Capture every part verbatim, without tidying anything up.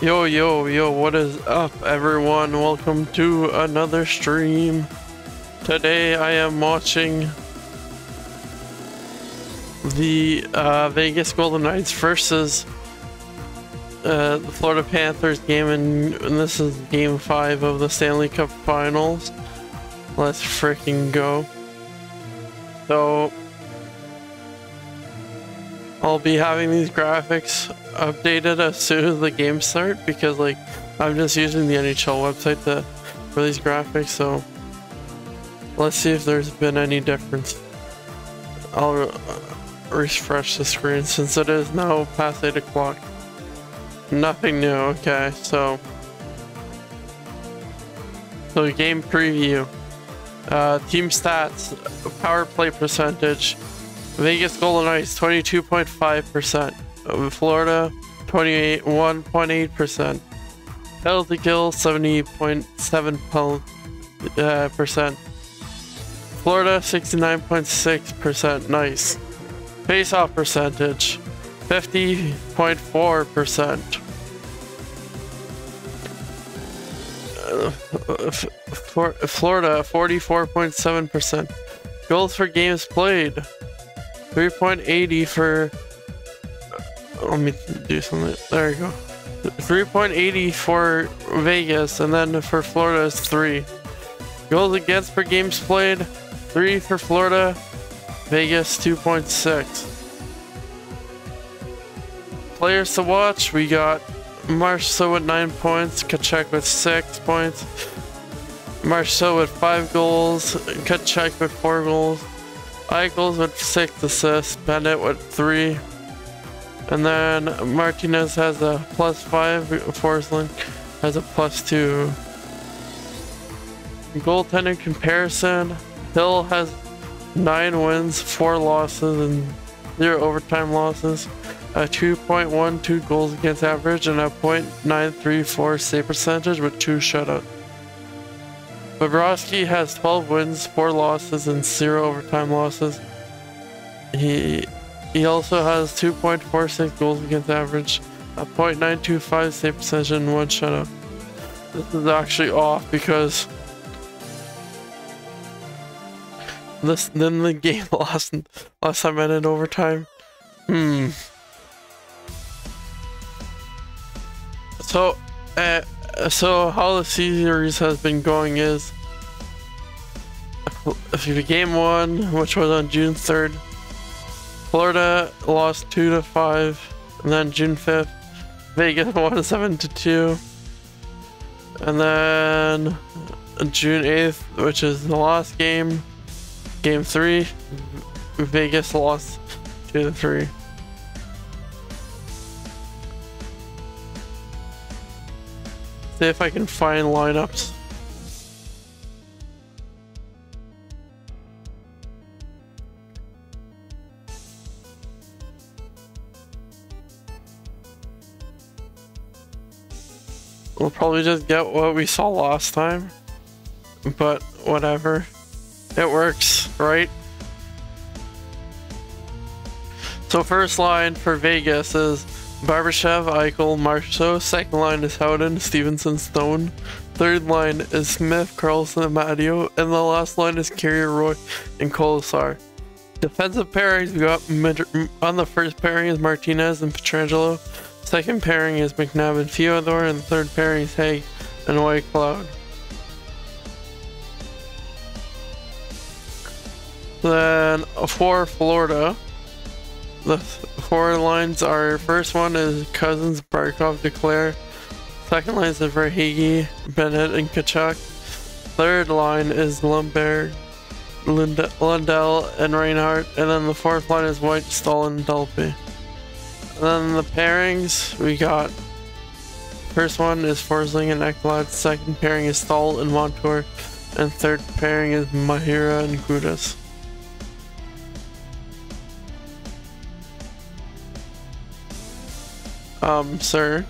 Yo, yo, yo, what is up, everyone? Welcome to another stream. Today I am watching the uh, Vegas Golden Knights versus uh, the Florida Panthers game, and, and this is game five of the Stanley Cup Finals. Let's freaking go. So, I'll be having these graphics updated as soon as the games start, because like I'm just using the N H L website to, for these graphics, so let's see if there's been any difference. I'll uh, refresh the screen since it is now past eight o'clock. Nothing new. Okay, so so game preview. Uh, team stats, power play percentage. Vegas Golden Knights twenty-two point five percent, Florida twenty-one point eight percent, penalty kill seventy point seven percent, Florida sixty-nine point six percent, nice. Face-off percentage fifty point four percent. Uh, Florida forty-four point seven percent. Goals for games played three point eight zero for, let me do something, there you go, three point eight zero for Vegas, and then for Florida is three. Goals against per games played, three for Florida, Vegas two point six. Players to watch, we got Marchessault with nine points, Tkachuk with six points, Marchessault with five goals, Tkachuk with four goals, Eichel with six assists, Bennett with three, and then Martinez has a plus five, Forsling has a plus two. Goaltending comparison, Hill has nine wins, four losses, and zero overtime losses, a two point one two goals against average, and a point nine three four save percentage with two shutouts. Bobrovsky has twelve wins, four losses, and zero overtime losses. He he also has two point four six goals against average, a point nine two five save percentage, and one shutout. This is actually off because this then the game lost last time ended overtime. Hmm. So, uh, so how the series has been going is, if you game one, which was on June third, Florida lost two to five, and then June fifth, Vegas won seven to two, and then June eighth, which is the last game, game three, Vegas lost two to three. See if I can find lineups. We'll probably just get what we saw last time, but whatever. It works, right? So first line for Vegas is Barbashev, Eichel, Marchessault. Second line is Howden, Stevenson, Stone. Third line is Smith, Carlson, and Matteo. And the last line is Carrier, Roy, and Colasar. Defensive pairings, we got on the first pairing is Martinez and Pietrangelo. Second pairing is McNabb and Theodore. And the third pairing is Haig and Whitecloud. Then for Florida, the four lines are, first one is Cousins, Barkov, Declare. Second line is Verhaeghe, Bennett, and Tkachuk. Third line is Lundberg, Lund Lundell, and Reinhardt. And then the fourth line is White, Stahl, and Delpy. And then the pairings, we got, first one is Forsling and Ekblad. Second pairing is Stahl and Montour. And third pairing is Mahira and Gudas. Um, sir,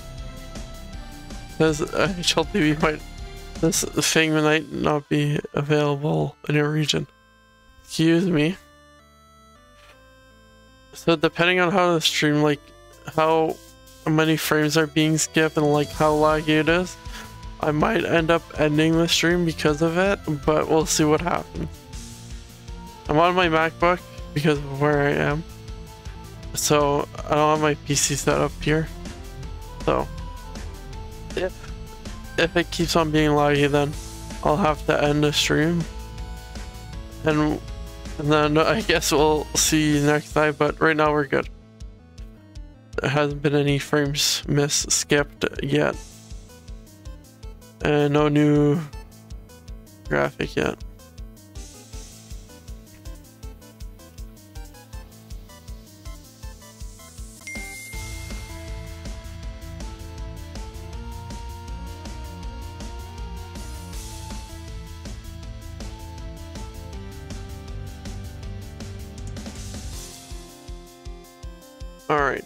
says uh, H L T V might, this thing might not be available in your region. Excuse me. So depending on how the stream, like, how many frames are being skipped and like how laggy it is, I might end up ending the stream because of it, but we'll see what happens. I'm on my MacBook because of where I am, so I don't have my P C set up here. So if, if it keeps on being laggy, then I'll have to end the stream. And, and then I guess we'll see you next time, but right now we're good. There hasn't been any frames missed, skipped yet. And no new graphic yet. Alright.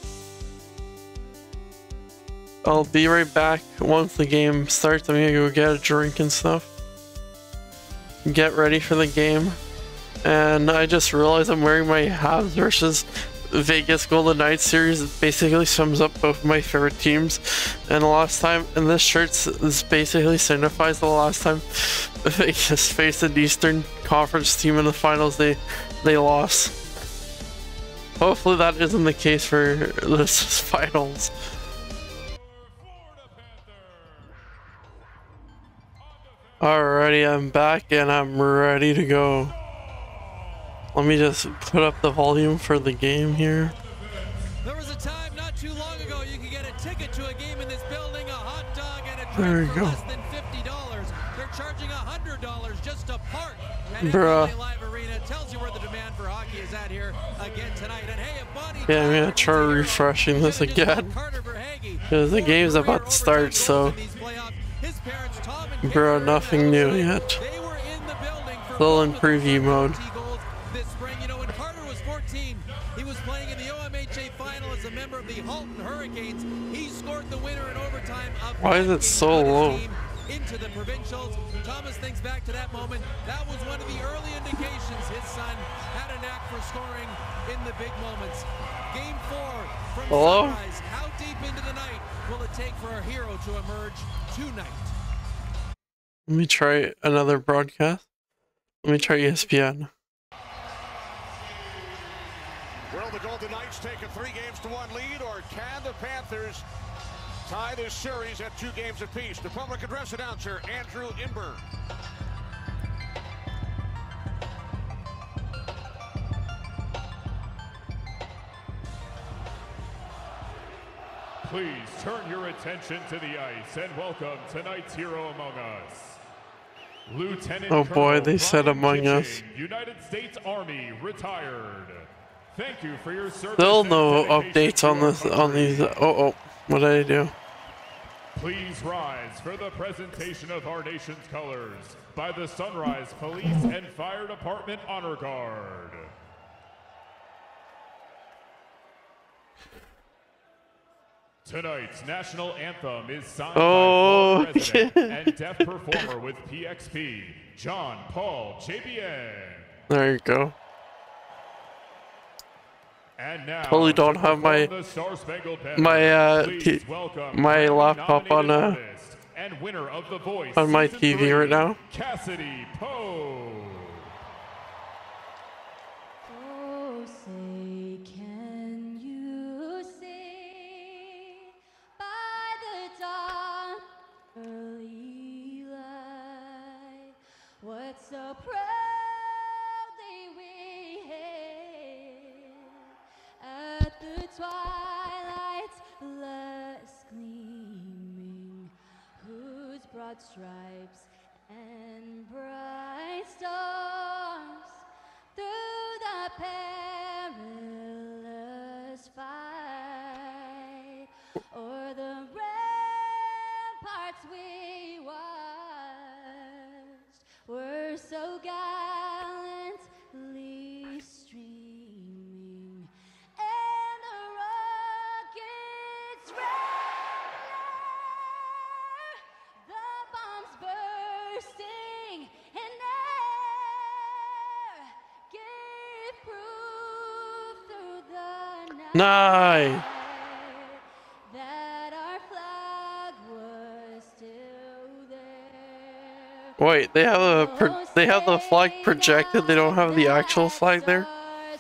I'll be right back once the game starts. I'm gonna go get a drink and stuff. Get ready for the game. And I just realized I'm wearing my Habs versus Vegas Golden Knights series. It basically sums up both of my favorite teams. And the last time, and this shirt this basically signifies the last time Vegas faced an Eastern Conference team in the finals, they, they lost. Hopefully that isn't the case for this finals. Alrighty, I'm back and I'm ready to go. Let me just put up the volume for the game here. There was a time not too long ago you could get a ticket to a game in this building, a hot dog and a There drink we for go. less than fifty dollars. They're charging one hundred dollars just to park at Bruh. M L A Live Arena. Tells you where the demand for hockey is at here again tonight. And hey, if Bonnie Yeah, I'm gonna try refreshing this again. Because the game's about to start, so... Bro, nothing new yet. Still in preview mode. This spring, you know, when Carter was fourteen, he was playing in the O M H A final as a member of the Halton Hurricanes. He scored the winner in overtime. Why is it so low? Into the provincials. Thomas thinks back to that moment. That was one of the early indications his son had a knack for scoring in the big moments. Game four from Hello? Sunrise. How deep into the night will it take for our hero to emerge tonight? Let me try another broadcast. Let me try E S P N. Will the Golden Knights take a three games to one lead, or can the Panthers tie this series at two games apiece? The public address announcer, Andrew Imber. Please turn your attention to the ice and welcome tonight's hero among us. Lieutenant Oh boy, Colonel they said Brian among Kitching, us. United States Army, retired. Thank you for your service. Still and no dedication updates to on our this on country. these. Oh oh, what did I do? Please rise for the presentation of our nation's colors by the Sunrise Police and Fire Department Honor Guard. Tonight's national anthem is signed Oh, by Florida resident yeah. and deaf performer with P X P, John Paul J B N. There you go. And now, Totally don't to have my- perform the Star-Spangled Banner, my, uh, please t- welcome my Grammy laptop on, nominated uh, artist and winner of The Voice on my Season T V three, right now. Cassidy Poe. Oh, say, can you see by the dawn early light what so proudly we hailed at the twilight's last gleaming, whose broad stripes and bright stars through the perilous fight o'er the ramparts we watched were so gallantly streaming, and the rockets regular, the bombs bursting in air, give proof through the night. Nice. Wait, they have a pro they have the flag projected. They don't have the actual flag there.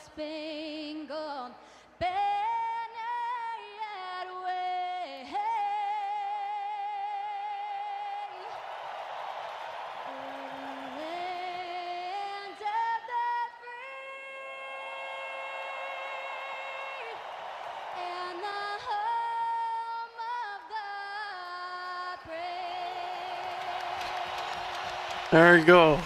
There we go.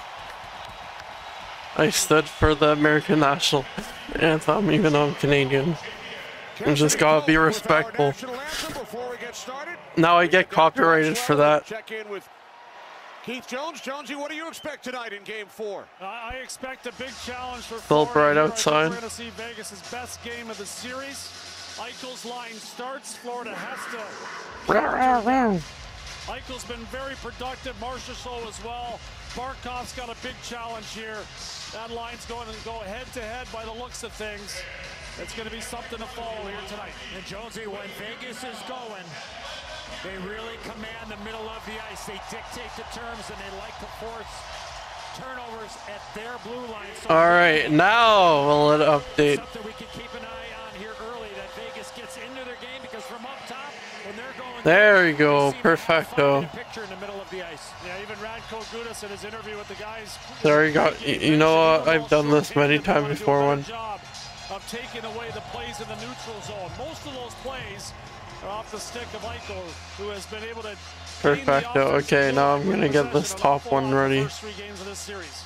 I stood for the American national anthem, even though I'm Canadian. I just gotta be respectful. Now I get copyrighted for that. Check in with Keith Jones. Jonesy, what do you expect tonight in Game Four? Uh, I expect a big challenge for Still bright Florida. outside. We're going to see Vegas's best game of the series. Eichel's line starts. Florida has to. Eichel's been very productive. Marchessault as well. Barkov's got a big challenge here. That line's going to go head-to-head by the looks of things. It's going to be something to follow here tonight. And Jonesy, when Vegas is going, they really command the middle of the ice. They dictate the terms, and they like to force turnovers at their blue line. So all right, now we'll let it update. Something we can keep an eye on here early, that Vegas gets into their game, because from up top, when they're going, there we go, perfecto. Picture in the middle of the ice. Yeah, even Radko Gudas in his interview with the guys. There you go. You know what? I've done this many times before. One. Of taking away the plays in the neutral zone. Most of those plays are off the stick of Eichel, who has been able to. Perfecto. Okay, now I'm gonna get this top one ready. First three games of this series.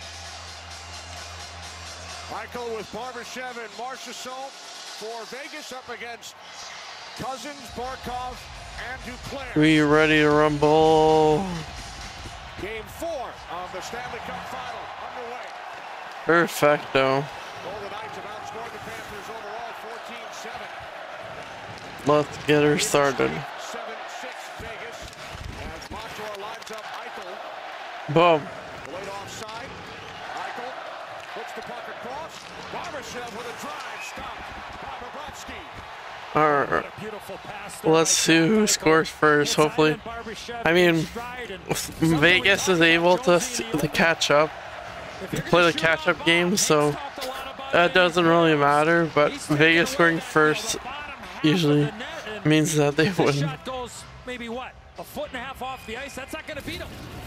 Eichel with Barbashev and Marchessault for Vegas up against Cousins, Barkov, and Duclair. We ready to rumble? Game four of the Stanley Cup Final underway. Perfecto. Golden Knights have outscored the Panthers overall fourteen seven. Let's get her started. seven six Vegas as Montour lines up Eichel. Boom. Late offside. Eichel puts the puck across. Barbashev with a drive stopped by Bobrovsky. All right. Let's see who scores first. Hopefully, I mean, Vegas is able to to catch up, to play the catch-up game, so that doesn't really matter. But Vegas scoring first usually means that they win. Maybe what? A foot and a half off the ice. That's not going to beat them.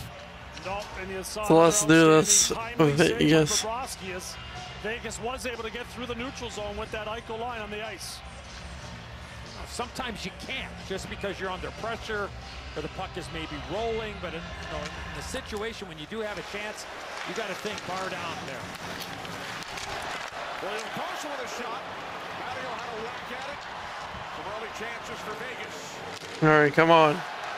So let's do this with Vegas. Vegas was able to get through the neutral zone with that Eichel line on the ice. Sometimes you can't, just because you're under pressure or the puck is maybe rolling, but in, you know, in the situation when you do have a chance, you got to think bar down there. William Carson with a shot. Mario had a whack at it. Some early chances for Vegas. All right, come on.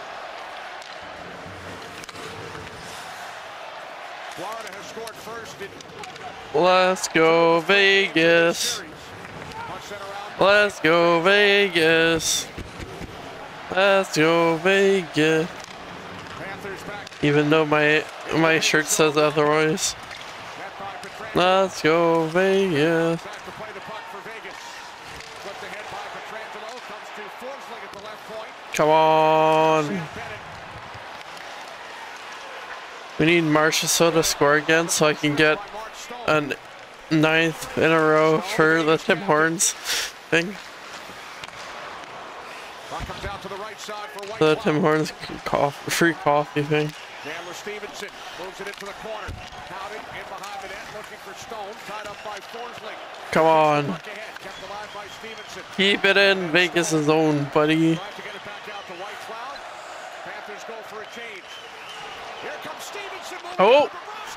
Florida has scored first in Let's go Vegas. Let's go Vegas. Let's go Vegas. Even though my my shirt says otherwise. Let's go Vegas. Come on. We need Marchessault to score again so I can get a ninth in a row for the Tim Hortons thing. The Tim Hortons coffee, free coffee thing. Chandler Stevenson moves it into the corner. Counted in behind the net, looking for Stone. Tied up by Forsling. Come on. Keep it in Vegas' zone, buddy. Trying to get it back out to White Cloud. Panthers go for a change. Here comes Stevenson. Oh,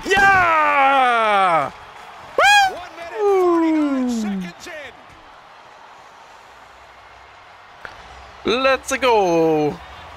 yeah! One minute, forty-nine seconds in. Let's go.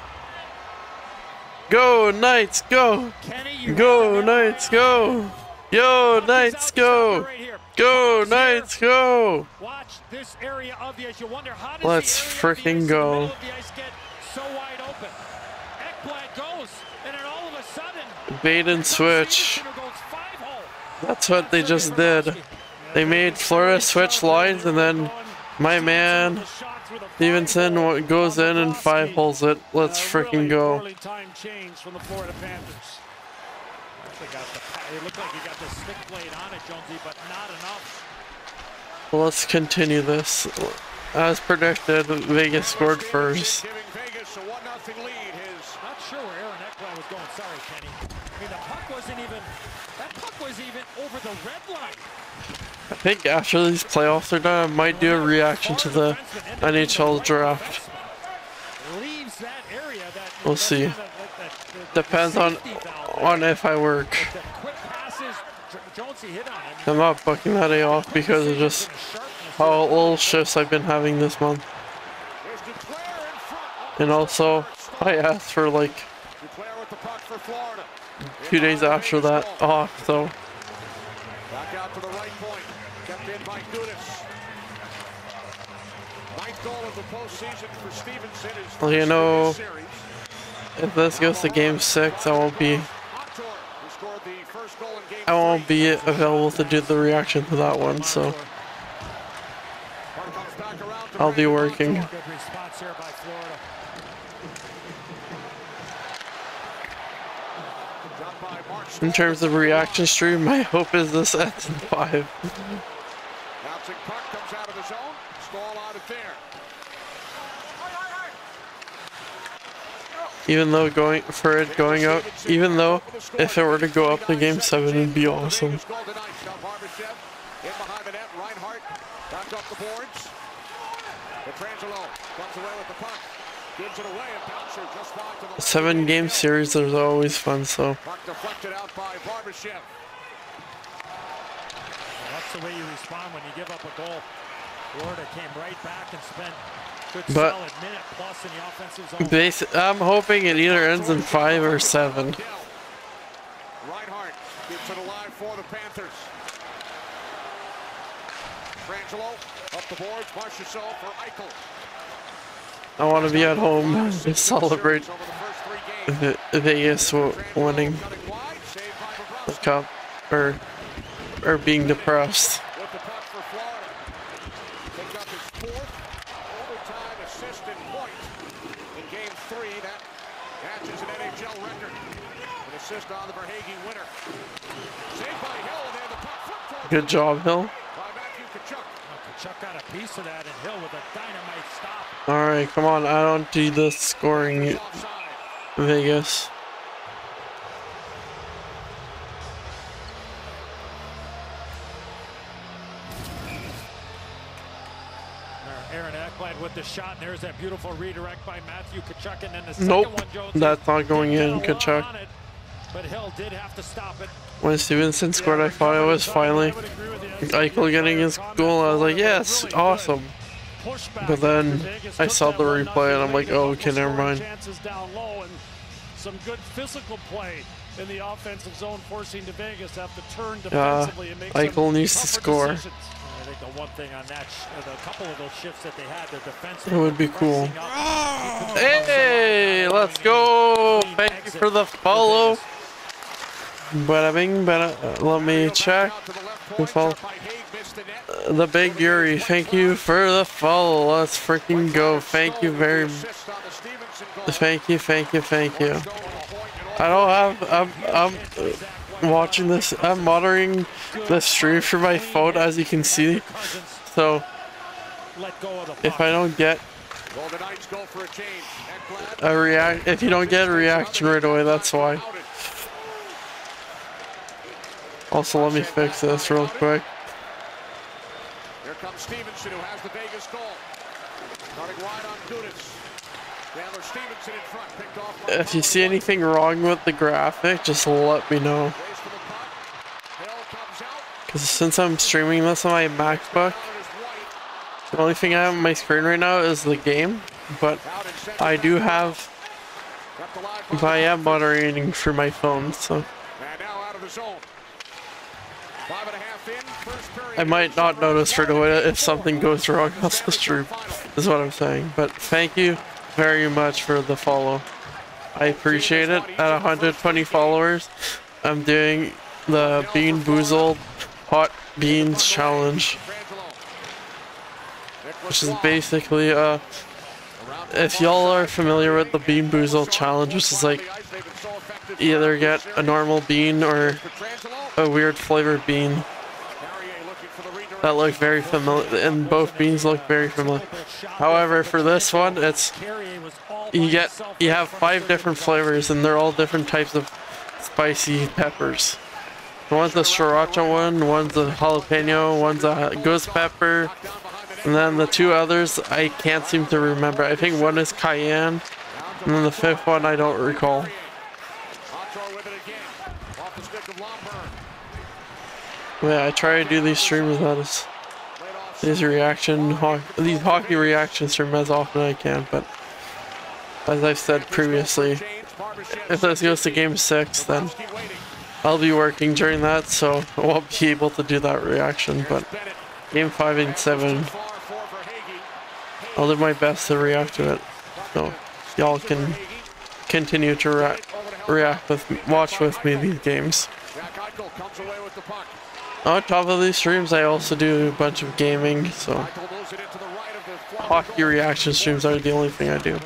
Go Knights, go. Go Knights, go. Yo, Knights, go. Go Knights, go. Watch this area of the ice. You wonder how does Let's freaking go. So wide open. Ekblad goes, and then all of a sudden, bait and switch. That's what they just did. They made Florida switch lines, and then my man Stevenson goes in and five holes it. Let's freaking go. got the, it looked like he got the stick blade on it, Jonesy, but not enough. Well, let's continue this. As predicted, Vegas scored first. Giving Vegas a one nothing lead. His Not sure where Aaron Ekblad was going. Sorry, Kenny. I mean, the puck wasn't even, that puck was even over the red line. I think after these playoffs are done, I might do a reaction to the N H L draft. Leaves that area that, We'll see. Depends on on if I work. the quick passes, Jonesy hit on it. I'm not booking that day off because of just how little shifts I've been having this month. there's Duclair in front. And also, I asked for like Duclair with the puck for Florida. two days after that off, so Back out to the right point. Kept in by Gudas. Ninth goal of the postseason for Stevenson is Well, you first know, in this series. if this goes to game six, I won't be Montour, who scored the first goal in game I won't three. be available to do the reaction to that one, so Puck comes back around to I'll be Brandon working. Montour. Good response here by Florida. Dropped by Mark In Stahl. terms of reaction stream, my hope is this ends in five. Bouncing puck comes out of the zone. Stahl out it there. Even though going for it going out, even though if it were to go up to game seven, it'd be awesome. Vegas goal tonight. Now Barbashev in behind the net. Reinhardt back up the boards. Petrangelo comes away with the puck. Gives it away. A bouncer just wide to the left. Seven game series, there's always fun, so Puck deflected out by Barbashev. Well, that's the way you respond when you give up a goal. Florida came right back and spent good But- solid minute plus in the offensive zone. base, I'm hoping it either ends in five or seven. Reinhardt keeps it alive for the Panthers. Petrangelo up the boards. Marchessault for Eichel. I want to be at home to celebrate Over the first three games. Ve- Vegas w- winning Cutting wide, saved by the Bobrovsky. cup, or or being depressed. With the puck for Florida. Picked up his fourth overtime assist and point in game three. That matches an N H L record. An assist on the Verhaeghe winner. Saved by Hill, and then the puck flipped toward Good job, Hill. by Matthew Tkachuk. Chuck got a piece of that, and Hill with a dynamite stop. All right, come on. I don't do the scoring, Offside. Vegas. Aaron Ekblad with the shot, and there's that beautiful redirect by Matthew Tkachuk, and then the second Nope, one, Jones. that's not going in, Didn't get a lot Tkachuk. on it, but Hill did have to stop it. When Stevenson scored, I thought it was finally Eichel getting his goal. I was like, yes, awesome. But then I saw the replay and I'm like, oh, okay, never mind. Chances down low and some good physical play in the offensive zone, forcing to Vegas to have to turn defensively and make Eichel some needs to tougher score. decisions. I think the one thing on that, sh- uh, the couple of those shifts that they had, their defensive. It would be cool. Hey, let's go. Thank you for the follow. Bada bing, bada. uh, Let me check. Out to the left Who point. follow? Shot by Haig, missed the net. Uh, The big Yuri, thank you for the follow. Let's freaking go. Thank you very much. Assist on the Stevenson goal. Thank you, thank you, thank you. Stone on the point and I don't have, I'm, I'm uh, watching this, I'm monitoring the stream through my phone, as you can see. So Let go of the if I don't get Golden Knights go for a change. Ekblad. a react, if you don't get a reaction right away, that's why. Outed. Also, let me fix this real quick. Here comes Stevenson, who has the Vegas goal. Starting wide on Gudas. Chandler Stevenson in front, picked off by If you see anything wrong with the graphic, just let me know. Race for the puck. Hill comes out. Because since I'm streaming this on my MacBook, Down is White. the only thing I have on my screen right now is the game. But Out in center. I do have, Kept alive but by I am moderating through my phone, so And now out of the zone. Five and a half in, first period. I might not notice right away if something goes wrong on the stream, is what I'm saying. But thank you very much for the follow. I appreciate it. At one hundred twenty followers, I'm doing the Bean Boozled Hot Beans Challenge, which is basically uh, if y'all are familiar with the Bean Boozle challenge, which is like either get a normal bean or a weird flavored bean, that look very familiar, and both beans look very familiar. However, for this one, it's you get you have five different flavors, and they're all different types of spicy peppers. One's a sriracha one, one's a jalapeno, one's a ghost pepper, and then the two others I can't seem to remember. I think one is cayenne, and then the fifth one I don't recall. Yeah, I try to do these streams as these reaction ho these hockey reaction streams as often as I can, but as I've said previously, if this goes to game six, then I'll be working during that, so I won't be able to do that reaction. But game five and seven, I'll do my best to react to it, so y'all can continue to re react with, watch with me these games. On top of these streams, I also do a bunch of gaming, so hockey reaction streams are the only thing I do.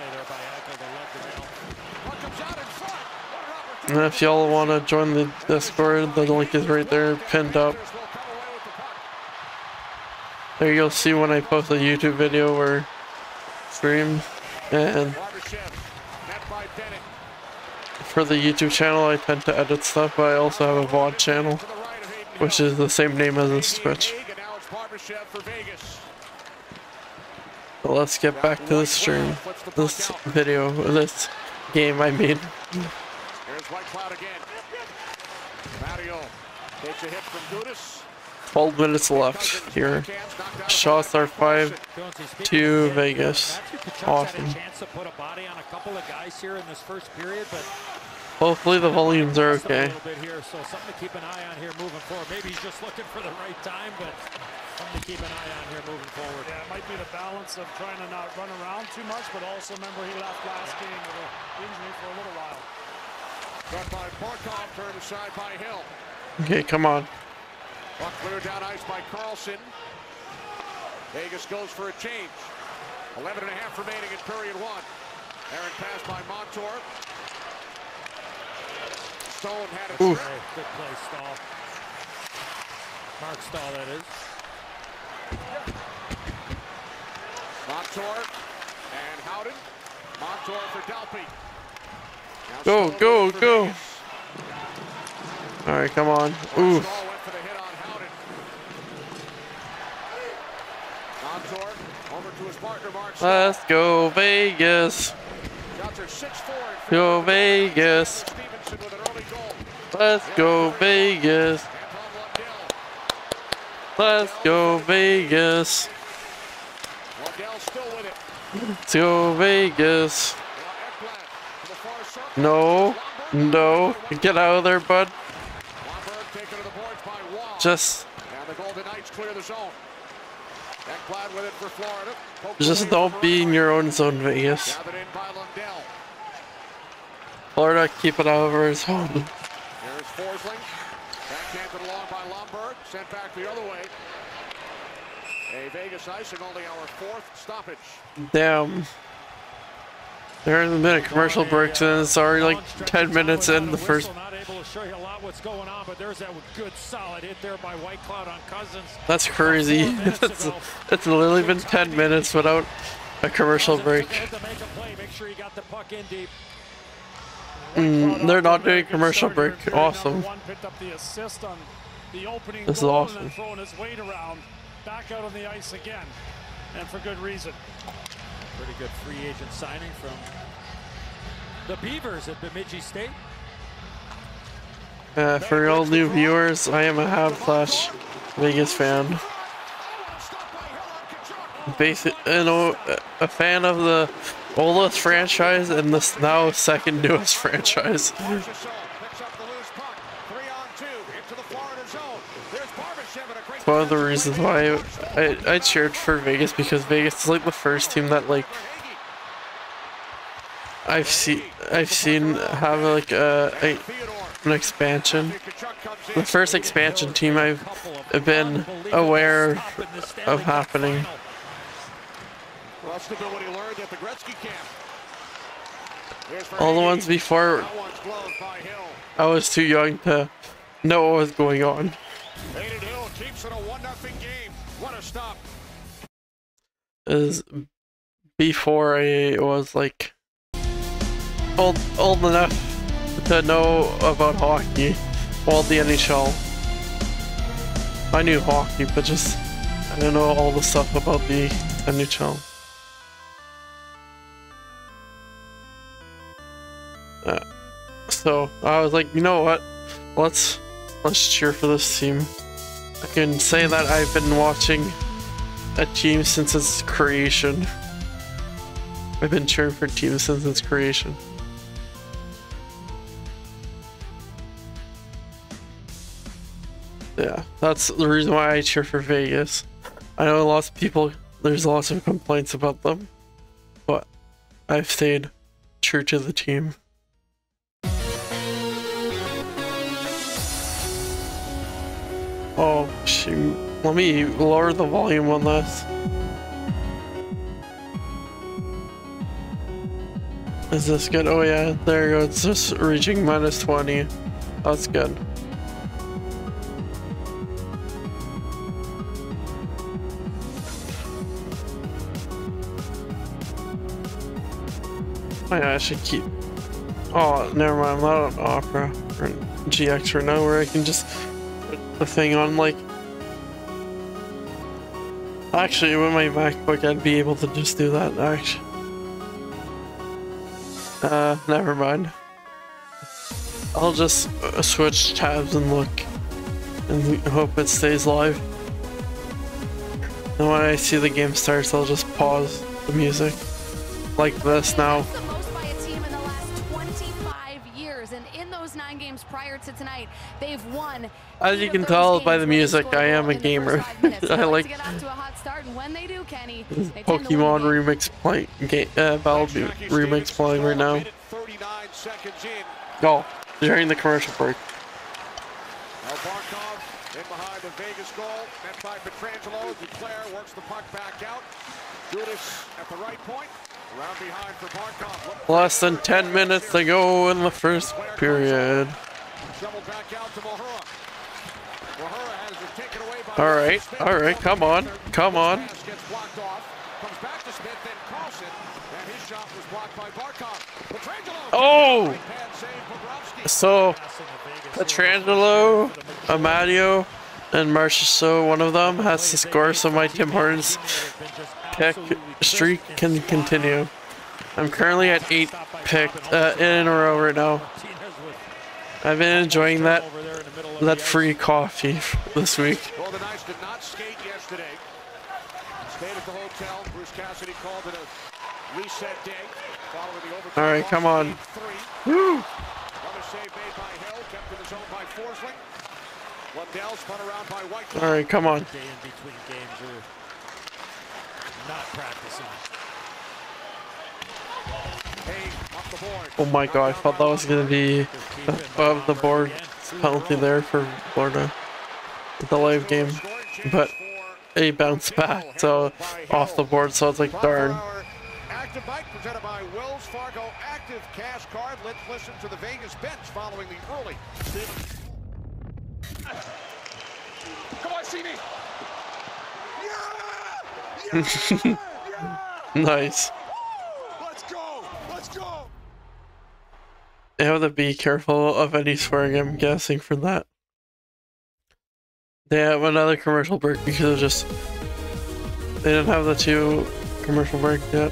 And if y'all want to join the Discord, the link is right there, pinned up. There you'll see when I post a YouTube video or stream. And for the YouTube channel, I tend to edit stuff, but I also have a V O D channel, which is the same name as this Twitch. So let's get back to the stream, this video, this game I made. twelve minutes left here. Shots are five to Vegas. Awesome. Hopefully the volumes are okay. So something to keep an eye on here moving forward. Maybe he's just looking for the right time, but something to keep an eye on here moving forward. Yeah, it might be the balance of trying to not run around too much, but also remember he left last game with an injury for a little while. Cut by Barkov, turned aside by Hill. Okay, come on. Puck cleared down ice by Carlson. Vegas goes for a change. eleven and a half remaining in period one. Aaron pass by Montour. Stone had a Oof. Good play, Stahl. Mark Stahl, that is. Montour and Howden. Montour for Delpy. Now Go, Stone go, for go. Vegas. All right, come on. Stall Ooh. went for the hit on Howden. Montour over to his partner, Mark Stahl. Let's go Vegas. Shots are six four. Go Vegas. Stevenson with an early goal. Let's go Vegas. Let's go Vegas. Waddell still with it. Let's go Vegas. Now Ekblad to the far circle. No, no. Get out of there, bud. Lomberg taken to the boards by Wall. Just, And the Golden Knights clear the zone. Ekblad with it for Florida. Poked just away don't from be in Reinhart. your own zone, Vegas. Gathered in by Lundell. Florida, keep it out of our zone. There's Forsling. Backhanded along by Lomberg. Sent back the other way. A Vegas icing, only our fourth stoppage. Damn. There hasn't been a commercial break since it's already like ten minutes in the first. Not able to show you a lot what's going on, but there's that good solid hit there by White Cloud on Cousins. That's crazy. it's, it's literally been ten minutes without a commercial break. Make sure you got the puck in deep. Mm, they're not doing commercial break. Awesome. One picked up the assist on the opening This is goal awesome. and then throwing his weight around, back out on the ice again, and for good reason. Pretty good free agent signing from the Beavers at Bemidji State. Uh, for all new viewers, I am a Habs slash Vegas fan. Basic, you know, a fan of the oldest franchise and the now second newest franchise. It's one of the reasons why I, I, I cheered for Vegas, because Vegas is like the first team that like I've seen I've seen have like a, a an expansion. The first expansion team I've been aware of happening. Well, stability learned at the Gretzky camp. All the ones before, I was too young to know what was going on. Hayden Hill keeps it a one nothing game. What a stop. Is before I was like old old enough to know about hockey, well, the N H L. I knew hockey, but just I don't know all the stuff about the N H L. Uh, so I was like, you know what? Let's let's cheer for this team. I can say that I've been watching a team since its creation. I've been cheering for teams since its creation. Yeah, that's the reason why I cheer for Vegas. I know lots of people, there's lots of complaints about them, but I've stayed true to the team. Oh shoot, let me lower the volume on this. Is this good? Oh yeah, there you go, it's just reaching minus twenty. That's good. Oh yeah, I should keep... Oh, never mind, I'm not on Opera or G X right now where I can just put the thing on like... Actually, with my MacBook I'd be able to just do that, actually. Uh, never mind. I'll just uh, switch tabs and look and hope it stays live. And when I see the game starts, I'll just pause the music like this now. That's the most by a team in the last twenty-five years, and in those nine games prior to tonight, they've won. As you can tell by the music, I am a gamer. I like Pokemon remix playing, game, uh, Battle remix playing right now. Oh, during the commercial break. Barkov in behind the Vegas goal, met by Pietrangelo. Duclair works the puck back out. Judas at the right point. Around behind for Barkov. Less than ten minutes to go in the first period. Back out to Mahura. Mahura has it taken away by all right, all right, come on, come on. Gets blocked off. Comes back to Smith, then Carlson, and his shot was blocked by Barkov. Pietrangelo. Oh! So, Pietrangelo, Amadio, and Marchessault, one of them has to score, so my Tim Hortons pick streak can continue. I'm currently at eight picked uh, in a row right now. I've been enjoying that that free coffee this week. Well, the Knights did not skate yesterday. Stayed at the hotel. Bruce Cassidy called it a reset day. Following the overtime. All right, come on. Woo! Another save made by Hill, kept in the zone by Forsling. Lundell spun around by White. All right, come on. Day in between games are not practicing. Hey, off the board. Oh my god, I thought that was gonna be above the board penalty there for Florida. The live game, but a bounce back, so off the board, so it's like darn. Active Bike presented by Wells Fargo Active Cash Card. Let's listen to the Vegas bench following the early. Come on, see me. Yeah! Yeah! Yeah! Nice. Let's go! Let's go! They have to be careful of any swearing, I'm guessing, for that. They have another commercial break because of just... They didn't have the two commercial break yet.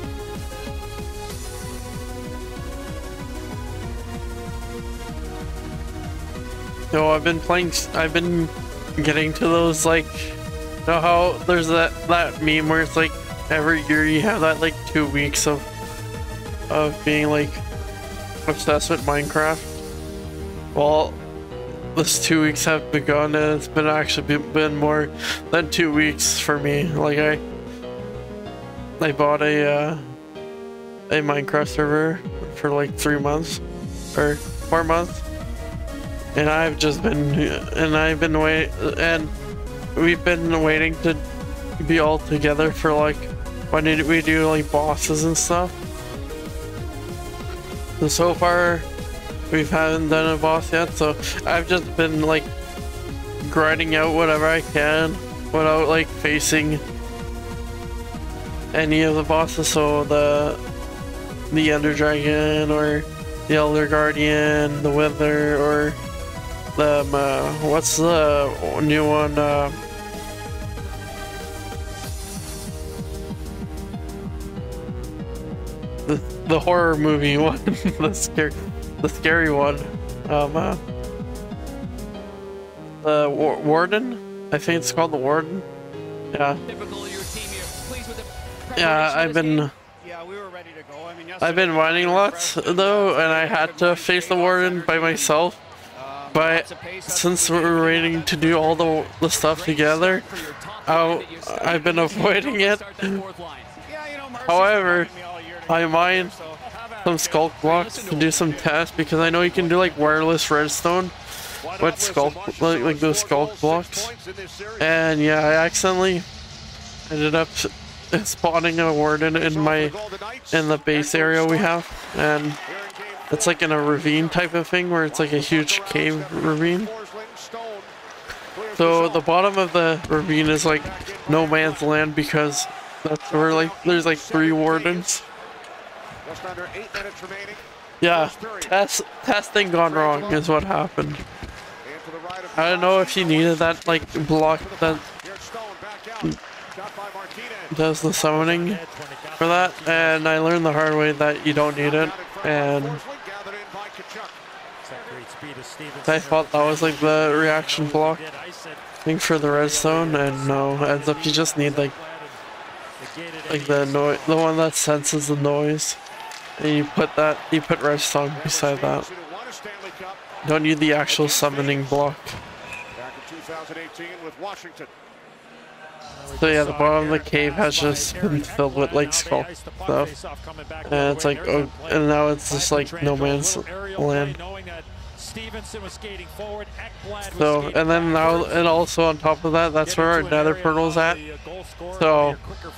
No, I've been playing... I've been getting to those, like... You know how there's that, that meme where it's like every year you have that like two weeks of of being like obsessed with Minecraft? Well, this two weeks have begun and it's been actually been more than two weeks for me. Like I I bought a uh, a Minecraft server for like three months or four months, and I've just been and I've been wait and we've been waiting to be all together for like when did we do like bosses and stuff. And so far, we haven't done a boss yet, so I've just been like grinding out whatever I can without like facing any of the bosses. So the the Ender Dragon or the Elder Guardian, the Wither, or the um, uh, what's the new one? Uh, the the horror movie one, the scary, the scary one. Um, uh, the War Warden, I think it's called the Warden. Yeah. Yeah, I've been. Yeah, we were ready to go. I mean, I've been mining lots though, and I had to face the Warden by myself. But since we're waiting to do all the the stuff together, I I've been avoiding it. However, I mine some sculk blocks to do some tests because I know you can do like wireless redstone with sculk like like those sculk blocks. And yeah, I accidentally ended up spawning a Warden in my in the base area we have, and it's like in a ravine type of thing where it's like a huge cave ravine. So the bottom of the ravine is like no man's land because that's where like there's like three Wardens. Yeah, test testing gone wrong is what happened. I don't know if you needed that like block that does the summoning for that, and I learned the hard way that you don't need it, and I thought that was like the reaction block thing for the redstone, and no, ends up you just need like like the noise, the one that senses the noise, and you put that you put redstone beside that. Don't need the actual summoning block. So yeah, the bottom of the cave has just been filled with like skull stuff, and it's like, oh, and now it's just like no man's land. So, and then now, and also on top of that, that's where our nether portal's at. So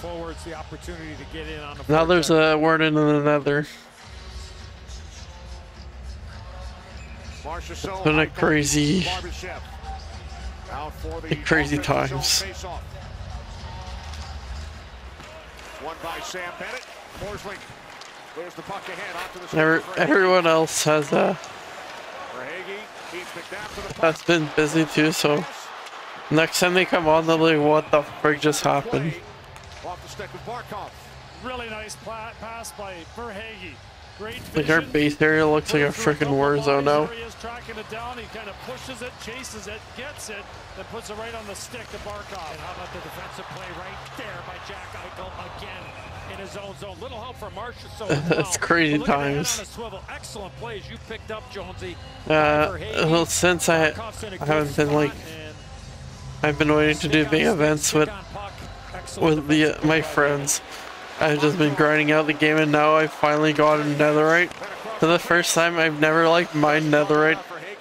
now there's a Warden in the nether. It's been a crazy, a crazy times. One by Sam Bennett. Forsling clears the puck ahead onto the Every, everyone else has uh that's been busy too, so next time they come on they'll be like, what the frick just happened? Off the stick with Barkov. Really nice pass by Verhage. Like our base area looks like a freaking war zone now. He is tracking it down. He kind of pushes it, chases it, gets it, then puts it right on the stick to Barkov. And how about the defensive play right there by Jack Eichel again in his own zone. Little help from Marchessault. That's crazy times. Excellent plays you picked up, Jonesy. Uh, well, since I, I haven't been like, I've been waiting to do big events with with the uh, my friends. I've just been grinding out the game, and now I finally got a netherite. For the first time, I've never like mined netherite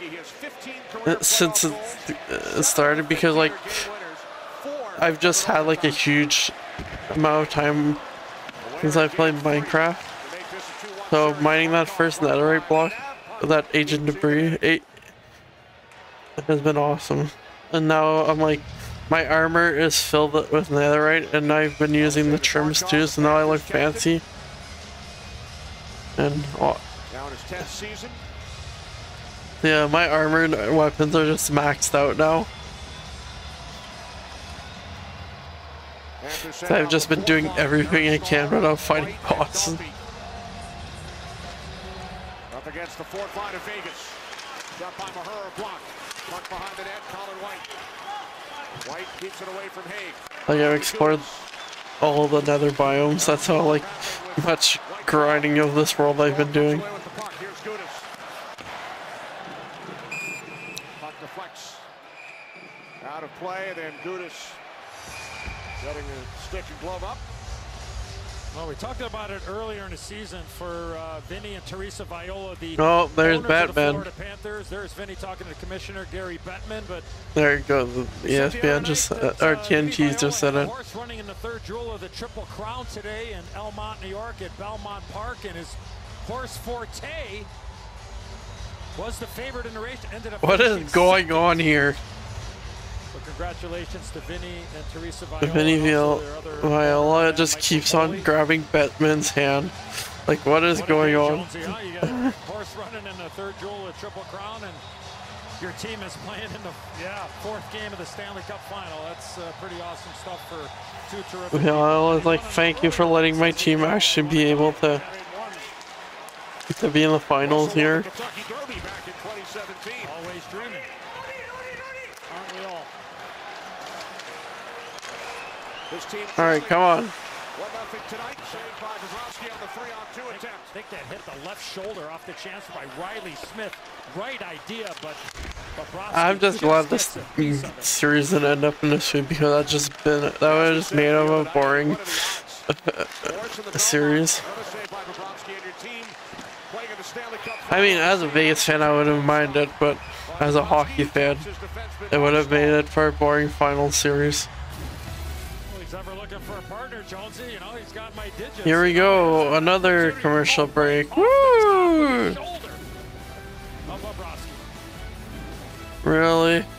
since it started, because like I've just had like a huge amount of time since I played Minecraft. So mining that first netherite block, that Agent Debris, it has been awesome. And now I'm like, my armor is filled with netherite, and I've been using the trims too, so now I look fancy. And oh, yeah, my armor and weapons are just maxed out now. So I've just been doing everything I can without fighting bosses. Up against the fourth line of Vegas. Shot by Mahura, blocked. Puck behind the net, Colin White. White keeps it away from Haig. Like I've explored all the nether biomes. That's how like much grinding of this world I've been doing. Puck deflects. Out of play, then Gudis getting the stick and glove up. Well, we talked about it earlier in the season for uh, Vinny and Teresa Viola, the Oh, there's owners of the Batman. Florida Panthers. There's Vinny talking to Commissioner Gary Bettman, but There it goes. E S P N just, uh, or T N T just said it. Horse running in the third jewel of the Triple Crown today in Elmont, New York at Belmont Park, and his horse Forte was the favorite in the race. Ended up What is finishing going second. on here? So congratulations to Vinny and Teresa Viola. Vinny and also Viola, their other Viola owner, just Michael keeps on Foley. grabbing Bettman's hand. Like, what is What a going day, on? Jonesy, huh? You got a horse running in the third jewel of Triple Crown, and your team is playing in the yeah fourth game of the Stanley Cup final. That's uh, pretty awesome stuff for two terrific. Yeah, I was like, thank you for letting my team actually be able to to be in the finals here. Kentucky Derby back in twenty seventeen. Always dreaming, aren't we all? This team All right, come on. one nothing tonight, saved by Bobrovsky on the three on two attempt. I think that hit the left shoulder off the chance by Riley Smith. Right idea, but Bobrovsky I'm just glad gets this a piece of it. series didn't end up in this way because that just been that would have just made it a boring series. Another save by Bobrovsky and your team playing in the Stanley Cup I mean, as a Vegas fan, I would have minded, but as a hockey fan, it would have made it for a boring final series. Well, he's ever looking for a partner, Jonesy. You know, he's got my digits. Here we go, another commercial break. Woo! Shoulder of Bobrovsky. Really?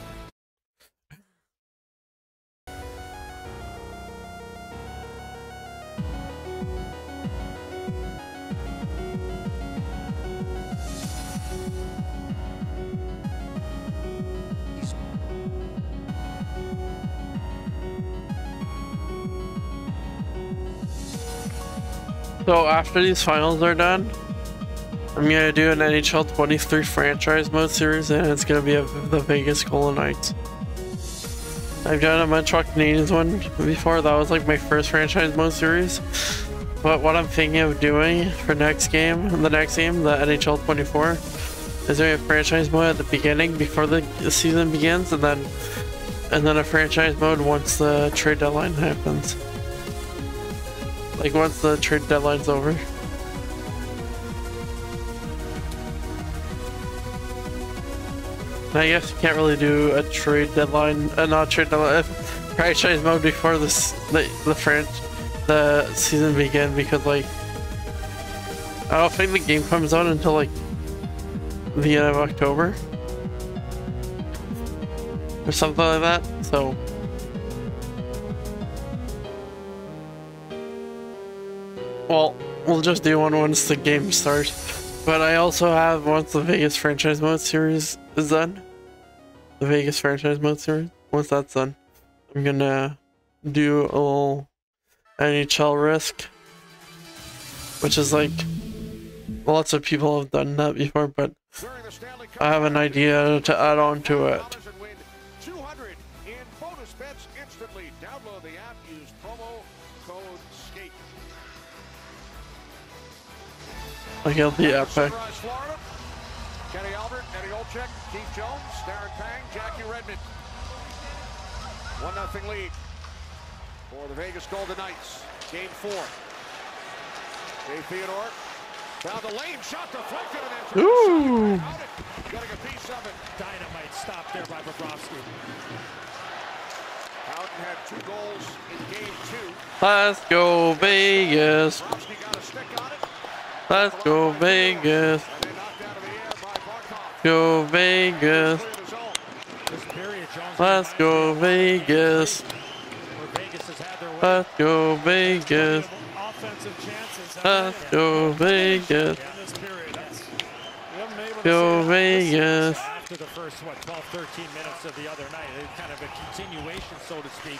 So after these finals are done, I'm gonna do an N H L twenty-three franchise mode series, and it's gonna be of the Vegas Golden Knights. I've done a Montreal Canadiens one before. That was like my first franchise mode series. But what I'm thinking of doing for next game, the next game, the N H L twenty-four, is doing a franchise mode at the beginning before the season begins, and then and then a franchise mode once the trade deadline happens. Like once the trade deadline's over. And I guess you can't really do a trade deadline, uh, not trade deadline, uh, franchise mode before this the the French the season begin because like I don't think the game comes out until like the end of October or something like that. So. Well, we'll just do one once the game starts. But I also have, once the Vegas franchise mode series is done, the Vegas franchise mode series, once that's done, I'm gonna do a little N H L risk, which is like, lots of people have done that before, but I have an idea to add on to it. two hundred in bonus bets instantly. Download the app, use promo code SKATE. Like it'll be epic. Sunrise, Florida. Kenny Albert, Eddie Olczyk, Keith Jones, Darren Pang, Jackie Redmond. one nothing lead for the Vegas Golden Knights. Game four. Jay Theodore found the lane, shot deflected, and then Ooh. getting a piece of it. Dynamite stop there by Bobrovsky. Houghton had two goals in game two. Let's go Vegas. Bobrovsky got a stick on it. Let's go Vegas. And then knocked out of the air by Barkov. Go Vegas. Clear the zone. This period, Jones. Let's go Vegas. Where Vegas has had their way. Let's go Vegas. Offensive chances. Let's go Vegas. In this period, that's, we haven't been able to Go say that. Vegas. After the first, what, twelve, thirteen minutes of the other night, it's kind of a continuation, so to speak.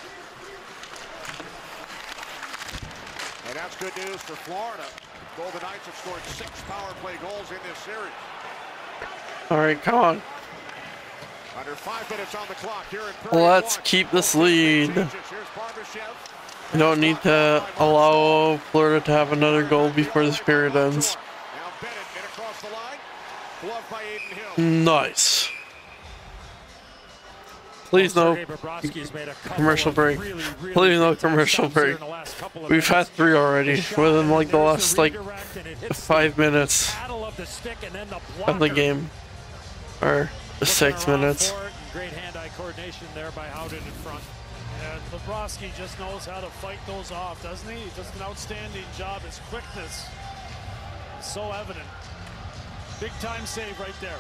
And that's good news for Florida. Golden Knights have scored six power play goals in this series. All right, come on. Under five minutes on the clock here in period Let's one. keep this lead. Here's Barbashev. We don't need to allow Florida to have another goal before this period ends. Now Bennett in across the line. Glove by Aiden Hill. Nice. Please no Sergei Bobrovsky's made a couple commercial of break. really, really Please no big time commercial stops here break. in the last couple of We've had minutes. three already The shot, within like the and there's last the like redirect, and it hits five minutes paddle of the stick and then the of the blocker. game. Or six Looking around minutes. for it, and great hand-eye coordination there by Howden in front. And Bobrovsky just knows how to fight those off, doesn't he? He does an outstanding job. His quickness is so evident. Big time save right there.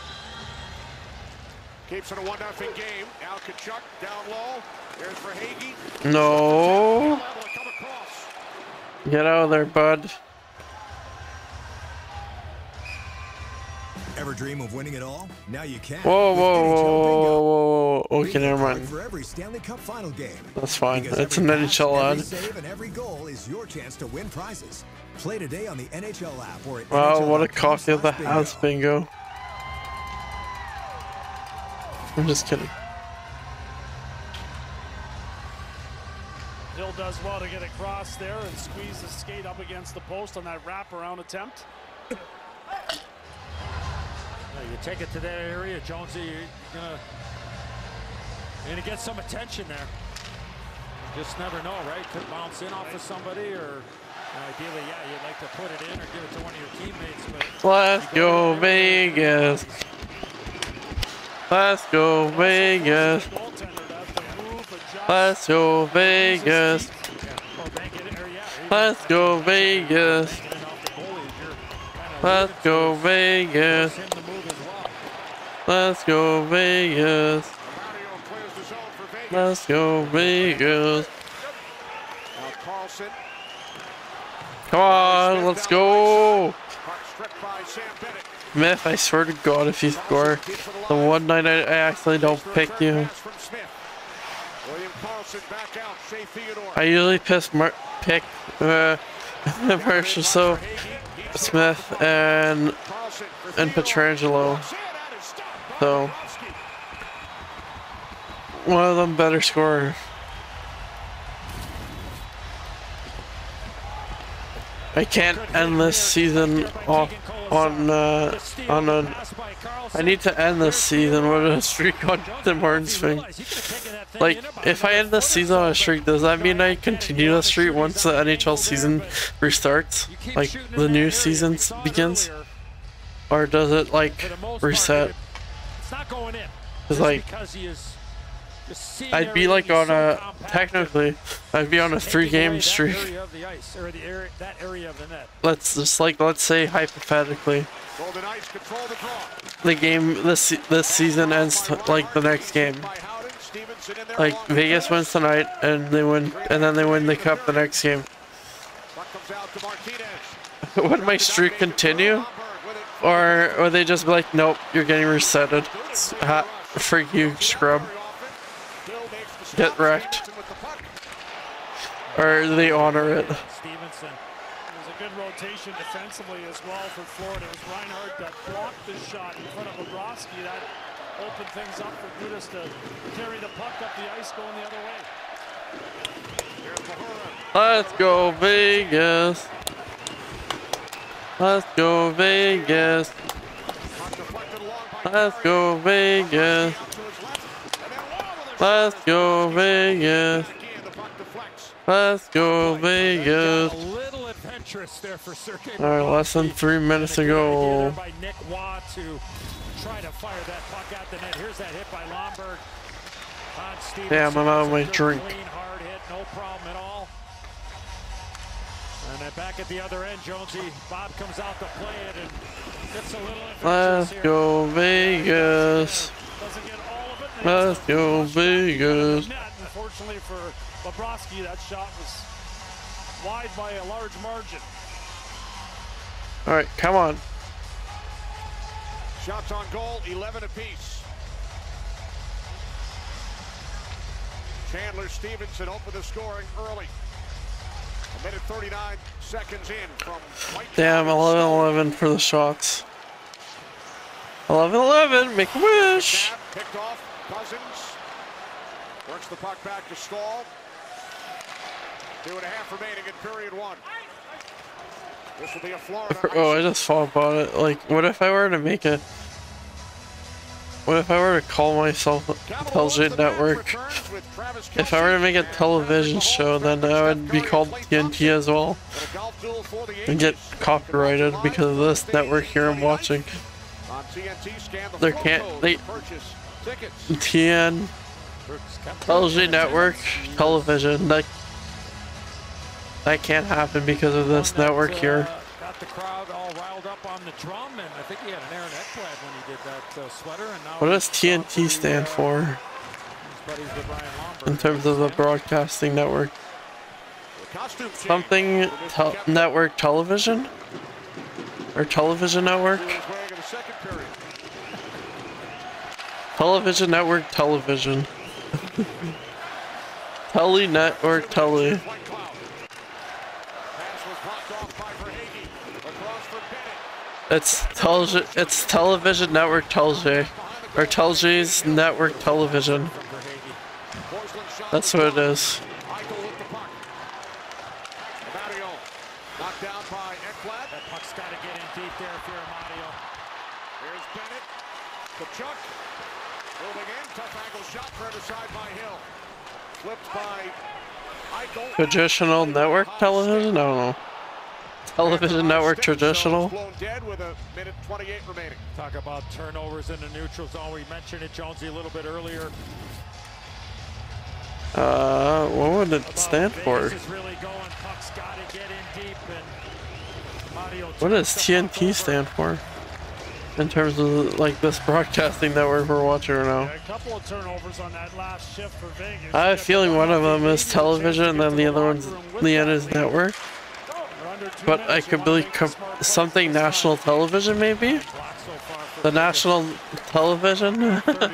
Keeps it a one nothing game. Now Tkachuk down low. There's Verhaeghe. No. Come across. Get out of there, bud. Ever dream of winning it all? Now you can. Whoa, with whoa, N H L whoa, Bingo. whoa, whoa, whoa. Okay, Bingo never card mind. For every Stanley Cup final game. That's fine. Because It's every an N H L pass, every ad. save, and every goal is your chance to win prizes. Play today on the N H L app or at Wow, what a N H L dot com coffee of the slash bingo. house bingo. I'm just kidding. Hill does well to get across there and squeeze the skate up against the post on that wraparound attempt. Yeah, you take it to that area, Jonesy, you're gonna, you're gonna get some attention there. You just never know, right? Could bounce in off of somebody, or ideally, yeah, you'd like to put it in or give it to one of your teammates. But Let's go Vegas. Let's go Vegas. Let's go Vegas. Let's go Vegas. Let's go Vegas. Let's go Vegas. Let's go Vegas. Now Carlson. Come on, let's go. Puck stripped by Sam Bennett. Myth, I swear to God, if you score the one night I, I actually don't pick you. Pass from Smith. William Carlson back out. Shea Theodore. I usually piss Mar pick uh, Marshall so Smith and and Petrangelo. So one of them better scorers. I can't end this season off on uh, on a. I need to end this season with a streak on Tim Hortons thing. Like, if I end this season on a streak, does that mean I continue the streak once the N H L season restarts? Like, the new season begins? Or does it, like, reset? Because, like, I'd be, like, on a, technically, I'd be on a three-game streak. Let's just, like, let's say, hypothetically, the game, this, this season ends, like, the next game. Like, Vegas wins tonight, and they win, and then they win the cup the next game. Would my streak continue? Or would they just be like, nope, you're getting resetted. Ha, freak you, scrub. Get wrecked. Or do they honor it? There's a good rotation defensively as well for Florida. It was Reinhart that blocked the shot in front of Bobrovsky. That opened things up for Gudas to carry the puck up the ice going the other way. Let's go Vegas. Let's go Vegas. Let's go Vegas. Let's go Vegas. Let's go Vegas. A little adventurous there for Sergei. Alright, less than three minutes ago. By Nick Watt to try to fire that puck out the net. Here's that hit by Lomberg on Stevenson. Damn, I'm out of my drink. Clean, hard hit, no problem at all. And then back at the other end, Jonesy, Bob comes out to play it and gets a little adventurous Let's here. go Vegas. Doesn't get all of it. Let's go Vegas. Net. Unfortunately for Bobrovsky, that shot was wide by a large margin. Alright, come on. Shots on goal, eleven apiece. Chandler Stevenson opened the scoring early. A minute thirty-nine seconds in from Mike. Damn, eleven eleven for the shots. eleven eleven, make a wish. Picked off, Cousins. Works the puck back to Stahl. Two and a half remaining in period one. This will be a Florida. Oh, I just thought about it. Like, what if I were to make a... What if I were to call myself Intelligent Network? If I were to make a television show, then I would be called T N T as well. And get copyrighted because of this network here I'm watching. There can't they T N Intelligent Network television that that can't happen because of this network here. Got the crowd all riled up on the drum, and I think he had an Aaron Ekblad when he did that uh, sweater. And now what does T N T stand for in terms of the broadcasting network? Something te network television? Or television network? Television network television. Tele network tele. It's television. It's television network Telge, or Telge's network television. That's what it is. Knocked down by Ekblad. That puck's got to get in deep there if you're Amadio. Here's Bennett. Kachuk. Moving in. Tough angle shot turned aside by Hill. Flipped by Eichel. Traditional network television? I don't know. Television network traditional. Blown dead with a minute twenty-eight remaining. Talk about turnovers in the neutral zone. We mentioned it, Jonesy, a little bit earlier. Uh, what would it stand for? What does T N T stand for? In terms of like this broadcasting network we're watching right now. A couple of turnovers on that last shift for Vegas. I have a feeling one of them is television and then the other one's the end is network. But I could believe something national television maybe? The national television? Here's Carrier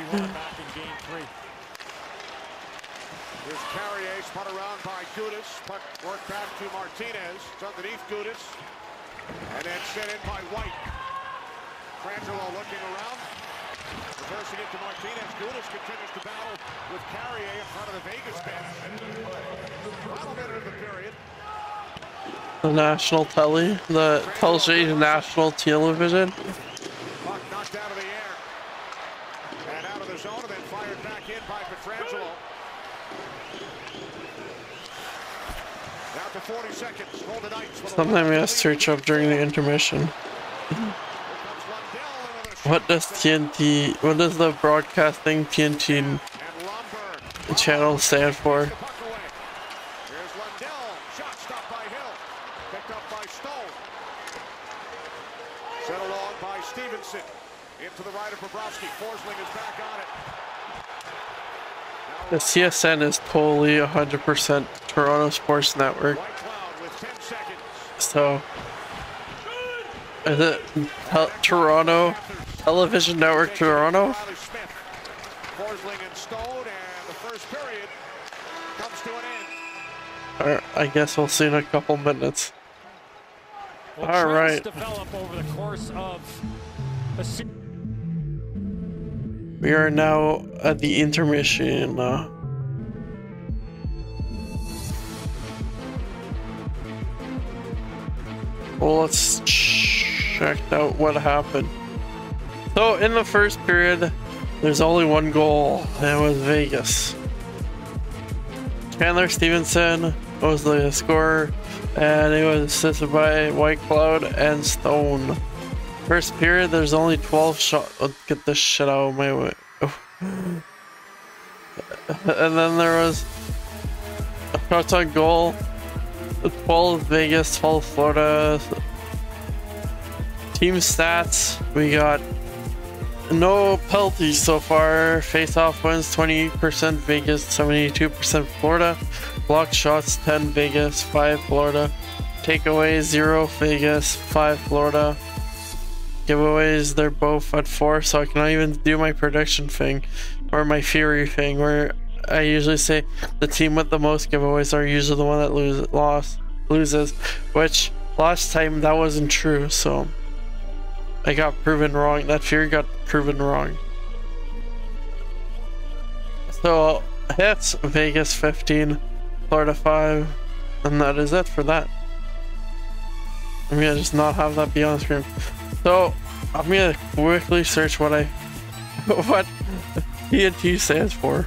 spun around by Gudis. Puck worked back to Martinez. It's underneath Gudis. And then sent in by White. Frangelo looking around. Reversing it to Martinez. Gudis continues to battle with Carrier in front of the Vegas bench. Final minute of the period. The national telly, the Telge national television. Puck knocked out of the air. And out of the zone and then fired back in by Pietrangelo. Down to forty seconds. Golden Knights. Something we have to search up during the intermission. What does T N T, what does the broadcasting T N T channel stand for? Here's Lundell. Shot stopped by Hill. Picked up by Stone. Sent along by Stevenson. Into the right of Bobrovsky. Forsling is back on it. The C S N is totally one hundred percent Toronto Sports Network. So, is it Tel Toronto Television Network Toronto? Forsling and Stone, and the first period comes to an end. Alright, I guess we'll see in a couple minutes. Well, Alright. Develop over the course of a We are now at the intermission. Uh, well, let's check out what happened. So, in the first period, there's only one goal, and it was Vegas. Chandler Stevenson was the scorer, and it was assisted by White Cloud and Stone. First period, there's only twelve shots. Let's get this shit out of my way. And then there was a shots on goal. twelve Vegas, twelve Florida. Team stats, we got no penalties so far. Face-off wins twenty percent Vegas, seventy-two percent Florida. Blocked shots ten Vegas, five Florida. Takeaways zero Vegas, five Florida. Giveaways, they're both at four, so I cannot even do my prediction thing or my theory thing where I usually say the team with the most giveaways are usually the one that lose, lost, loses, which last time that wasn't true, so I got proven wrong. That theory got proven wrong. So hits, Vegas fifteen, Florida five, and that is it for that. I'm gonna just not have that be on screen. So I'm gonna quickly search what I What T N T stands for?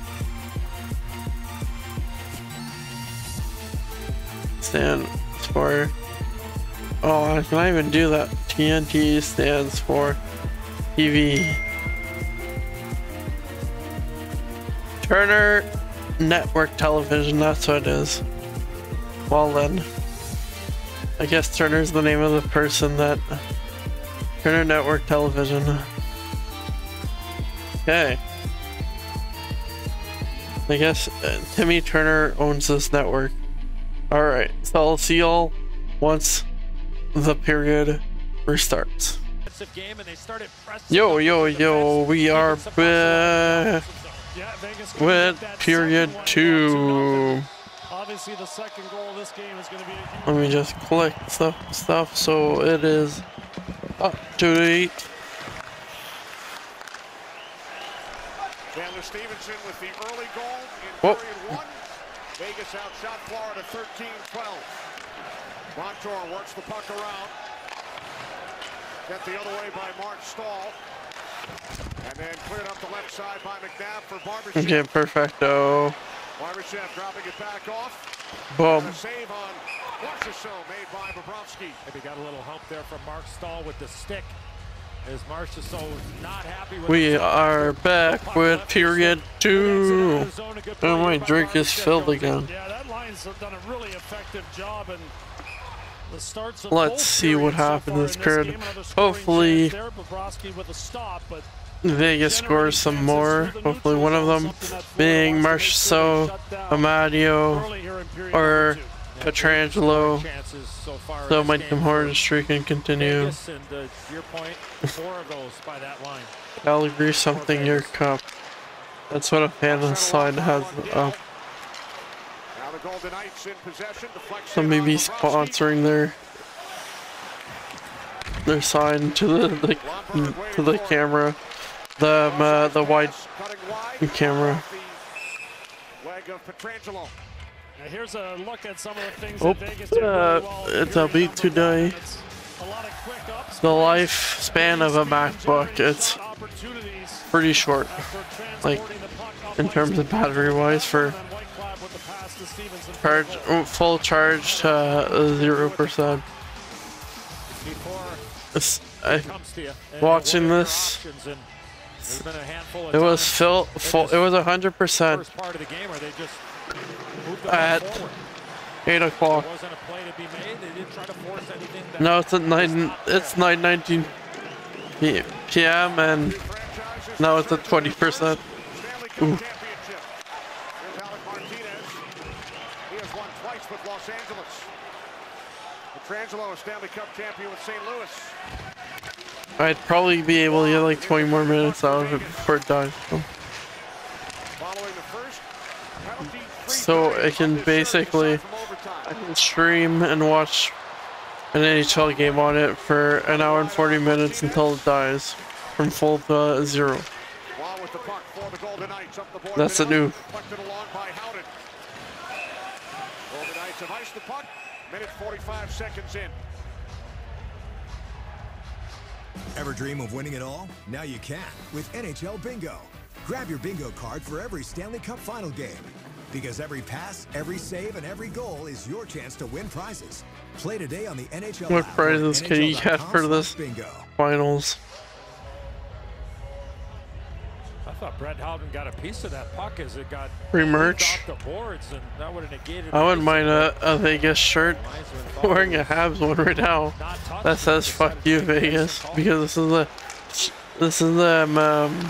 Stands for. Oh, can I even do that? T N T stands for T V. Turner Network Television, that's what it is. Well then. I guess Turner's the name of the person that... Turner Network Television. Okay. I guess uh, Timmy Turner owns this network. Alright, so I'll see y'all once the period restarts. Yo, yo, yo, we are back with period two. Obviously, the second goal of this game is going to be a Let me just click stuff, stuff so it is up to date. Chandler Stevenson with the early goal in Whoa. period one. Vegas outshot Florida thirteen twelve. Montour works the puck around. Sent the other way by Mark Stahl. And then cleared up the left side by McNabb for Barbashev. Okay, perfecto. Barbashev dropping it back off. Boom. And a save on Marchessault made by Bobrovsky. Maybe got a little help there from Mark Stahl with the stick. As Marchessault not happy with We are back with period two. Oh, my drink is filled again. Yeah, that line's done a really effective job, and the starts of Let's both see what periods so happened far this in period. game. Another scoring Hopefully chance there, Bobrovsky with a stop, but Vegas scores some more. Hopefully one of them being Marchessault, Amadio, or Pietrangelo. So my Tim Hortons streak can continue. Vegas, and uh, to your point, four of those by that line. I'll agree something your cup. That's what a fan of the sign has up. Now the Golden Knights in possession. So maybe sponsoring their their sign to the, the to the camera, the um, uh, the wide camera. Leg of Pietrangelo. Now here's a look at some of the things Oh, that Vegas did really uh, well. it's a beat today. A lot of quick ups. The lifespan of a MacBook, it's pretty short, like in terms of battery wise for charge, full charge to zero percent. Watching this, it was full, full it was a hundred percent at eight o'clock. No, it's at nine. It's nine nineteen p m and now it's at twenty percent. Ooh. Pietrangelo, a Stanley Cup champion with Saint Louis. I'd probably be able to get like twenty more minutes out of it before it dies. So, Following the first penalty, so I can basically I can stream and watch an N H L game on it for an hour and forty minutes until it dies from full to zero. with the puck for the Golden Knights up the board. That's a new. Deflected along by Howden. Golden Knights have iced the puck. Minute forty-five seconds in. Ever dream of winning it all? Now you can with N H L Bingo. Grab your bingo card for every Stanley Cup final game. Because every pass, every save, and every goal is your chance to win prizes. Play today on the N H L What app prizes or can you get for this bingo. finals? I thought Brett Howden got a piece of that puck as it got Free merch. off the boards, and that would have negated. I wouldn't mind a, a Vegas shirt. Wearing a Habs one right now that says "Fuck you, Vegas," because this is the this is the um,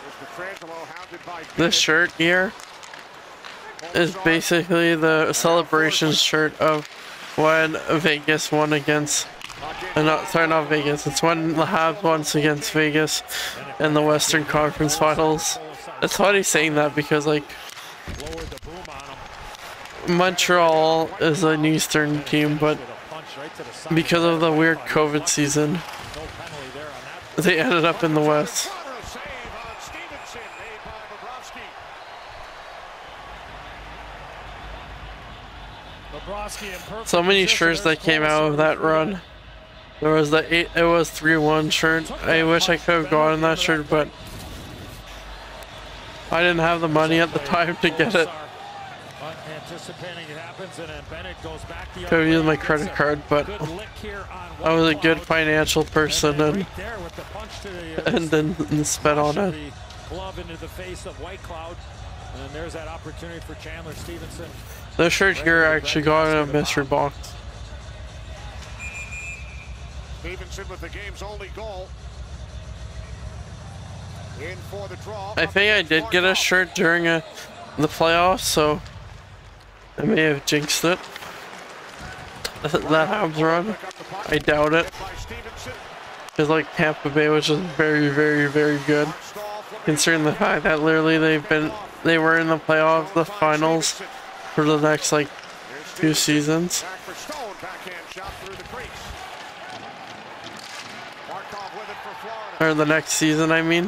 this shirt here is basically the celebration shirt of when Vegas won against. Uh, not sorry, not Vegas. It's when the Habs won against Vegas in the Western Conference Finals. It's funny saying that because like Montreal is an Eastern team, but because of the weird COVID season, they ended up in the West. So many shirts that came out of that run. There was the eight. It was three one shirt. I wish I could have gone in that shirt, but I didn't have the money at the time to get it. Anticipating it happens, and then Bennett goes back the Could have used my credit card, but I was a good financial person and and then spent on it. Glove into the face of White Cloud, and there's that opportunity for Chandler Stevenson. The shirt here I actually got in a mystery box. Stevenson with the game's only goal. In for the draw. I think I did get a shirt during a, the playoffs, so I may have jinxed it. That Habs run, I doubt it. Because like Tampa Bay was just very, very, very good, considering the fact that literally they've been, they were in the playoffs, the finals, for the next like two seasons. Or the next season, I mean.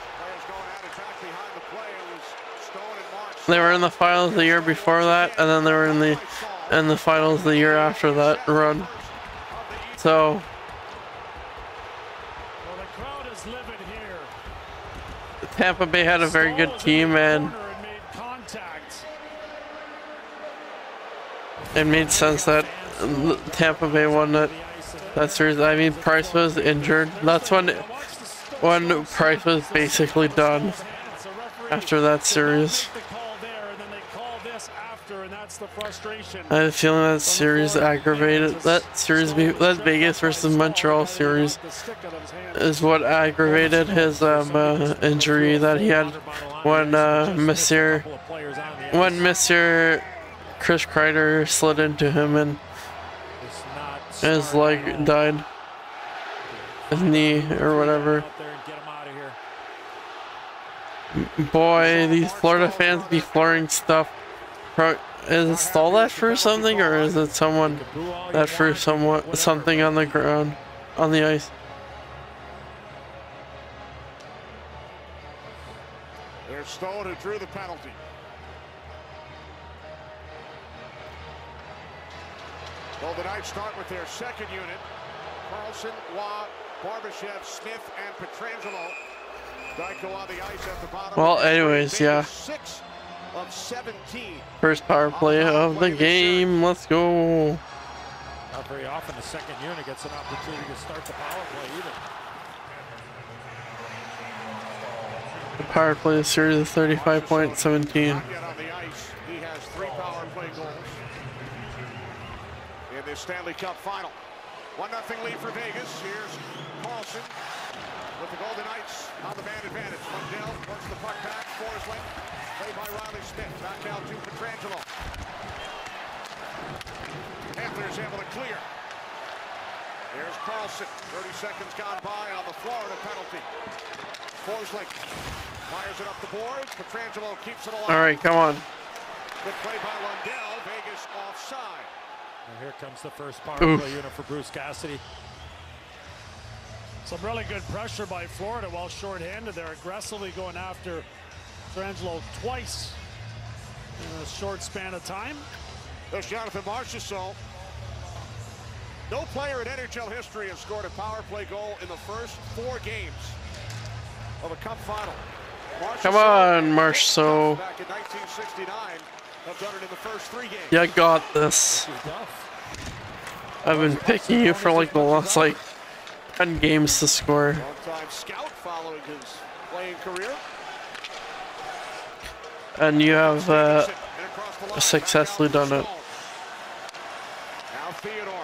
They were in the finals the year before that, and then they were in the in the finals the year after that run. So Well, the crowd is livid here. Tampa Bay had a very good team, and it made sense that Tampa Bay won that that series. I mean, Price was injured. That's when when Price was basically done after that series. I have a feeling that series aggravated that series. That Vegas versus Montreal series is what aggravated his um, uh, injury that he had when uh, Monsieur when Monsieur Chris Kreider slid into him and his leg died, his knee or whatever. Boy, these Florida fans be flooring stuff. Is it Stolat for something, or is it someone that for someone something on the ground, on the ice? There's Stone who drew the penalty. Golden Knights start with their second unit. Carlson, Waugh, Barbashev, Smith, and Pietrangelo. Dyko on the ice at the bottom. Well, anyways, yeah. Six of seventeen. First power play of the game. Let's go. Not very often the second unit gets an opportunity to start the power play either. The power play of the series is thirty-five point one seven. Not yet on the ice. He has three power play goals in this Stanley Cup final. one nothing lead for Vegas. Here's Carlson with the Golden Knights on the man advantage. Lundell puts the puck back. Forsling. Played by Riley Smith. Back out to Pietrangelo. Panthers able to clear. Here's Carlson. thirty seconds gone by on the Florida penalty. Forsling fires it up the boards. Pietrangelo keeps it alive. All right, come on. Good play by Lundell. Vegas offside. And here comes the first power Oof. play unit for Bruce Cassidy. Some really good pressure by Florida while shorthanded. They're aggressively going after Pietrangelo twice in a short span of time. There's Jonathan Marchessault. No player in N H L history has scored a power play goal in the first four games of a Cup final. Come on, Marchessault. Back in nineteen sixty-nine, have done it in the first three games. You got this. I've been picking you for like the last like ten games to score. Long-time scout following his playing career. And you have uh, successfully done it. Now Theodore.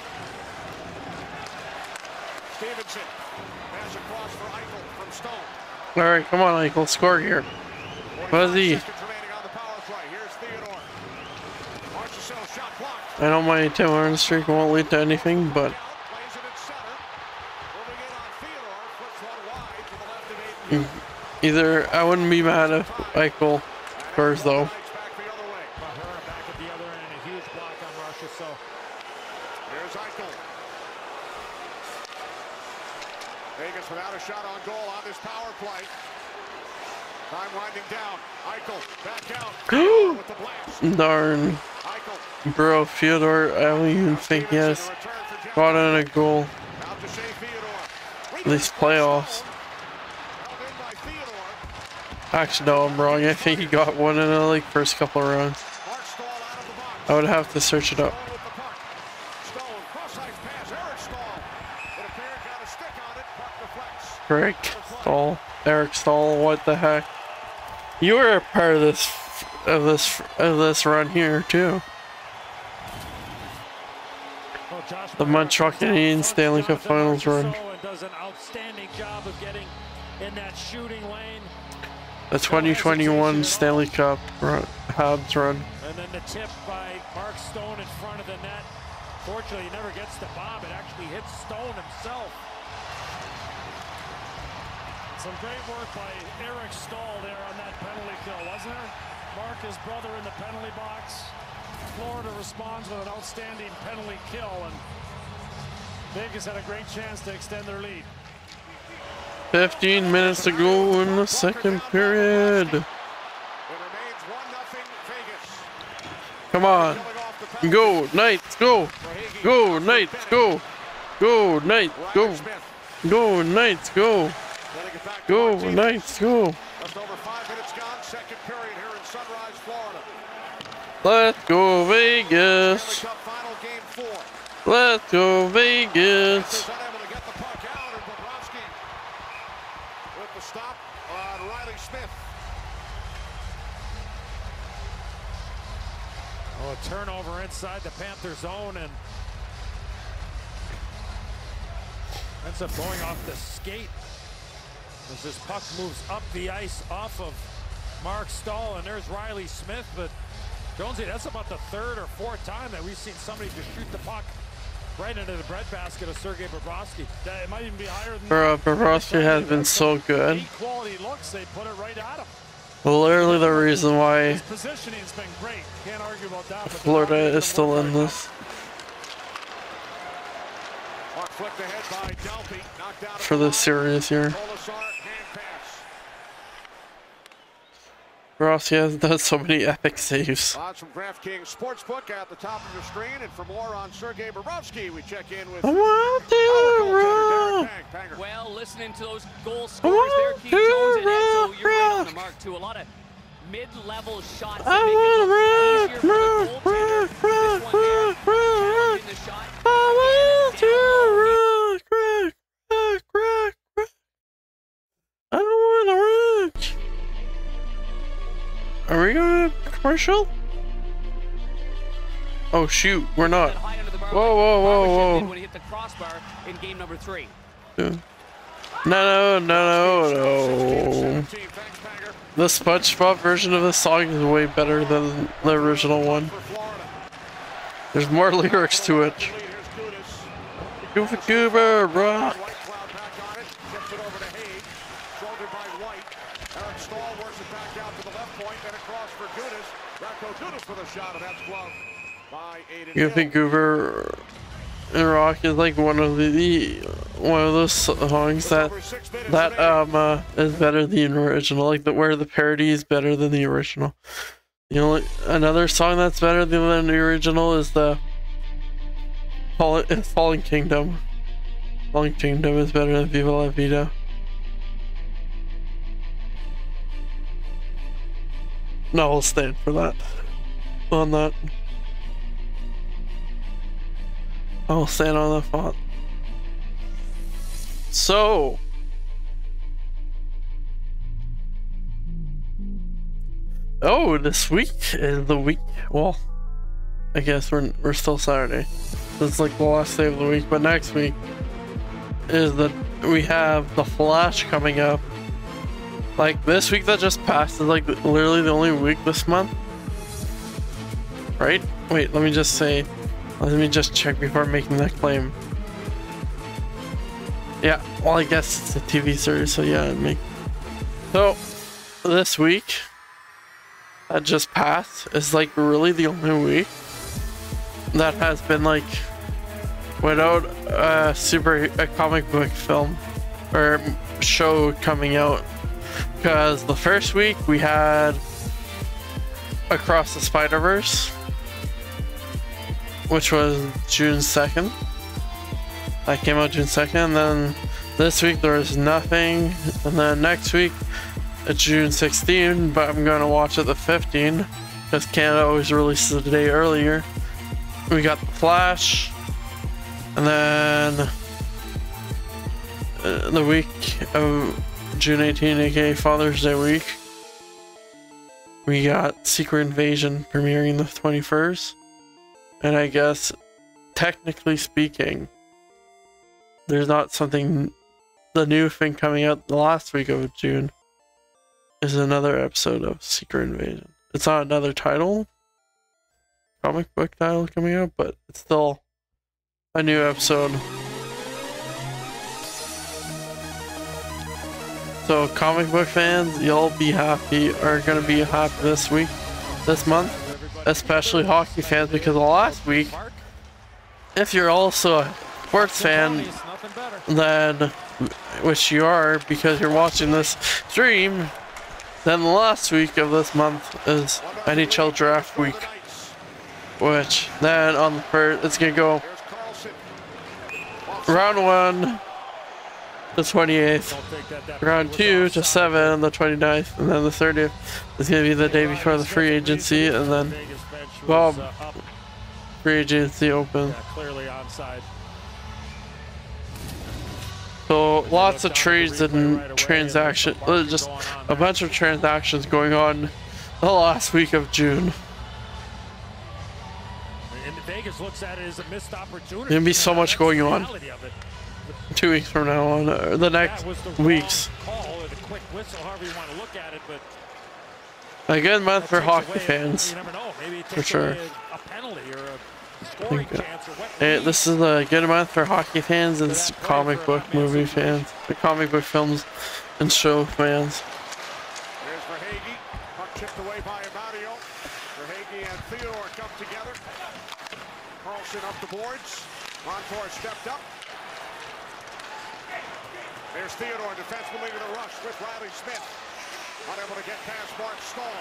Stevenson. Pass across for Eichel from Stone. All right, come on, Eichel, score here. Fuzzy. I know my ten run streak won't lead to anything, but either I wouldn't be mad if Eichel scores though. Vegas without a shot on goal on this power play. Time winding down. Eichel back out with the blast. Darn. Bro, Fyodor, I don't even think he has got in a goal. These playoffs. Actually, no, I'm wrong. I think he got one in the like first couple of rounds. I would have to search it up. Eric Stahl. Eric Stahl. What the heck? You were a part of this, of this, of this run here too. The Montreal Canadiens Stanley Cup Finals run. Does an outstanding job of getting in that shooting lane. The twenty twenty-one Stanley Cup run, Habs run. And then the tip by Mark Stone in front of the net. Fortunately, he never gets the bomb. It actually hits Stone himself. Some great work by Eric Stahl there on that penalty kill, wasn't there? Mark, his brother, in the penalty box. Florida responds with an outstanding penalty kill, and Vegas had a great chance to extend their lead. fifteen minutes to go in the second period. Come on. Go, Knights, go. Go, Knights, go. Go, Knights, go. Go, Knights, go. Go, Knights, go. Just over five minutes gone, second period here in Sunrise, Florida. Let's go, Vegas. Let's go, Vegas. With the stop on Riley Smith. Oh, a turnover inside the Panther zone, and ends up going off the skate as this puck moves up the ice off of Mark Stahl, and there's Riley Smith. But Jonesy, that's about the third or fourth time that we've seen somebody just shoot the puck right into the breadbasket of Sergei Bobrovsky. It might even be higher than Bro, Bobrovsky has been so good. quality looks, they put it right at him. Literally the reason why His positioning's been great. Can't argue about that. Florida is still in this. For the series here. Bobrovsky has done so many epic saves. Odds from DraftKings Sportsbook at the top of your screen, and for more on Sergei Bobrovsky, we check in with I want to Derek Well, listening to those goal scorers there, Keith Jones and Edzo, you're right on the mark too. A lot of mid-level shots that make it look easier for the goaltender. This one there, challenging the shot. I want to rock, rock, rock, rock, rock. I want to rock. Are we going to commercial? Oh shoot, we're not. Whoa, whoa, whoa, whoa. When he hit the crossbar in game number three. Yeah. No, no, no, no, no. The SpongeBob version of this song is way better than the original one. There's more lyrics to it. Goofa Goober Rock. Goofy Goober and Rock is like one of the, the one of those songs that that um uh, is better than the original, like the where the parody is better than the original. You know, like, another song that's better than the original is the Fall, Fallen Kingdom. Fallen Kingdom is better than Viva La Vida. No, I'll stand for that. On that. I'll stand on the font. So. Oh, this week is the week. Well, I guess we're we're still Saturday. It's like the last day of the week, but next week is the we have the Flash coming up. Like this week that just passed is like literally the only week this month. Right? Wait, let me just say, let me just check before making that claim. Yeah, well I guess it's a T V series, so yeah, it make. So, this week that just passed is like really the only week that has been like without a super a comic book film or show coming out. Because the first week we had Across the Spider-Verse, which was June second. That came out June second, and then this week there was nothing, and then next week it's June sixteenth, but I'm gonna watch it the fifteenth because Canada always releases a day earlier. We got The Flash, and then uh, the week of June eighteenth, aka Father's Day week, we got Secret Invasion premiering the twenty-first. And I guess, technically speaking, there's not something, the new thing coming out the last week of June is another episode of Secret Invasion. It's not another title, comic book title coming out, but it's still a new episode. So comic book fans, you'll be happy, are gonna be happy this week, this month, especially hockey fans, because last week, if you're also a sports fan, then, which you are because you're watching this stream, then the last week of this month is N H L Draft Week, which then on the first, it's gonna go round one, the twenty-eighth, round two to seven, the twenty-ninth, and then the thirtieth is going to be the day before the free agency, and then Bob, free agency open. So lots of trades and transactions, just a bunch of transactions going on the last week of June. Vegas looks at it as a missed opportunity. There's gonna be so much going on. Two weeks from now on, or the next weeks. A good month for hockey fans, for sure. Hey, this is a good month for hockey fans and comic book movie fans, the comic book films and show fans. There's Verhaeghe, puck chipped away by Amadio. Verhaeghe and Theodore come together. Carlson up the boards. Montour stepped up. There's Theodore, defenseman leading the rush with Riley Smith. Unable to get past Mark Stahl.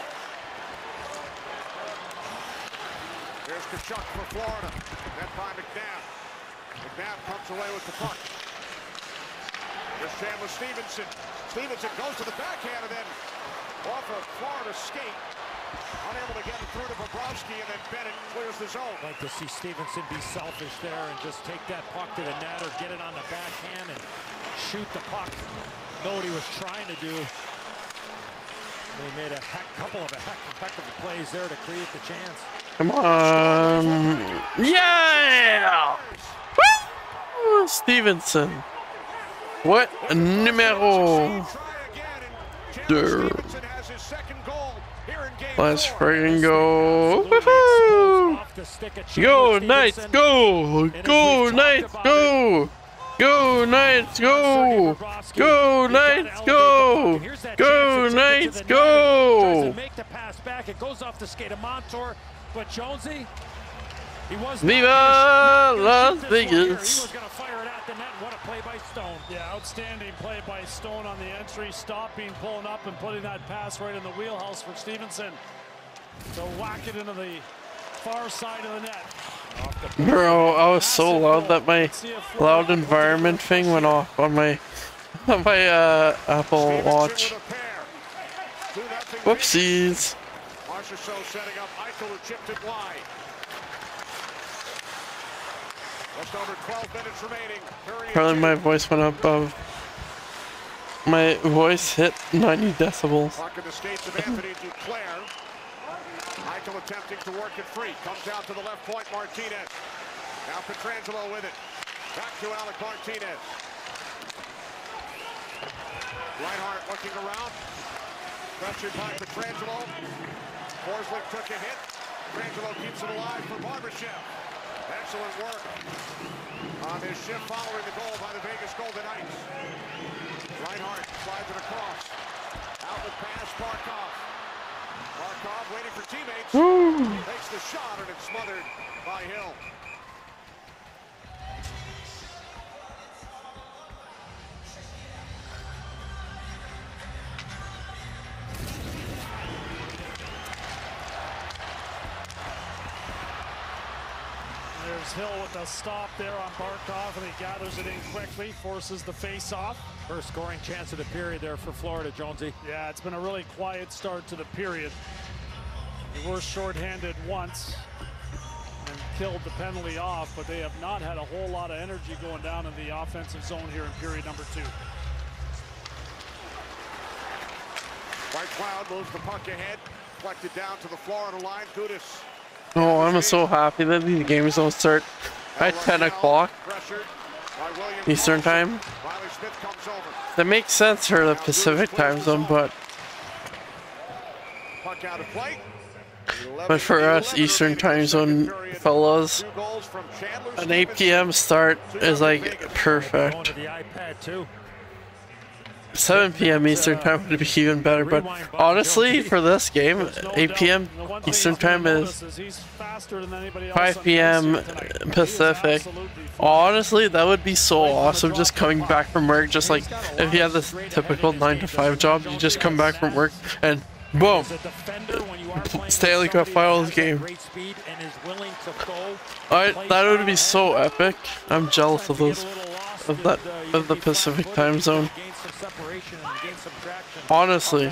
There's Tkachuk for Florida. Net by McNabb. McNabb comes away with the puck. There's Chandler Stevenson. Stevenson goes to the backhand and then off a Florida skate. Unable to get it through to Bobrovsky, and then Bennett clears the zone. I'd like to see Stevenson be selfish there and just take that puck to the net or get it on the backhand and shoot the puck. Know what he was trying to do. They made a heck, couple of a heck, heck of plays there to create the chance. Come on. Yeah! Woo! Stevenson. What a numero? Deux. Let's friggin' go. Woohoo! Go Knights, go! Go Knights, go! Go Knights, go! Go Knights, go! Go Knights, go! Make the pass back. It goes off the skate of Montour, but Jonesy, he was Viva Las Vegas! He was going to fire it at the net. What a play by Stone. Yeah, outstanding play by Stone on the entry, stopping, pulling up, and putting that pass right in the wheelhouse for Stevenson to whack it into the far side of the net. Bro, I was so loud that my loud environment thing went off on my on my uh, Apple Watch. Whoopsies. Marchessault setting up Eichel, who chipped it wide. Just over twelve minutes remaining. Probably my voice went up above. My voice hit ninety decibels. Puck in the skates of Anthony Duclair. Eichel attempting to work it free. Comes out to the left point, Martinez. Now Pietrangelo with it. Back to Alec Martinez. Reinhart looking around. Pressured by Pietrangelo. Forsling took a hit. Pietrangelo keeps it alive for Barbashev. Excellent work on this shift following the goal by the Vegas Golden Knights. Reinhart slides it across. Outlet pass, Barkov. Barkov waiting for teammates. Woo. Takes the shot and it's smothered by Hill. There's It's Hill with a stop there on Barkov, and he gathers it in quickly, forces the face-off. First scoring chance of the period there for Florida, Jonesy. Yeah, it's been a really quiet start to the period. They were shorthanded once and killed the penalty off, but they have not had a whole lot of energy going down in the offensive zone here in period number two. White Cloud moves the puck ahead, deflected down to the Florida line. Gudas. Oh, I'm so happy that these games don't start at ten o'clock Eastern time. That makes sense for the Pacific time zone, but but for us Eastern time zone fellas, an eight P M start is like perfect. seven P M Eastern time would be even better, but honestly, for this game, eight P M Eastern time is five P M Pacific. Honestly, that would be so awesome, just coming back from work, just like if you have this typical nine to five job, you just come back from work and boom, Stanley Cup Finals game. I, that would be so epic. I'm jealous of those, of that, of the Pacific time zone. Honestly,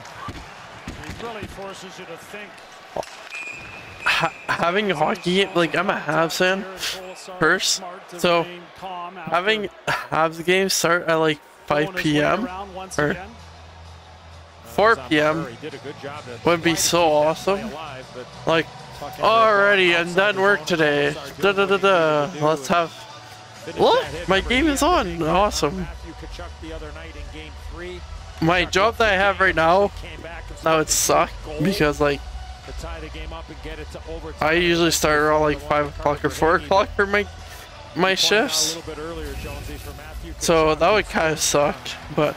ha having a hockey game, like I'm a Habs fan first, so having Habs games start at like five P M or four P M would be so awesome. Like, alrighty, I'm done work today. Da da da da. Let's have. Look, my game is on. Awesome. My job that I have right now, that would suck because like I usually start around like five o'clock or four o'clock for my my shifts, so that would kind of suck. But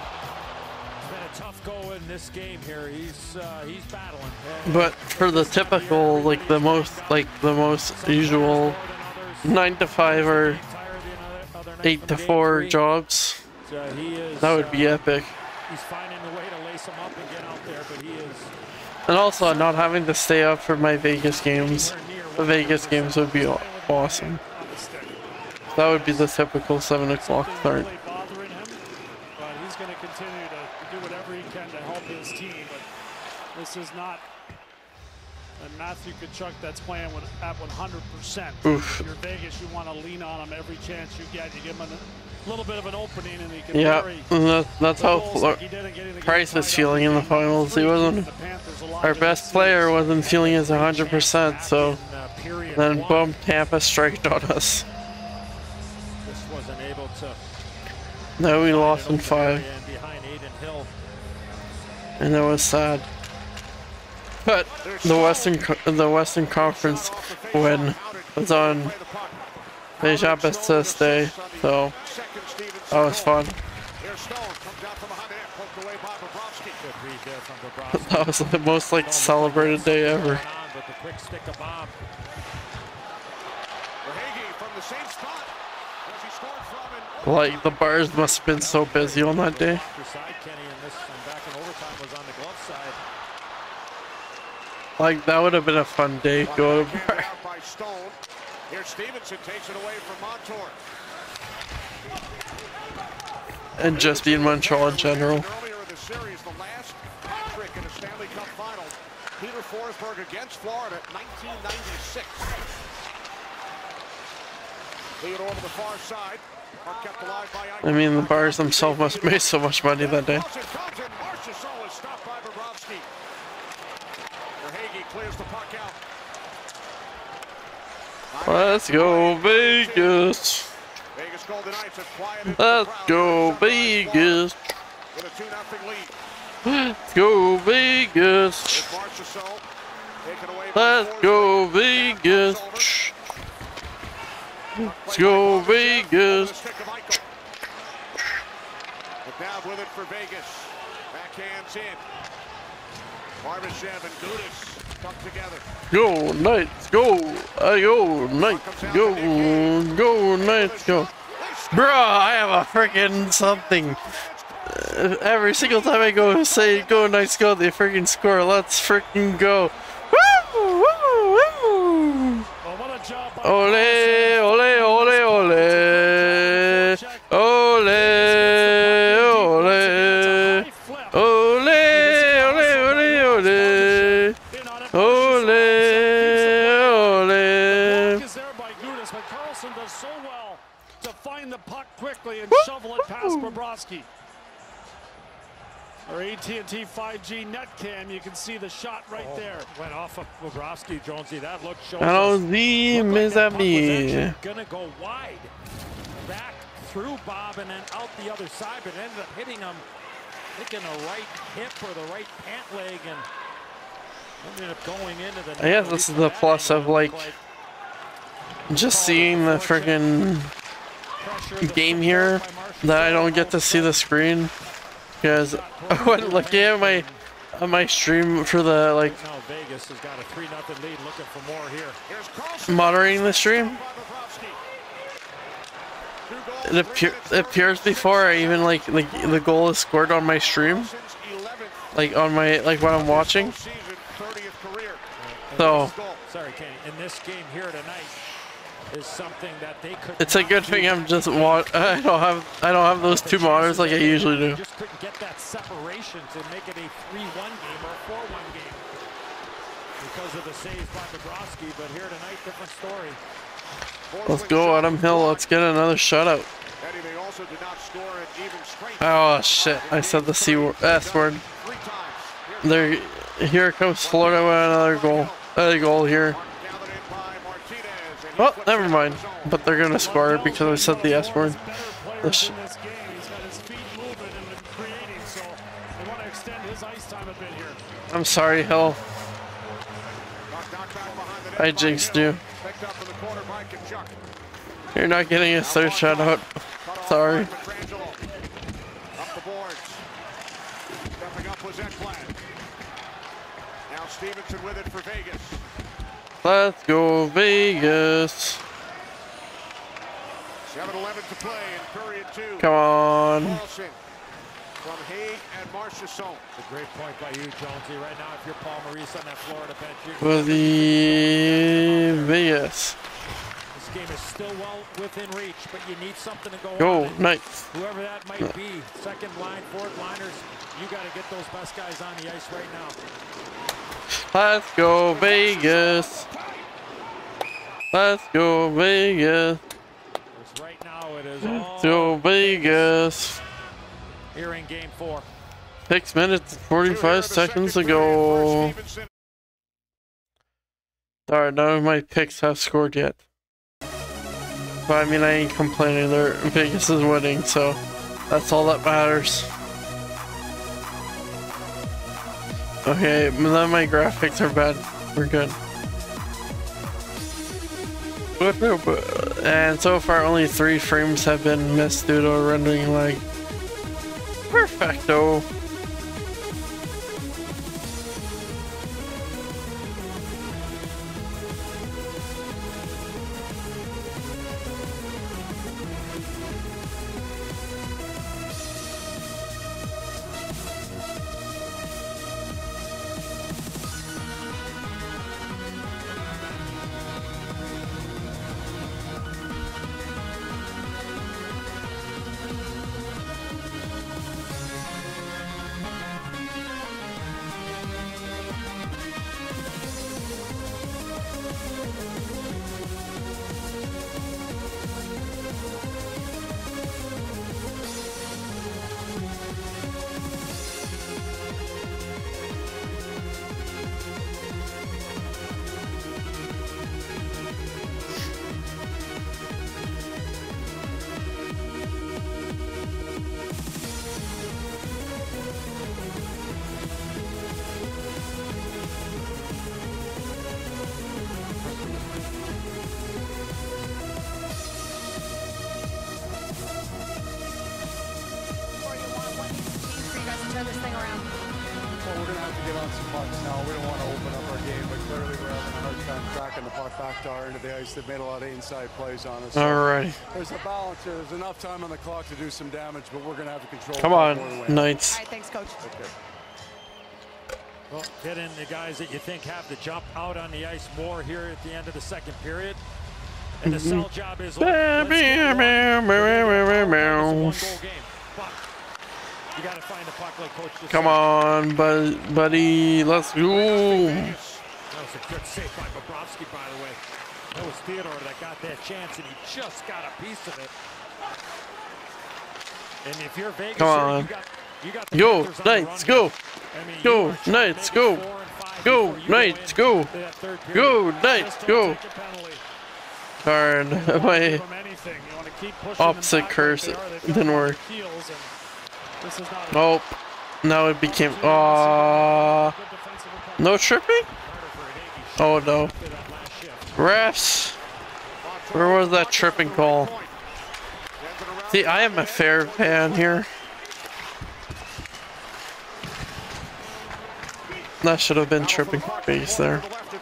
but for the typical, like the most like the most usual nine to five or eight to four jobs, that would be epic. He's finding a way to lace him up and get out there, but he is. And also not having to stay up for my Vegas games. The Vegas games would be awesome. That would be the typical seven o'clock start. Really bothering him, but he's going to continue to do whatever he can to help his team. But this is not a Matthew Tkachuk that's playing with, at one hundred percent. If you're Vegas, you want to lean on him every chance you get. You give him a little bit of an opening, and he can yeah, bury that, that's how like Price is feeling in the finals. He wasn't, our best player wasn't feeling his one hundred percent, so then boom, Tampa striked on us. Just wasn't able to. Now we lost in five, and that was sad. But the Western the Western Conference win was on Deja Baptiste Day, so that was fun. That was the most like celebrated day ever. Like the bars must have been so busy on that day. Like that would have been a fun day. Go to bar. Here Stevenson takes it away from Montour. And just be in Montreal in general. Earlier in the series, the last hat-trick in a Stanley Cup final. Peter Forsberg against Florida, nineteen ninety-six. Theodore to the far side. Kept alive by I mean, the bars themselves must have made so much money that day. Marchessault is stopped by Bobrovsky. Verhaeghe clears the puck out. Let's go Vegas. Vegas Golden Knights have quieted. Let's go Vegas. With a two nothing lead. Let's go Vegas. Marchessault taken away. Let's go Vegas. Let's go Vegas. McNabb with it for Vegas. Backhands in. Barbashev and Gudas come together. Go Knights, go! I go Knights, go! Go Knights, go! Bruh, I have a freaking something. Uh, every single time I go say go Knights, go, they freaking score. Let's freaking go! Woo! Woo! Woo! Ole! Bobrovsky. Our A T and T five G net cam, you can see the shot right Oh, there. Went off of Bobrovsky, Jonesy. That look shows Allons-y, mes amis. Gonna go wide, back through Bob and then out the other side, but ended up hitting him, I think in the right hip or the right pant leg, and ended up going into the. I guess this is the plus of like just seeing the freaking game here that I don't get to see the screen. Because when looking at my at my stream for the like Now Vegas has got a three nothing lead, looking for more here. moderating the stream, it, appear, it appears before I even like like the goal is scored on my stream, like on my like when I'm watching. So Sorry, Kenny. In this game here tonight is something that they could. it's a good thing I'm just wa I don't have I don't have those two monitors like I usually do. Just couldn't get that separation to make it a three one game or a four one game because of the saves by Bobrovsky. But here tonight, different story. Let's go, Adam Hill. Let's get another shutout. Oh shit! I said the C word, S word. There, here comes Florida with another goal. Another goal here. Well, never mind. But they're gonna score because I said the S word. The sh I'm sorry, Hill. I jinxed you. You're not getting a third shutout. Sorry. Now Stevenson with it for Vegas. Let's go Vegas. seven eleven to play in period two. Come on. Carlson from Haig and Marchessault. It's a great point by you, Jonesy. Right now, if you're Paul Maurice on that Florida bench, you're For the Vegas. this game is still well within reach, but you need something to go Go, on. nice. Whoever that might be, second line, fourth liners, you got to get those best guys on the ice right now. Let's go Vegas. Let's go Vegas. Because right now it is Let's all go Vegas. here in game four. Six minutes and forty-five seconds to go. Alright, none of my picks have scored yet. But I mean, I ain't complaining. They're, Vegas is winning, so that's all that matters. Okay, none of my graphics are bad. We're good. And so far, only three frames have been missed due to a rendering lag. Perfecto. They've made a lot of inside plays on us. Alright. There's a balance here. There's enough time on the clock to do some damage, but we're going to have to control. Come on, Knights. All right, thanks, Coach. Okay. Well, get in the guys that you think have to jump out on the ice more here at the end of the second period. And the cell job is like, let's get one. One goal game. But you got to find the puck like Coach just Come said. on, bud, buddy. Let's go. That was a good save by Bobrovsky, by the way. That was Theodore that got that chance, and he just got a piece of it. And if you're Vegas, Come here, on. you got, you got the Go, Panthers on the Knights, run go. here. I mean, you Go, are trying to Knights, make go. it four and five Go, before you Knights, into go. that third period. Go, Knights, Just go. don't take a penalty. Darn, You don't my give them anything. You want to keep pushing them opposite back like curse they are. They've got didn't them on work. their heels, and this is not a Nope. Now it became. Uh, good defensive recovery. no tripping? Oh no. After that last shift. Refs. Where was that tripping call? See, I am a fair fan here. That should have been tripping base there.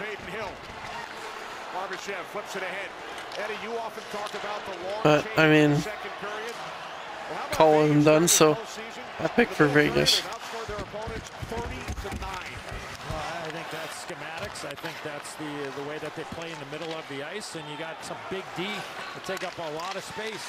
Barbashev flips it ahead. Eddie, you often talk about the long But, change I in mean, the second period. Well, how about call Vegas and done, during so the postseason? I picked for The third period, Vegas. they've outscored their opponents thirty to nine. Well, I think that's schematics. I think that's the the way that they play in the middle of the ice, and you got some big D to take up a lot of space.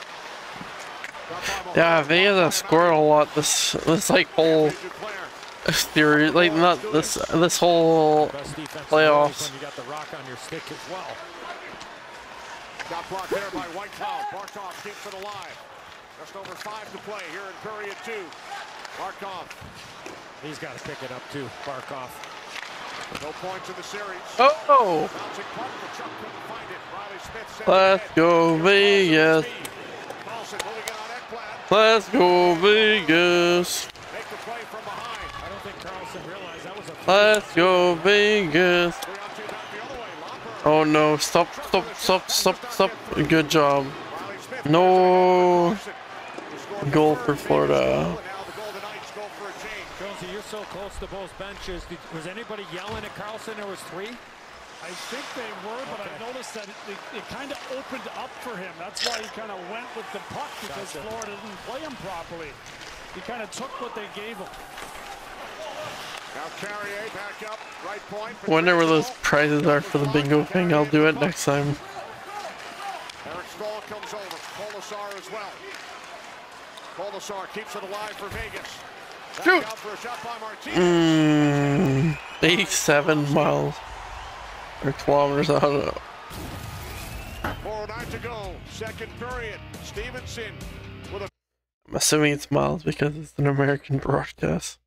Yeah, Vegas have scored a lot this this like whole theory, like not this this whole Best defense playoffs. when you got the rock on your stick as well. Got blocked there by White Cloud. Barkov keeps it alive. Just over five to play here in period two. Barkov. He's got to pick it up too, Barkov. No points in the series. Oh! Bouncing puck, but Chuck couldn't find it. Riley Smith sent it Let's ahead. go Vegas. Carlson moving it on Ekblad. Let's go Vegas. Make the play from behind. I don't think Carlson realized that was a Let's go Vegas. Three on two back the other way. Lomberg. Oh no, stop, stop, stop, stop, stop. Good job. Riley Smith. No Carlson. He scored goal the for third Florida. Vegas goal, and now the Golden Knights go for a change. Jonesy, you're so close to both benches. Did, was anybody yelling at Carlson? There was three. I think they were, but I noticed that it, it, it kind of opened up for him. That's why he kind of went with the puck, because Gotcha. Florida didn't play him properly. He kind of took what they gave him. Now Carrier back up, right point. Wonder where those prizes are for the bingo thing. I'll do it next time. Eric Stahl comes over. Colasar as well. Colasar keeps it alive for Vegas. Back Shoot. out for a shot by Martinez. Mmm. eighty-seven miles. Or kilometers, I don't know. four oh nine to go. Second period. Stevenson with a I'm assuming it's miles because it's an American broadcast.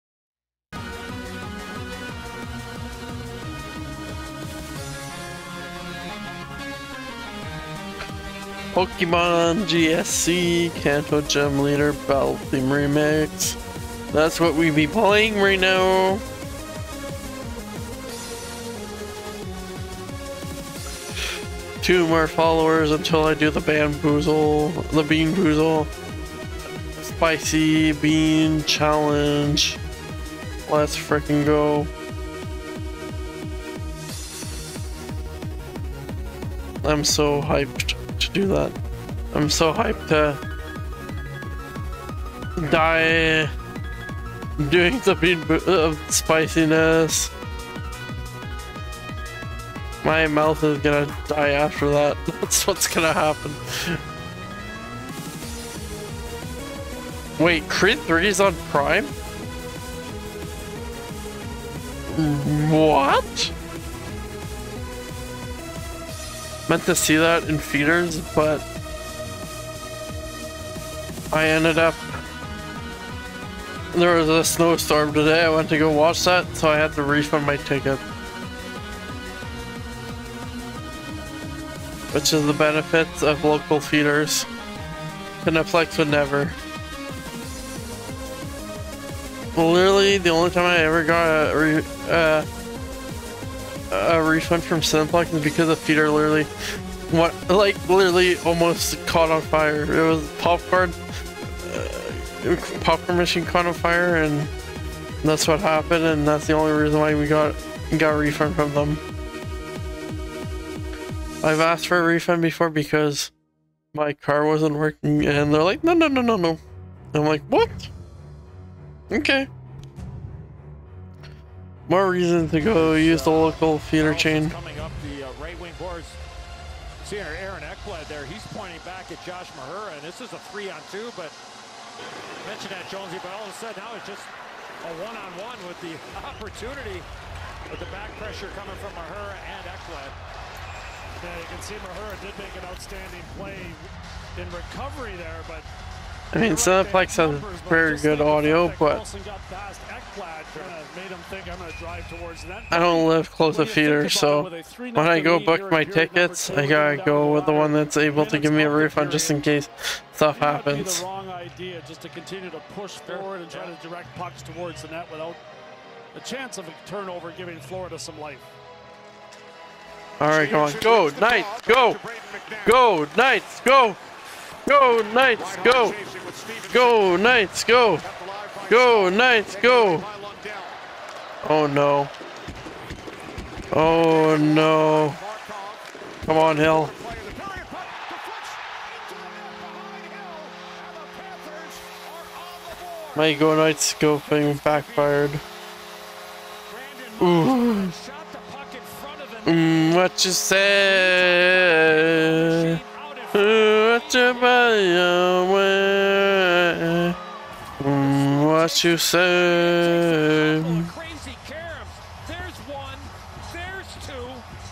Pokemon G S C Kanto Gem Leader Battle Theme Remix. That's what we be playing right now. Two more followers until I do the bamboozle, the bean boozle. Spicy bean challenge. Let's frickin' go. I'm so hyped to do that. I'm so hyped to die doing the bean bo- of spiciness. My mouth is gonna die after that. That's what's gonna happen. Wait, Creed three is on Prime? What? Meant to see that in theaters, but I ended up... There was a snowstorm today, I went to go watch that, so I had to refund my ticket. Which is the benefits of local theaters. Cineplex would never. Literally, the only time I ever got a, re uh, a refund from Cineplex is because the theater literally, what, like, literally almost caught on fire. It was popcorn, uh, popcorn machine caught on fire, and that's what happened, and that's the only reason why we got got a refund from them. I've asked for a refund before because my car wasn't working, and they're like, no, no, no, no, no. I'm like, what? Okay. More reason to go use the local theater chain. Coming up the uh, right wing boards. See Aaron Ekblad there. He's pointing back at Josh Mahura, and this is a three on two. But mentioned that Jonesy, but all of a sudden now it's just a one on one with the opportunity with the back pressure coming from Mahura and Ekblad. Yeah, you can see Mahura did make an outstanding play in recovery there, but I mean, Cineplex has very good audio, but I don't live close to theaters, so when I go book my tickets, I gotta go with the one that's able to give me a refund just in case stuff happens. The wrong idea just to continue to push forward and try to direct pucks towards the net without a chance of a turnover, giving Florida some life. All right, come on, go Knights, go, go Knights, go, go Knights, go, go Knights, go, go Knights, go. Oh no. Oh no. Come on, Hill. My Go Knights go thing backfired. Ooh. Mm, what you say? What you buy away? Mm, what you say? Crazy caroms. There's one. There's two.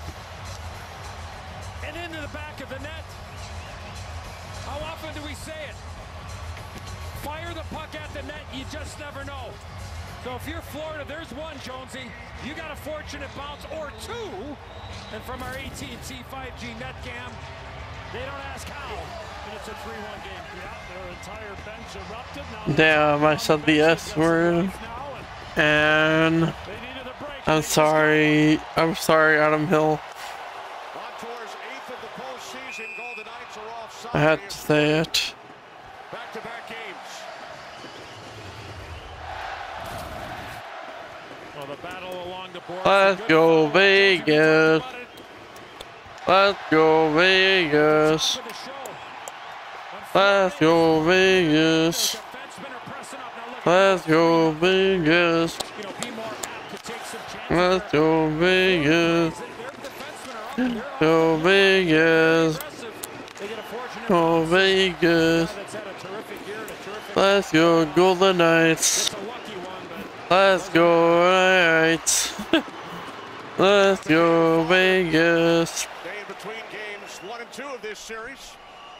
And into the back of the net. How often do we say it? Fire the puck at the net. You just never know. So if you're Florida, there's one, Jonesy. You got a fortunate bounce or two. And from our A T and T five G net cam, they don't ask how. And it's a three one game. Yeah, their entire bench erupted. Now damn, I said the S word. And I'm sorry. I'm sorry, Adam Hill. I had to say it. Back-to-back games. Well, the battle along the board. Let's go Vegas. Let's go Vegas. Let's go Vegas. Let's go Vegas. Let's go Vegas. Go Vegas. Go Vegas. Let's go Golden Knights. Let's go Knights. Let's go Vegas. Day in between games one and two of this series.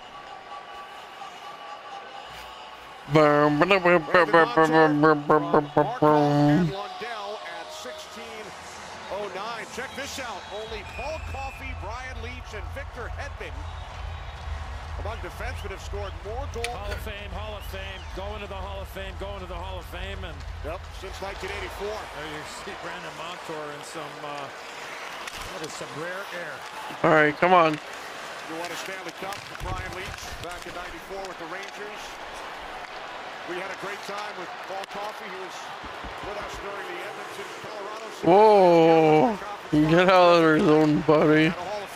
Boom, boom, boom, boom, boom, boom, boom, boom, boom, boom. Lundell at sixteen oh nine. Check this out. Only Paul Coffey, Brian Leetch, and Victor Hedman among defensemen have scored more goals. Hall of Fame, Hall of Fame, going to the Hall of Fame, going to the Hall of Fame, and yep, since nineteen eighty-four. There you see Brandon Montour in some, uh, what is some rare air. All right, come on. You want a Stanley Cup for Brian Leetch back in ninety-four with the Rangers. We had a great time with Paul Coffey, who was with us during the Edmonton, Colorado series. Whoa, get out of their zone, buddy.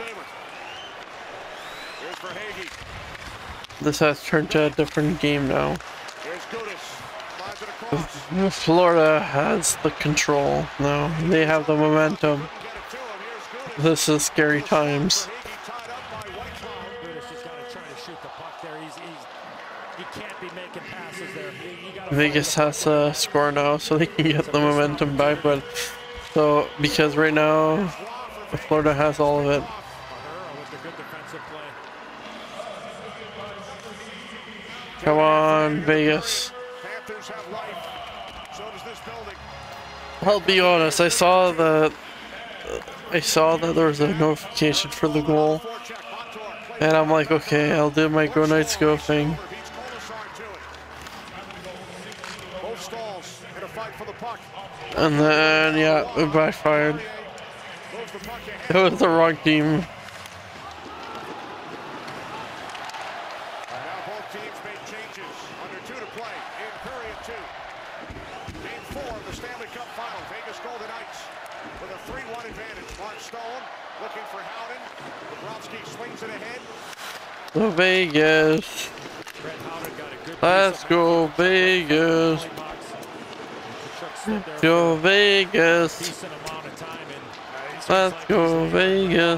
Here's for Hagee. This has turned to a different game now. Here's Gudis. Slides it across. Florida has the control now. They have the momentum. This is scary times. Vegas has to score now so they can get the momentum back, but so because right now Florida has all of it. Come on, Vegas. I'll be honest, I saw that I saw that there was a notification for the goal, and I'm like, okay, I'll do my Go Knights Go thing. And then, yeah, it backfired. It was the wrong team. Now both teams made changes. Under two to play in period two. Game four of the Stanley Cup Final. Vegas Golden Knights with a three one advantage. Mark Stone looking for Howden. Bobrovsky swings it ahead. Go Vegas. Let's go Vegas. Go Vegas. Let's go Vegas.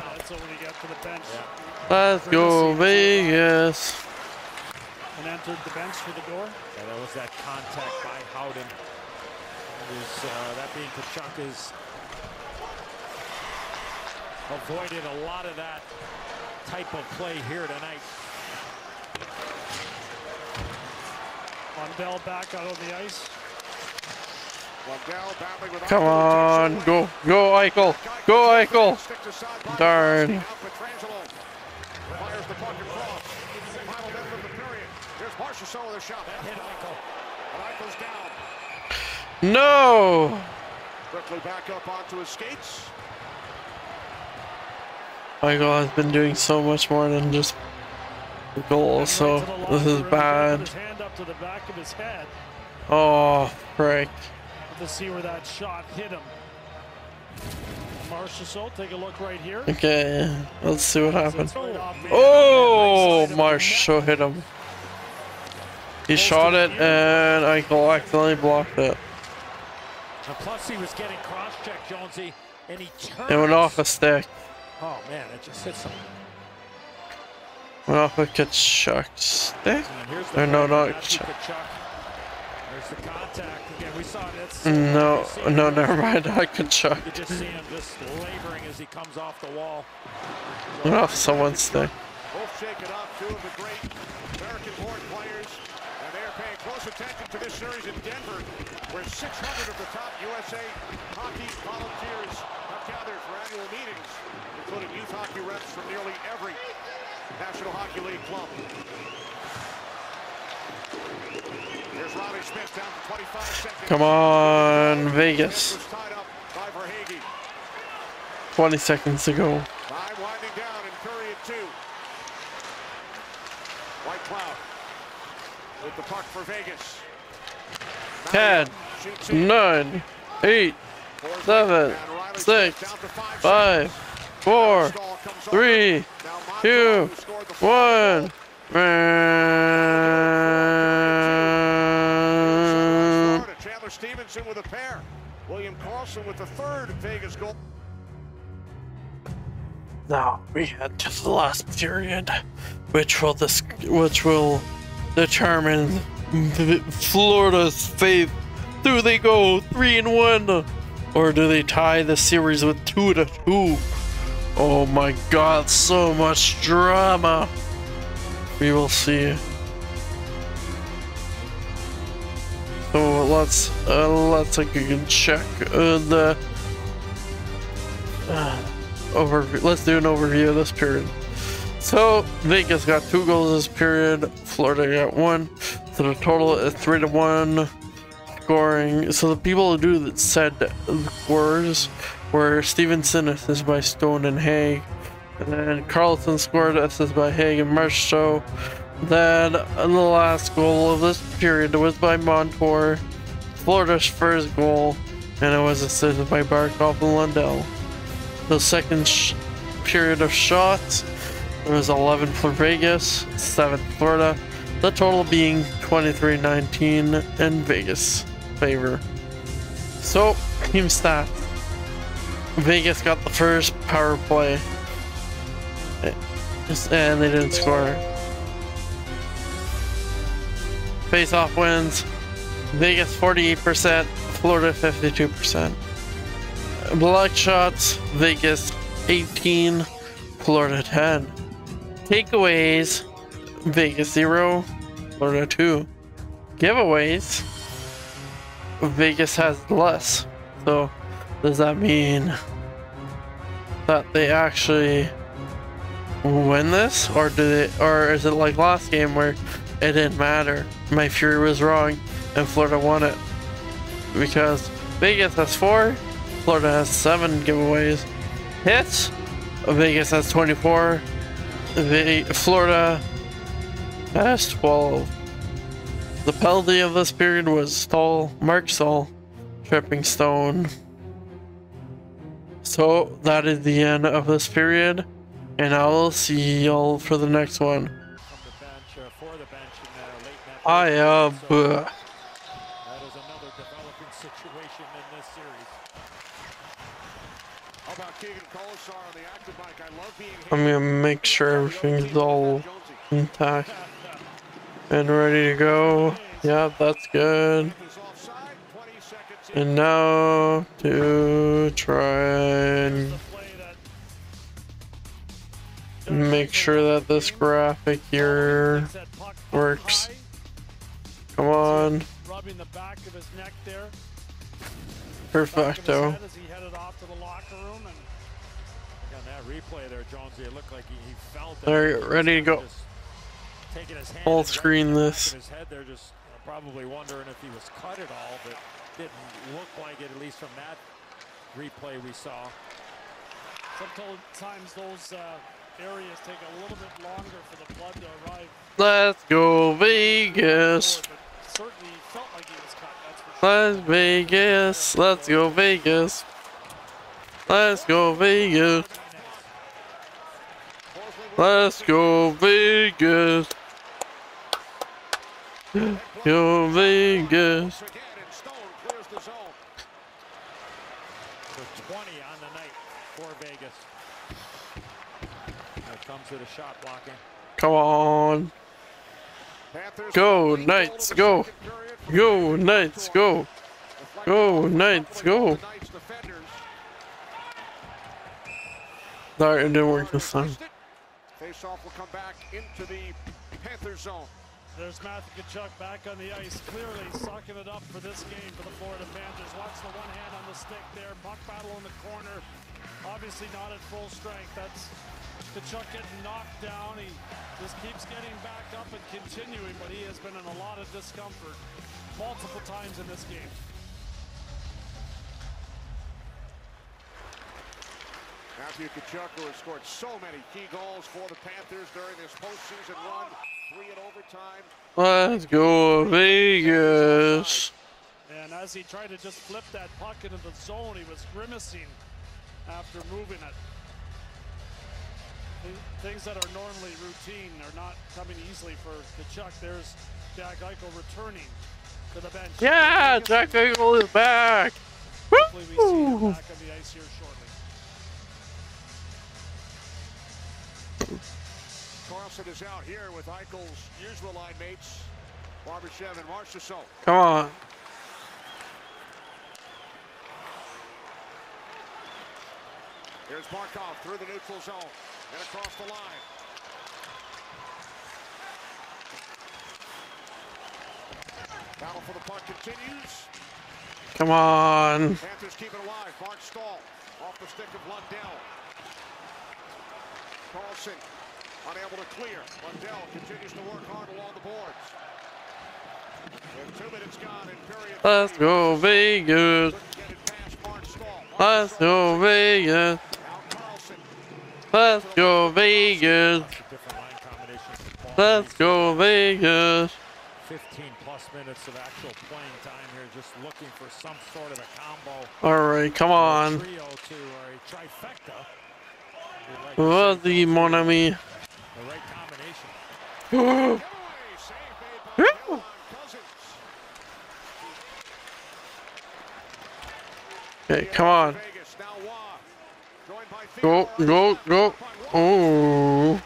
Let's go Vegas. And entered the bench for the door. Yeah, that was that contact by Howden. Was, uh, that being Tkachuk is avoided a lot of that type of play here tonight. Lundell back out on the ice. Come on, go, go Eichel, go Eichel. Darn. Fires the puck across. Final minute of the period. Here's Marchessault with a shot. That hit Eichel. But Eichel's down. No. Quickly back up onto his skates. Eichel has been doing so much more than just goals, so this is bad. His hand up to the back of his head Oh, frick. to see where that shot hit him. Marchessault, take a look right here. Okay, let's see what happened. Oh, Marchessault hit him. He shot it and Eichel accidentally blocked it. And plus he was getting cross-checked, Jonesy, and he turned. It went off a stick. Oh man, it just hit something. Went off a Kachuk's stick? Or no, not Kachuk. There's the contact again. We saw it. No, no, never mind. I Kachuk. You just see him just laboring as he comes off the wall. Went off someone's stick. Both shake it off, two of the great American-born players. And they are paying close attention to this series in Denver, where six hundred of the top U S A hockey volunteers have gathered for annual meetings, including youth hockey reps from nearly every National Hockey League club. Here's Riley Smith down to twenty-five seconds. Come on, Vegas. Tied up by Verhaeghe. twenty seconds to go. Time winding down in period two. White Cloud with the puck for Vegas. ten, nine, eight, seven, six, five, four, three, two, one. Chandler Stevenson with a pair. William Karlsson with the third Vegas goal. Now we head to the last period, which will dis which will determine Florida's fate. Do they go three and one, or do they tie the series with two to two? Oh my God! So much drama. We will see. So let's uh, let's take a good check uh, the uh, overview. Let's do an overview of this period. So Vegas got two goals this period. Florida got one. So the total is three to one scoring. So the people who do that said the scores were Stevenson, assisted by Stone and Haig. And then Karlsson scored, assisted by Haig and Marchessault. Then the last goal of this period was by Montour, Florida's first goal, and it was assisted by Barkov and Lundell. The second sh period of shots, it was eleven for Vegas, seven Florida. The total being twenty-three nineteen in Vegas' favor. So, team stats. Vegas got the first power play. And they didn't score. Face-off wins. Vegas forty-eight percent, Florida fifty-two percent. Block shots, Vegas eighteen, Florida ten. Takeaways, Vegas zero, Florida two. Giveaways, Vegas has less. So, does that mean that they actually win this, or do they, or is it like last game where it didn't matter? My Fury was wrong and Florida won it, because Vegas has four, Florida has seven giveaways. Hits, Vegas has twenty-four, Ve Florida has twelve. The penalty of this period was Stahl, Mark Stahl, tripping Stone. So that is the end of this period. And I will see y'all for the next one. I am. Uh, That is another developing situation in this series. How about Keegan Kolesar on the active bike? I love being here. I'm gonna make sure everything's all intact and ready to go. Yeah, that's good. And now to try and make sure that this graphic here works. Come on. Rubbing the back of his neck there. Perfecto. As he headed off to the locker room, and again, that replay there, Jonesy, it looked like he, he felt it. They're ready to go. Taking his hand Full and screen right in the back this. of his head, they're just probably wondering if he was cut at all, but didn't look like it, at least from that replay we saw. Sometimes those uh, areas take a little bit longer for the blood to arrive. Let's go Vegas. Certainly felt like he was cut, that's for sure. Let's Vegas. Let's go Vegas. Let's go Vegas. Let's go Vegas. Go Vegas. For twenty on the night for Vegas. Here comes to the shot blocking. Come on. Go Knights, go. Go Knights, go. Go Knights, go. Sorry, it didn't work this time. Face-off will come back into the Panthers zone. There's Matthew Tkachuk back on the ice, clearly sucking it up for this game for the Florida Panthers. Watch the one hand on the stick there, puck battle in the corner. Obviously not at full strength. That's Tkachuk getting knocked down. He just keeps getting back up and continuing, but he has been in a lot of discomfort multiple times in this game. Matthew Tkachuk, who has scored so many key goals for the Panthers during this postseason run, three in overtime. Let's go Vegas. And as he tried to just flip that puck into the zone, he was grimacing after moving it. Things that are normally routine are not coming easily for Tkachuk. There's Jack Eichel returning to the bench. Yeah, Jack Eichel is back. Hopefully we see him back on the ice here shortly. Carlson is out here with Eichel's usual line mates, Barbashev and Marchessault. Come on. Here's Barkov through the neutral zone and across the line. Battle for the puck continues. Come on. Panthers keep it alive. Mark Stahl off the stick of Lundell. Carlson unable to clear. Lundell continues to work hard along the boards. With two minutes gone in period. Let's go Vegas. Let's go Vegas. Let's go Vegas. Let's go Vegas. fifteen plus minutes of actual playing time here, just looking for some sort of a combo. All right, come on. Trio to a trifecta. Vas-y, mon ami. The right combination. Okay, come on. Go, go, go. Oh.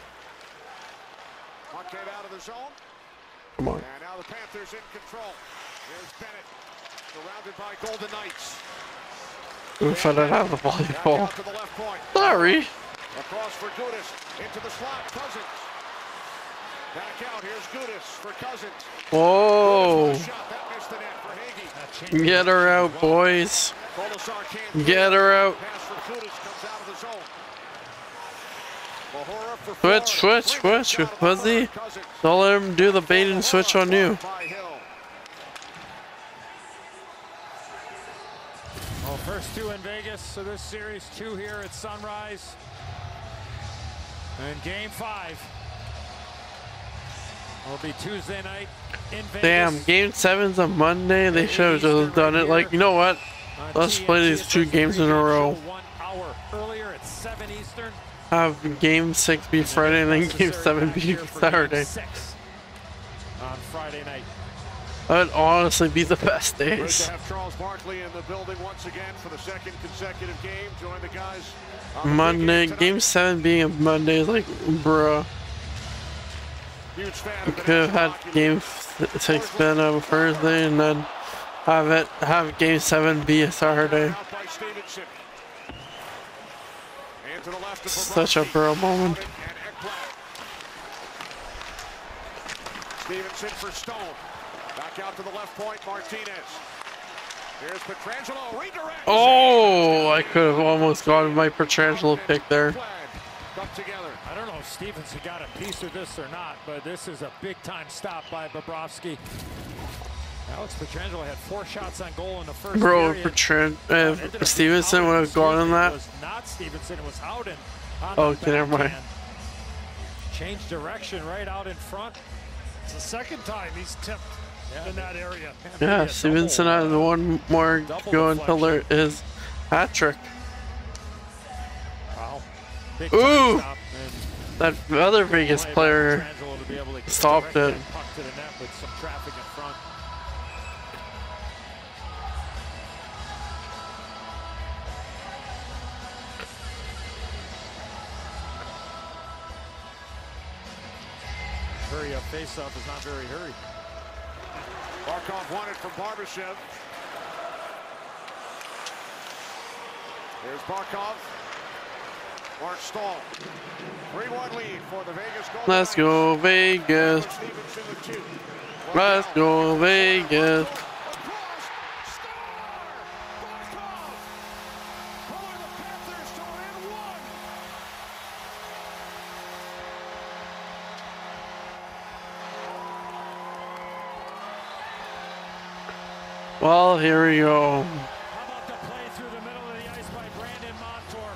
Come on. And now the Panthers in control. Here's Bennett, surrounded by Golden Knights. Oof, I don't have the volleyball. Sorry. Across for Gudis, into the slot, Cousins. Back out, here's Gudis for Cousins. Whoa. Shot, that missed the net for Hagee. Get her out, boys. Get her out. Pass for Gudis comes out of the zone. Mahura for Switch, switch, switch. Fuzzy. Don't let him do the bait and switch on you. Well, first two in Vegas, so this series, two here at Sunrise. And game five will be Tuesday night in Vegas. Damn, game seven's on Monday. They should have just done it. Like, you know what? Let's play these two games in a row. One hour earlier at seven Eastern. Have game six be Friday and then game seven be Saturday. On Friday night. That'd honestly be the best Great days. to have Charles Barkley in the building once again for the second consecutive game. Join the guys on the Monday, big game game seven being a Monday is like, bruh. Huge fan We of the could have National had Hockey game League. six been a Thursday and then have it have game seven be a Saturday. Out by Stevenson. And to the left of Such a bro moment. And Ekblad. Stevenson for Stone. Back Back out to the left point, Martinez. Here's Pietrangelo, redirect. Oh, I could have almost gotten my Pietrangelo pick there. Up together. I don't know if Stevenson got a piece of this or not, but this is a big-time stop by Bobrovsky. Alex Pietrangelo had four shots on goal in the first Bro, period. Petran uh, Stevenson would have gone on that. It was not Stevenson, it was Howden. On Oh, the okay, never mind. backhand. Changed direction right out in front. It's the second time he's tipped Yeah. in that area. Yeah, Stevenson has one more double go until there is hat trick. Wow. Big Ooh! stop, That other Vegas and player Pietrangelo to be able to stopped direct it. that puck to the net with some traffic in front. Hurry up face-off is not very hurried. Barkov won it from Barbashev. Here's Barkov. Mark Stahl. three one lead for the Vegas Golden Let's go Vegas. Stevenson with two. Let's go Vegas. Well, here we go. How about the play through the middle of the ice by Brandon Montour?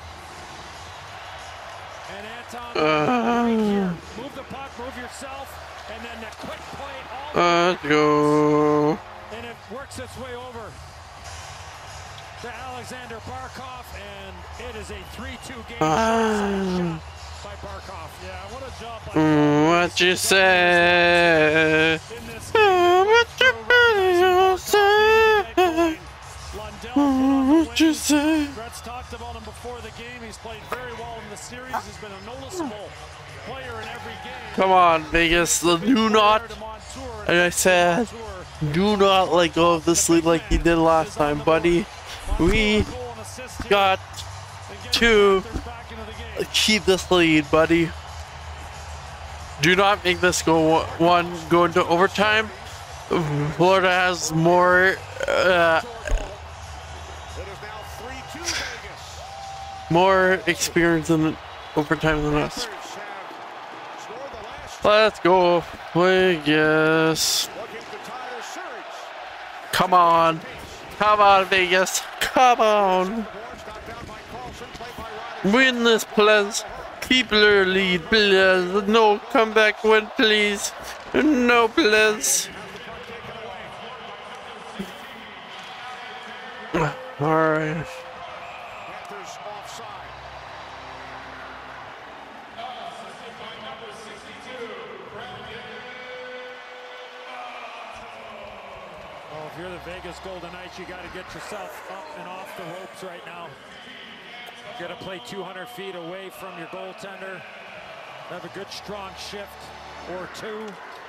And Anton, Uh, right here. Move the puck, move yourself, and then the quick play all the way Let's go. and it works its way over to Alexander Barkov, and it is a three two game Ah. shot by Barkov. Yeah, what a job by Mm, what you say? in this Mm, what you say? Lundell Mm, what you say? Brett's talked about him before the game. He's played very well in the series. He's been a noticeable player in every game. Come on, Vegas. Do not, and I said, do not let go of this lead like you did last time, buddy. We got to keep this lead, buddy. Do not make this go one go into overtime. Florida has more uh, more experience in overtime than us. Let's go, Vegas. Come on. Come on, Vegas. Come on. Win this, please. Keep your lead, please. No comeback win, please. No, please. All right. Oh, if you're the Vegas Golden Knights, you got to get yourself up and off the ropes right now. You got to play two hundred feet away from your goaltender. Have a good strong shift or two.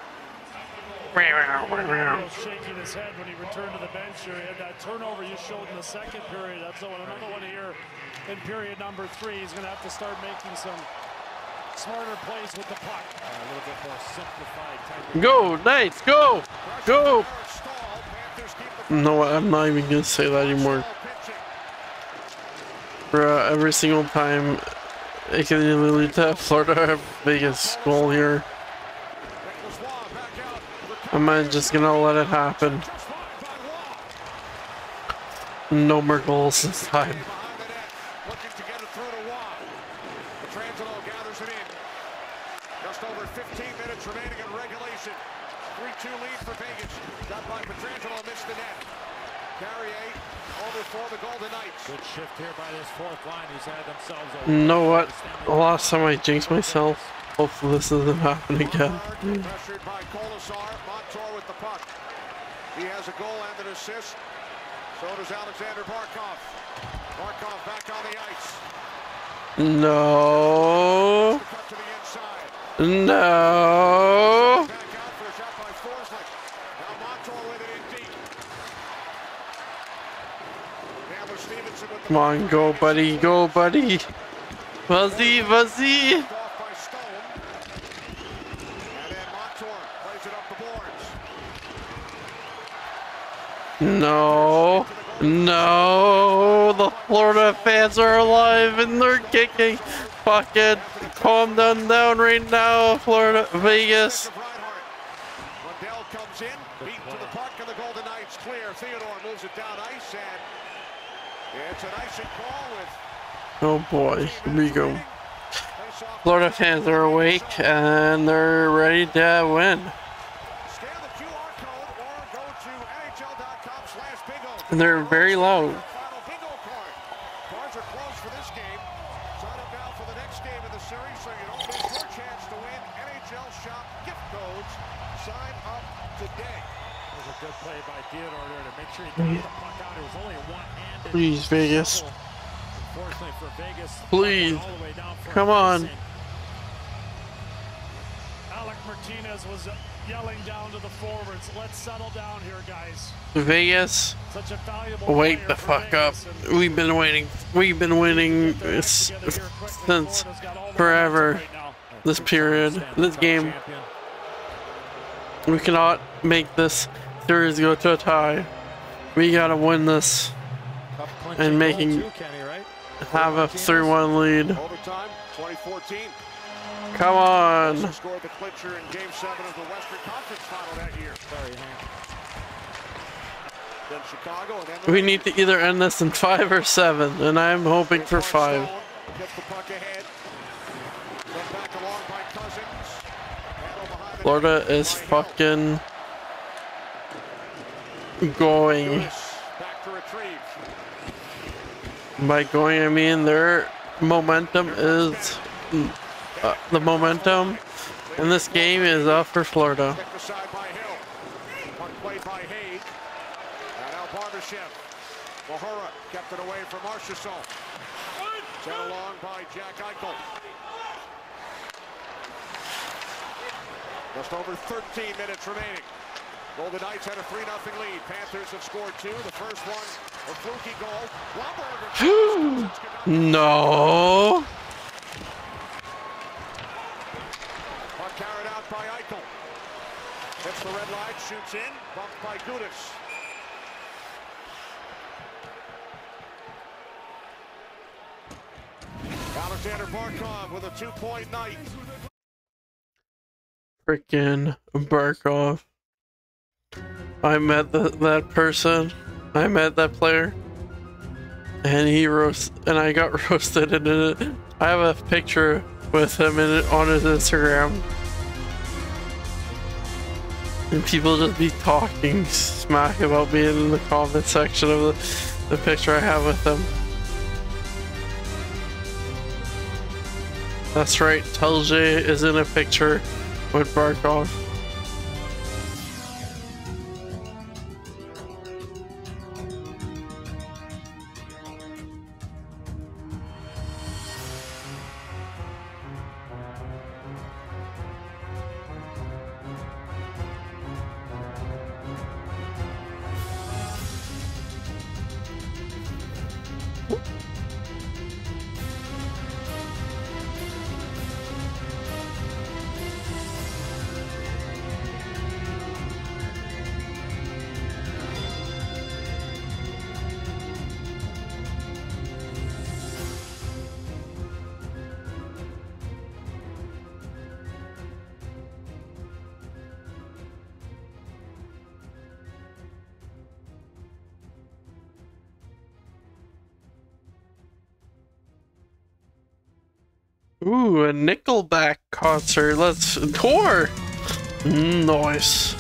shaking his head when he returned to the bench here. He had that turnover you showed in the second period. That's another one here in period number three. He's going to have to start making some smarter plays with the puck. Uh, a little bit more simplified type of Go, Knights, go, go. No, I'm not even gonna say that anymore. Bruh, every single time it can either lead to Florida or Vegas goal here. Am I just gonna let it happen? No more goals this time. Looking to get it through to Waugh. Pietrangelo gathers it in. Just over fifteen minutes remaining in regulation. three two lead for Vegas. Got by Pietrangelo, missed the net. Carrier over for the Golden Knights. good shift here by this fourth line. Who's had themselves a You know what? The last time I jinxed myself. Hopefully this doesn't happen again. Pressured by Colasar. Montour with the puck. He has a goal and an assist. So does Alexander Barkov. Barkov back on the ice. No. Cut to the inside. No. Back out for a shot by Forsling. Now Montour with it in deep. Chandler Stevenson with the Come on, go, buddy, go, buddy. Fuzzy, fuzzy. off by Stone. And then Montour plays it up the boards. No, no, the Florida fans are alive and they're kicking. Fucking calm down down right now, Florida, Vegas. Lundell comes in, beat to the puck, and the Golden Knights clear. Theodore moves it down ice, and it's an icing call with. Oh boy, here we go. Florida fans are awake and they're ready to win. Scan the Q R code or go to N H L dot com slash bingo. And they're very loud. Final bingo card. Cards are closed for this game. Sign up now for the next game in the series so you don't miss your chance to win N H L Shop gift codes. Sign up today. It was a good play by Theodore there to make sure he got the puck out. It was only a one-handed. Please, Vegas. Unfortunately for Vegas, please, all the way down for come on. Alec Martinez was yelling down to the forwards, let's settle down here, guys. Vegas, Such a valuable wake the fuck up. We've been waiting. We've been winning this since forever. This period, this game. We cannot make this series go to a tie. We gotta win this and making have a three one lead. Overtime, twenty fourteen. Come on. Scored the clincher in Game Seven of the Western Conference Final that year. Sorry, Hank. Then Chicago, and then We need to either end this in five or seven, and I'm hoping for five. gets the puck ahead. Then back along by Cousins. Handle behind the Florida is fucking going. back to retrieve. By going, I mean their momentum is uh, the momentum in this game is up for Florida. Kicked aside by Hill. Puck played by Haig. And now Barbashev. Mahura kept it away from Marchessault. Sent along by Jack Eichel. Just over thirteen minutes remaining. Golden Knights had a three nothing lead. Panthers have scored two. The first one, a fluky goal. Blomberg. No. Puck carried out by Eichel. Hits the red line, shoots in, bumped by Gudas. Alexander Barkov with a two-point night. Freaking Barkov. I met the, that person. I met that player. And he roast and I got roasted in it. I have a picture with him in it on his Instagram. And people just be talking smack about me in the comment section of the, the picture I have with him. That's right, Telge is in a picture with Barkov. Ooh, a Nickelback concert. Let's tour. Nice.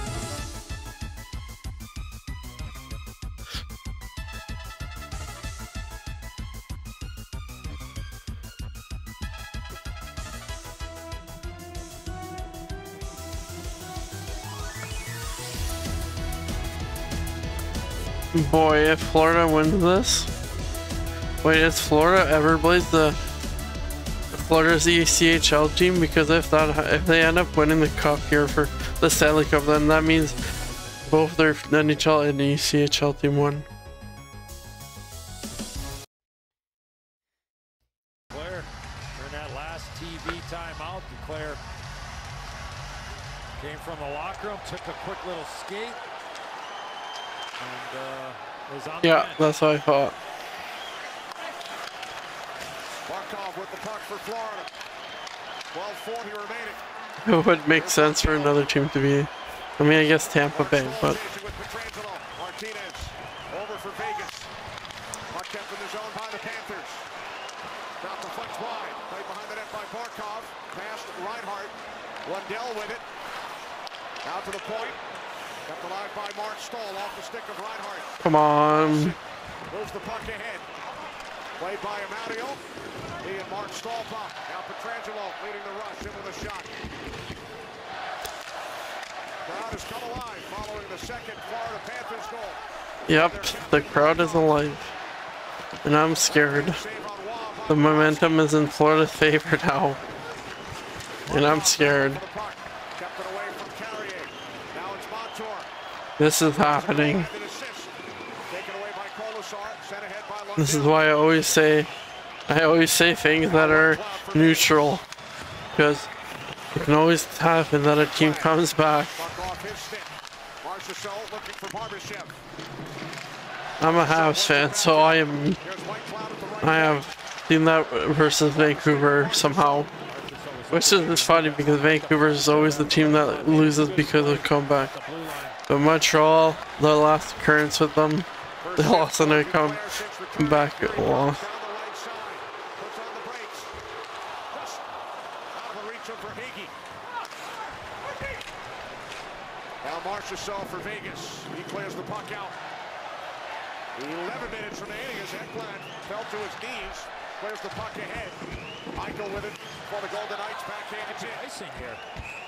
Boy, if Florida wins this. Wait, is Florida Everblades the Florida's E C H L team? Because if that if they end up winning the cup here for the Stanley Cup, then that means both their N H L and E C H L team won. Claire, during that last T V timeout, Claire came from the locker room, took a quick little skate, and uh, is on Yeah, the bench. that's what I thought. Barkov with the puck for Florida. twelve forty remaining. It would make sense for another team to be. I mean, I guess Tampa Bay, but With Pietrangelo. Martinez over for Vegas. Puck kept in the zone by the Panthers. Drop the flex wide. Played behind the net by Barkov. Past Reinhart. Lundell with it. Out to the point. Kept alive by Mark Stahl off the stick of Reinhart. come on. Moves the puck ahead. Played by Amadio. He and Mark Stahl puck. Now Pietrangelo leading the rush in with a shot. Crowd has come alive following the second Florida Panthers goal. Yep, the crowd is alive. And I'm scared. The momentum is in Florida's favor now. And I'm scared. Kept it away from Carrier. Now it's Montour. This is happening. Taken away by Colasar. Sent ahead by Lundell. This is why I always say, I always say things that are neutral. Because it can always happen that a team comes back. Puck off his stick. Marchessault looking for Barbashev. I'm a Habs fan, so I am. I have seen that versus Vancouver somehow, which is funny because Vancouver is always the team that loses because of comeback. But Montreal, the last occurrence with them, they lost and they come back lost. Now Marchessault for Vegas. He clears the puck out. eleven minutes remaining as Ekblad fell to his knees. Clears the puck ahead. Eichel with it for the Golden Knights. Backhands in. Icing here.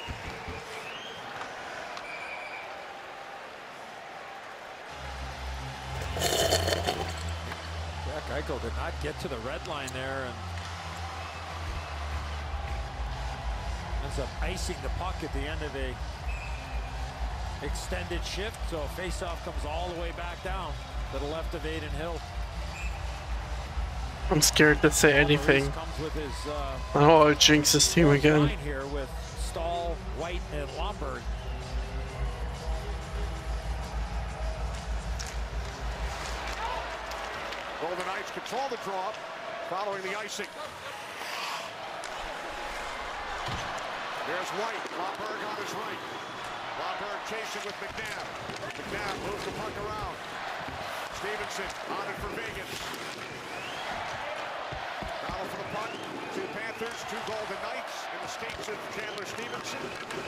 Jack Eichel did not get to the red line there and ends up icing the puck at the end of a extended shift, so face-off comes all the way back down to the left of Aiden Hill. I'm scared to say anything. Comes with his, uh, I don't want to jinx this team again. line here with Stahl, White, and Lomberg. Golden Knights control the draw following the icing. There's White. Lomberg on his right. Lomberg chasing with McNabb. McNabb moves the puck around. Stevenson on it for Vegas. Battle for the puck. Two Panthers, two Golden Knights in the skates of Chandler Stevenson.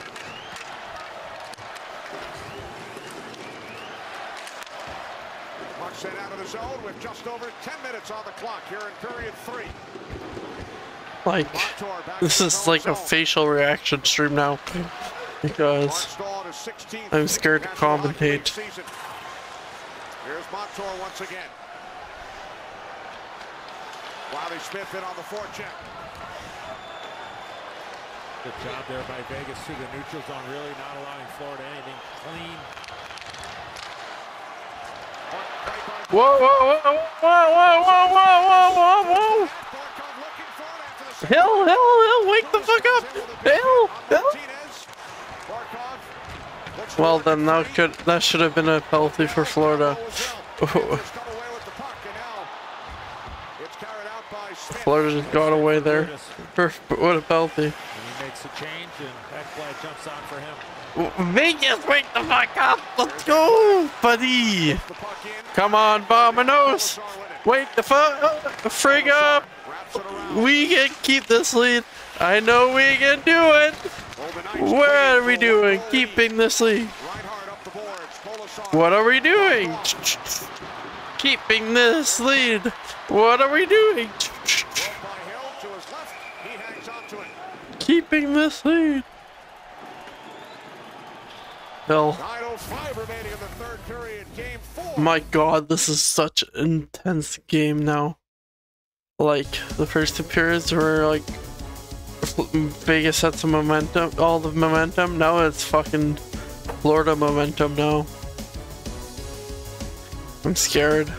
Puck sent out of the zone with just over ten minutes on the clock here in period three. Like, this is like a facial reaction stream now. Because I'm scared to commentate. Here's Montour once again. Wiley Smith in on the forecheck. Good job there by Vegas through the neutral zone, really not allowing Florida anything clean. Whoa, whoa, whoa, whoa, whoa, whoa, whoa, whoa, whoa, whoa! Hill, Hill, Hill, wake the fuck up! Hill, Hill! Well, then that could that should have been a penalty for Florida. Florida just got away there. What a penalty! And he makes a change, and Ekblad jumps on for him. Vegas, wake the fuck up! Let's go, buddy! Come on, Bominos! Wake the fuck frig up! We can keep this lead. I know we can do it. What are we doing? Keeping this lead. What are we doing? Keeping this lead. What are we doing? Keeping this lead. Hell. My god, this is such an intense game now. Like, the first two periods were like Vegas had some momentum, all the momentum. Now it's fucking Florida momentum now. I'm scared.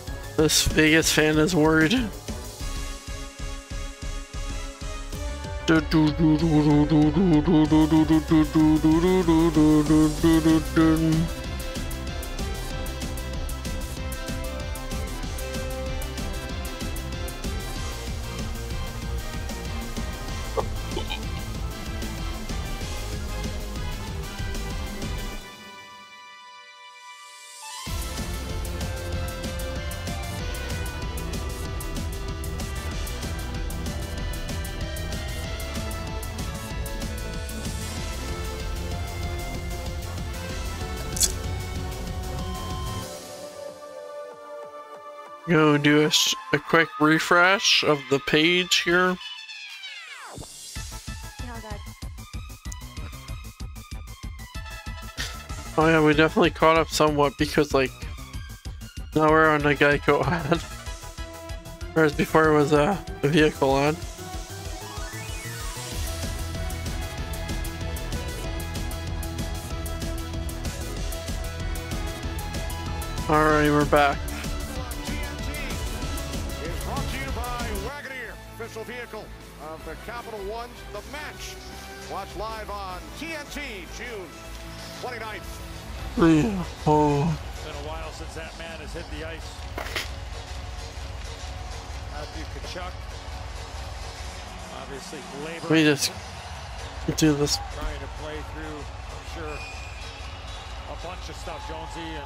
This Vegas fan is worried. Go do a, sh a quick refresh of the page here. Oh yeah, we definitely caught up somewhat because like now we're on a Geico ad, whereas before it was a, a vehicle ad. Alright, we're back. Official vehicle of the Capital One's The Match. Watch live on T N T, June twenty-ninth. Yeah. Oh. It's been a while since that man has hit the ice. Matthew Tkachuk. Obviously, labor. Let me just do this. Trying to play through, I'm sure, a bunch of stuff, Jonesy, and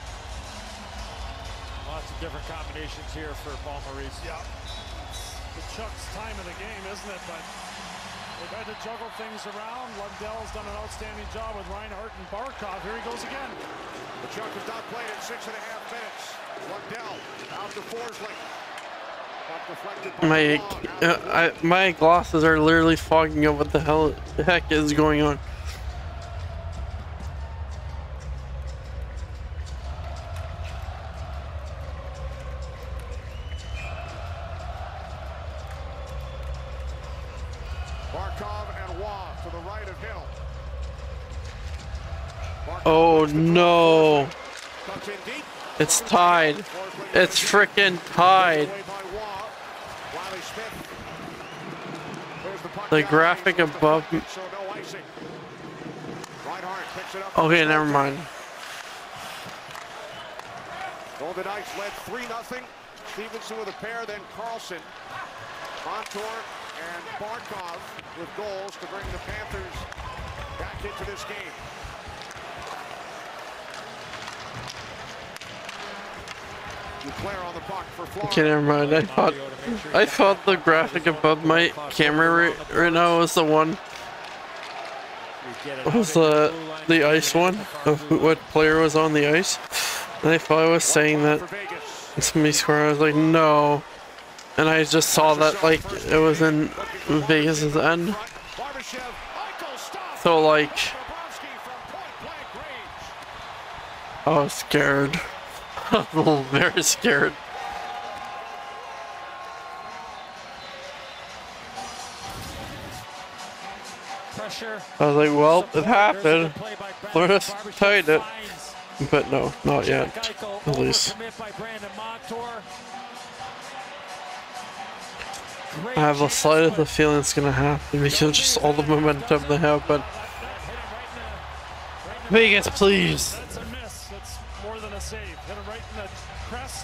lots of different combinations here for Paul Maurice. Yeah. Chuck's time of the game, isn't it? But they've had to juggle things around. Lundell's done an outstanding job with Reinhart and Barkov. Here he goes again. The Chuck has not played in six and a half minutes. Lundell out to Forsling. My uh, I, my glasses are literally fogging up. What the hell the heck is going on? Oh no! It's tied. It's freaking tied. The graphic above. Okay, never mind. Golden Knights led three nothing. Stevenson with a pair, then Carlson, Montour, and Barkov with goals to bring the Panthers back into this game. On the puck for okay, never mind. I thought I thought the graphic above my camera right, right now was the one. Was the the ice one of what player was on the ice? And I thought I was saying that somebody scored. I was like, no, and I just saw that like it was in Vegas's end. So like, I was scared. I was very scared. Pressure. I was like, well, it happened. Florida tied it. But no, not yet. At least. I have a slightest feeling it's going to happen because of just all the momentum they have, but Vegas, please. That's a miss. That's more than a save. Hit it right in the crest.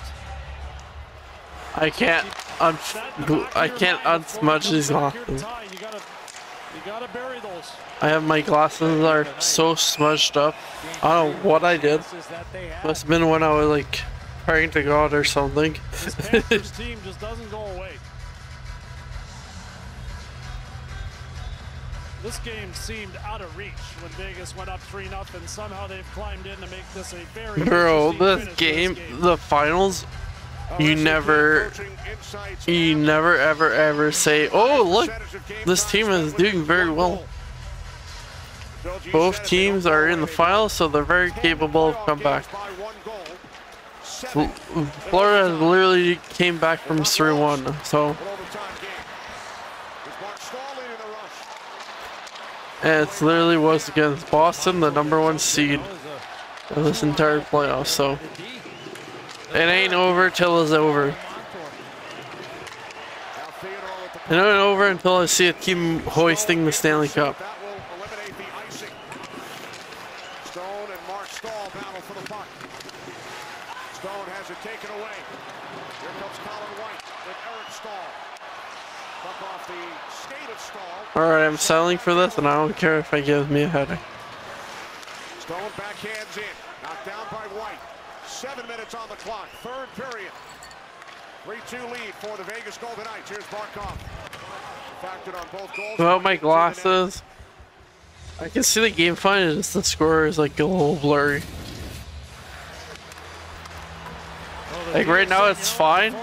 I can't un I can't unsmudge these glasses. You gotta, you gotta bury those. I have my glasses are so smudged up. I don't know what I did. Must have been when I was like praying to God or something. This Panthers team just doesn't go away. This game seemed out of reach when Vegas went up three nothing. Somehow they've climbed in to make this a very Bro, this this game, game, the finals, you never, you never ever ever say, oh look, this team is doing very well. Both teams are in the finals, so they're very capable of comeback. Florida literally came back from three one, so. And it literally was against Boston, the number one seed of this entire playoff, so it ain't over till it's over. And it over until I see it keep hoisting the Stanley Cup. That will eliminate the icing. Stone and Mark Stahl battle for the puck. Stone has it taken away. Here comes Colin White with Eric Stahl. Puck off the skate of Stahl. Alright, I'm settling for this, and I don't care if it gives me a headache. Stone backhands in. Knocked down by White. Seven minutes on the clock. Third period. three two lead for the Vegas Golden Knights. Here's Barkov. Factored on both goals. Without my glasses, I can see the game fine, it's just the score is like a little blurry. Like right now it's fine.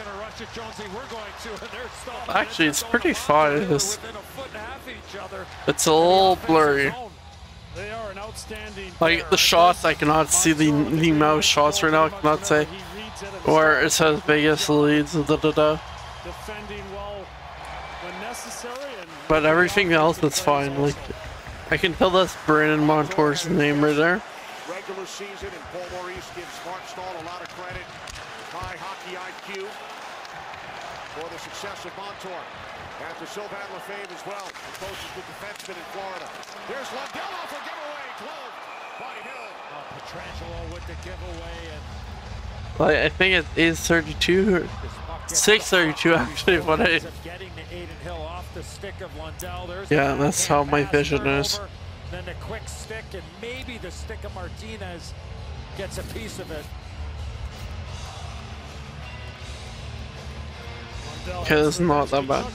Actually, it's pretty fine. It's, it's a little blurry. They are an outstanding Like the shots, I cannot see the, the amount of shots right now. I cannot say where it says Vegas leads. Da, da, da. defending well when necessary. And but everything else is fine. Like I can tell that's Brandon Montour's name right there. Regular season, and Paul Maurice gives Mark Stahl a lot of credit. High hockey I Q for the success of Montour. After Sylvain Lefebvre as well, the closest to defenseman in Florida. Here's Lundell off a giveaway, gloved by Hill. Oh, Pietrangelo with the giveaway, and Like I think it is thirty-two or six thirty-two actually. What I getting the Aiden Hill off the stick of Lundell. There's yeah, that's how my vision is. Then the quick stick, and maybe the stick of Martinez gets a piece of it. Okay, it's not that bad.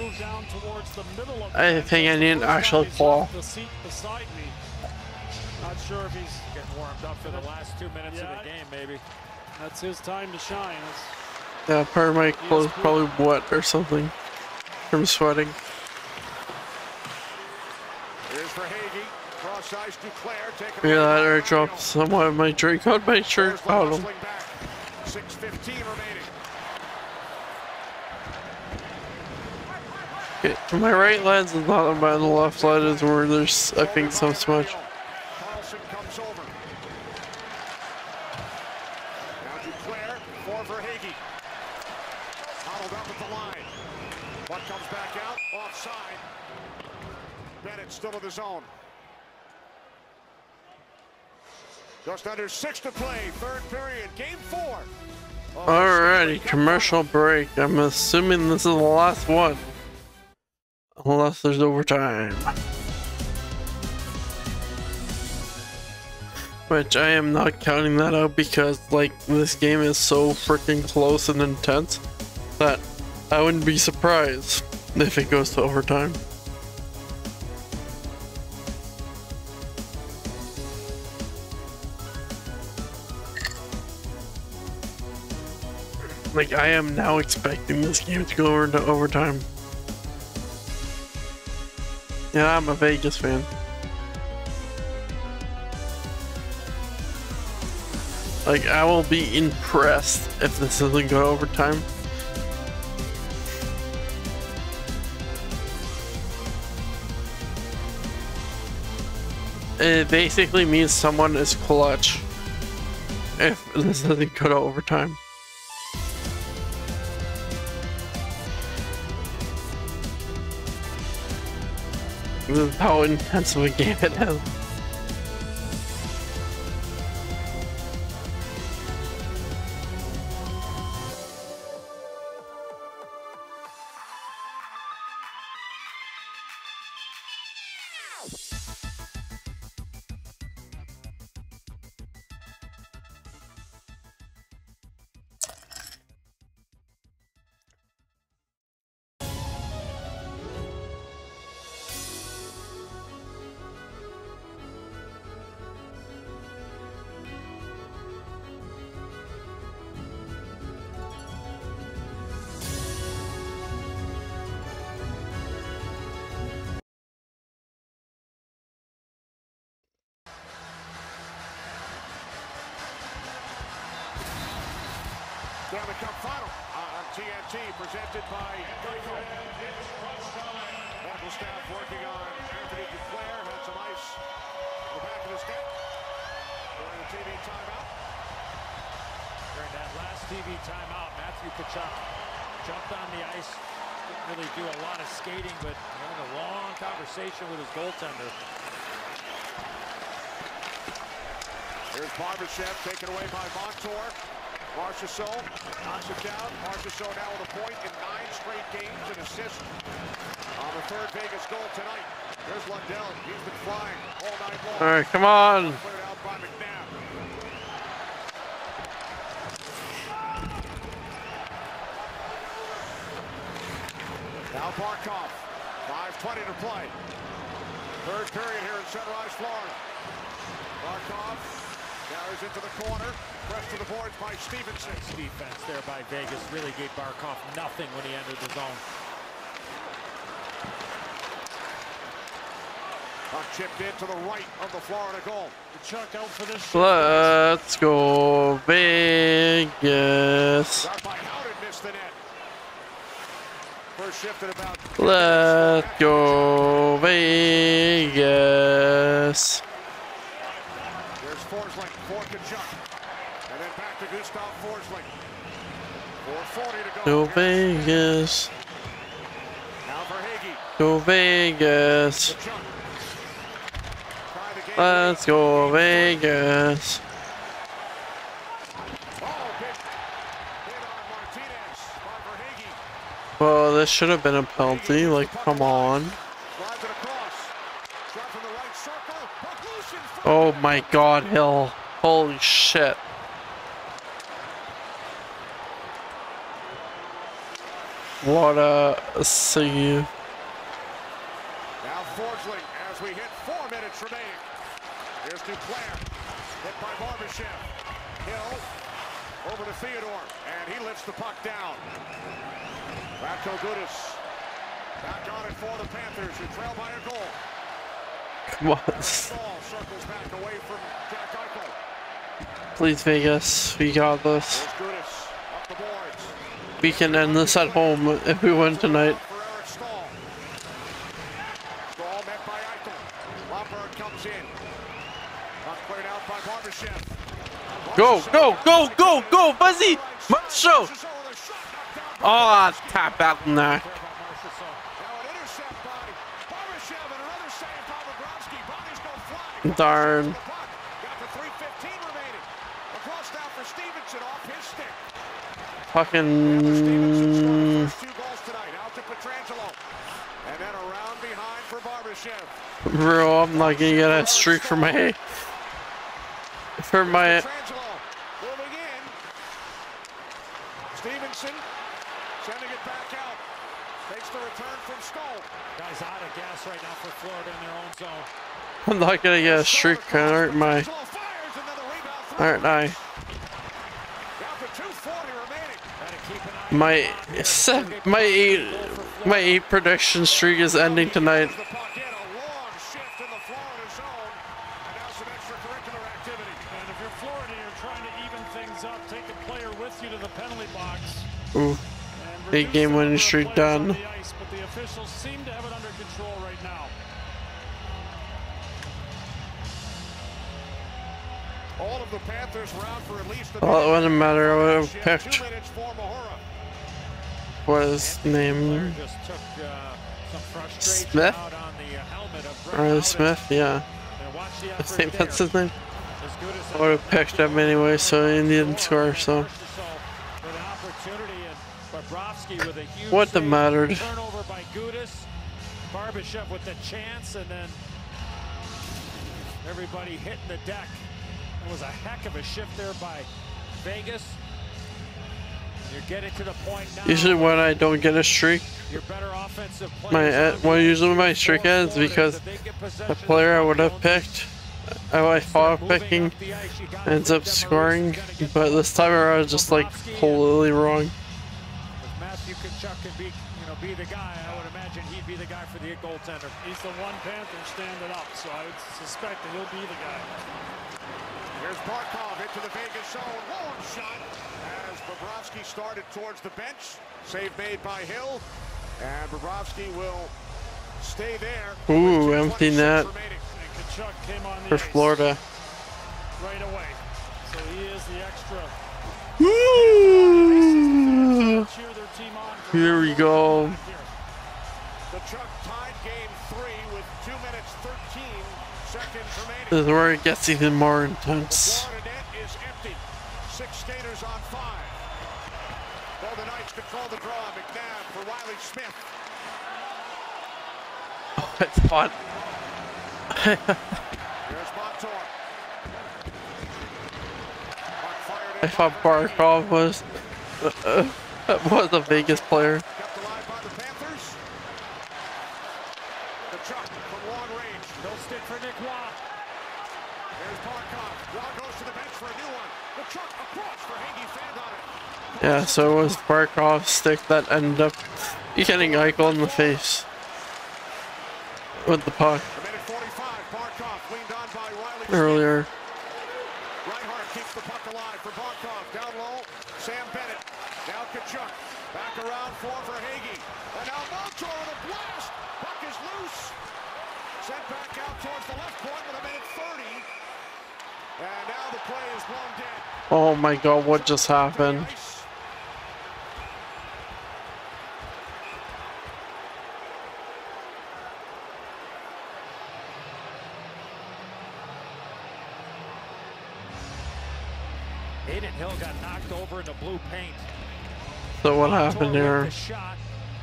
I think I need an actual claw. The seat beside me. Not sure if he's getting warmed up for the last two minutes yeah, of the game, maybe. That's his time to shine. It's Yeah, part of my clothes probably wet or something from sweating. Here's for Hagee. Cross ice Duclair. Taking Yeah, that air dropped somewhat of my drink on my shirt. Found him. six fifteen remaining. Okay, my right lens is not that bad. The left side is where there's, I think, some smudge. Carlson comes over. Now Duclair, four for Hagee. Huddled up at the line. Puck comes back out, offside. Bennett still in the zone. Just under six to play, third period, game four. Alrighty, commercial break. I'm assuming this is the last one. Unless there's overtime. Which I am not counting that out because like this game is so freaking close and intense that I wouldn't be surprised if it goes to overtime. Like I am now expecting this game to go over into overtime. Yeah, I'm a Vegas fan. Like, I will be impressed if this doesn't go overtime. It basically means someone is clutch if this doesn't go to overtime. This is how intense of a game it is. Stanley Cup final on T N T, presented by Geico. Medical staff working on Anthony Duclair. Had some ice in the back of his neck during the T V timeout. During that last T V timeout, Matthew Tkachuk jumped on the ice, Didn't really do a lot of skating, but having a long conversation with his goaltender. Here's Barbashev taken away by Montour. Marchessault knocks it down. Marchessault now with a point in nine straight games, an assist on the third Vegas goal tonight. There's Lundell. He's been flying all night long. All right, come on. Cleared out by McNabb. Now Barkov. five twenty to play. Third period here in Sunrise, Florida. Barkov carries into the corner. Pressed to the boards by Stevenson. Nice defense there by Vegas. Really gave Barkov nothing when he entered the zone. Puck chipped into the right of the Florida goal. Chuck out for this. Let's go Vegas. Shot by Howden, missed the net. First shift at about. Let's go Vegas. There's Forsling for Kachuk. And then back to Gustav Forsling. four forty to go. Go Vegas. Now for Hagee. Go Vegas. Kachuk. Let's go Vegas. Well, this should have been a penalty. Like, come on. Oh my God, Hill. Holy shit. What a save. Now Forsling as we hit four minutes remaining. Here's Duclair. Hit by Barbashev. Hill over to Theodore. And he lifts the puck down. Ratko Gudas back on it for the Panthers, who trail by a goal. Come on. Ball circles back away from Jack Eichel. Please, Vegas. We got this. Here's Gudas up the boards. We can end this at home if we win tonight. For Eric Stahl. Stahl met by Eichel. Lomberg comes in. Puck cleared out by Barbashev. Go, go, go, go, go, Fuzzy! Marshall! Oh, tap out in there. Now an intercept by Barbashev and another save by Bobrovsky. Bodies go flying. Darn. Got the three fifteen remaining. Across now for Stevenson off his stick. Fucking. Two goals tonight. Out to Pietrangelo. And then around behind for Barbashev. Bro, I'm not gonna get a streak for my. For my. Pietrangelo moving in. Stevenson sending it back out. Takes the return from Stoll. Guys out of gas right now for Florida in their own zone. I'm not gonna get a streak, aren't my. Aren't I? My seven, my eight, my eight prediction streak is ending tonight. Ooh, big game winning streak done. But the officials seem to have it under control right now. All of the Panthers were out for at least a Well, it wouldn't matter. I would have picked. two minutes for Mahura. What is his name? Just took, uh, some frustration Smith? out on the uh, helmet of Brett Riley Howden. Smith, yeah. And watch the I effort think there. that's his name. As good as I would have picked him anyway, so he didn't score, so. With an opportunity and Bobrovsky with a huge What the save. mattered? Turnover by Gudas. Barbashev with the chance, and then everybody hitting the deck. It was a heck of a shift there by Vegas. You're getting to the point now. Usually when I don't get a streak, Your better offensive my players uh, well, usually my streak ends because the player I would have picked, I thought of picking, ends up scoring. But this time around, I was just like completely wrong. If Matthew Tkachuk can be, you know, be the guy, I would imagine he'd be the guy for the goaltender. He's the one Panther standing up, so I would suspect that he'll be the guy. Here's Barkov into the Vegas zone. Long shot as Bobrovsky started towards the bench. Save made by Hill. And Bobrovsky will stay there. Ooh, empty net And Tkachuk came on the for ice Florida. right away. So he is the extra. Woo! Cheer their team on. Here we go. Here. This is where it gets even more intense. The Florida net is empty. Six skaters on five. Golden Knights control the draw. McNabb for Riley Smith. Oh, it's fun. Here's Montour. I thought Barkov was uh, was the biggest player. Kept alive by the Panthers. The chuck from long range. No stick for Nick Waugh. There's Barkov. Waugh goes to the bench for a new one. The chuck across for Hagee. Fanned on it. Yeah, so it was Barkov's stick that ended up getting Eichel in the face with the puck A minute forty-five. Barkov leaned on by Riley earlier. Reinhart keeps the puck alive for Barkov. Down low, Sam Bennett. Now Kachuk. Back around four for Hagee. And now Montour with a blast. Puck is loose. Sent back out towards the left point with a minute thirty. And now the play is blown dead. Oh my god, what just happened? Aiden Hill got knocked over in the blue paint. So what happened here? The shot.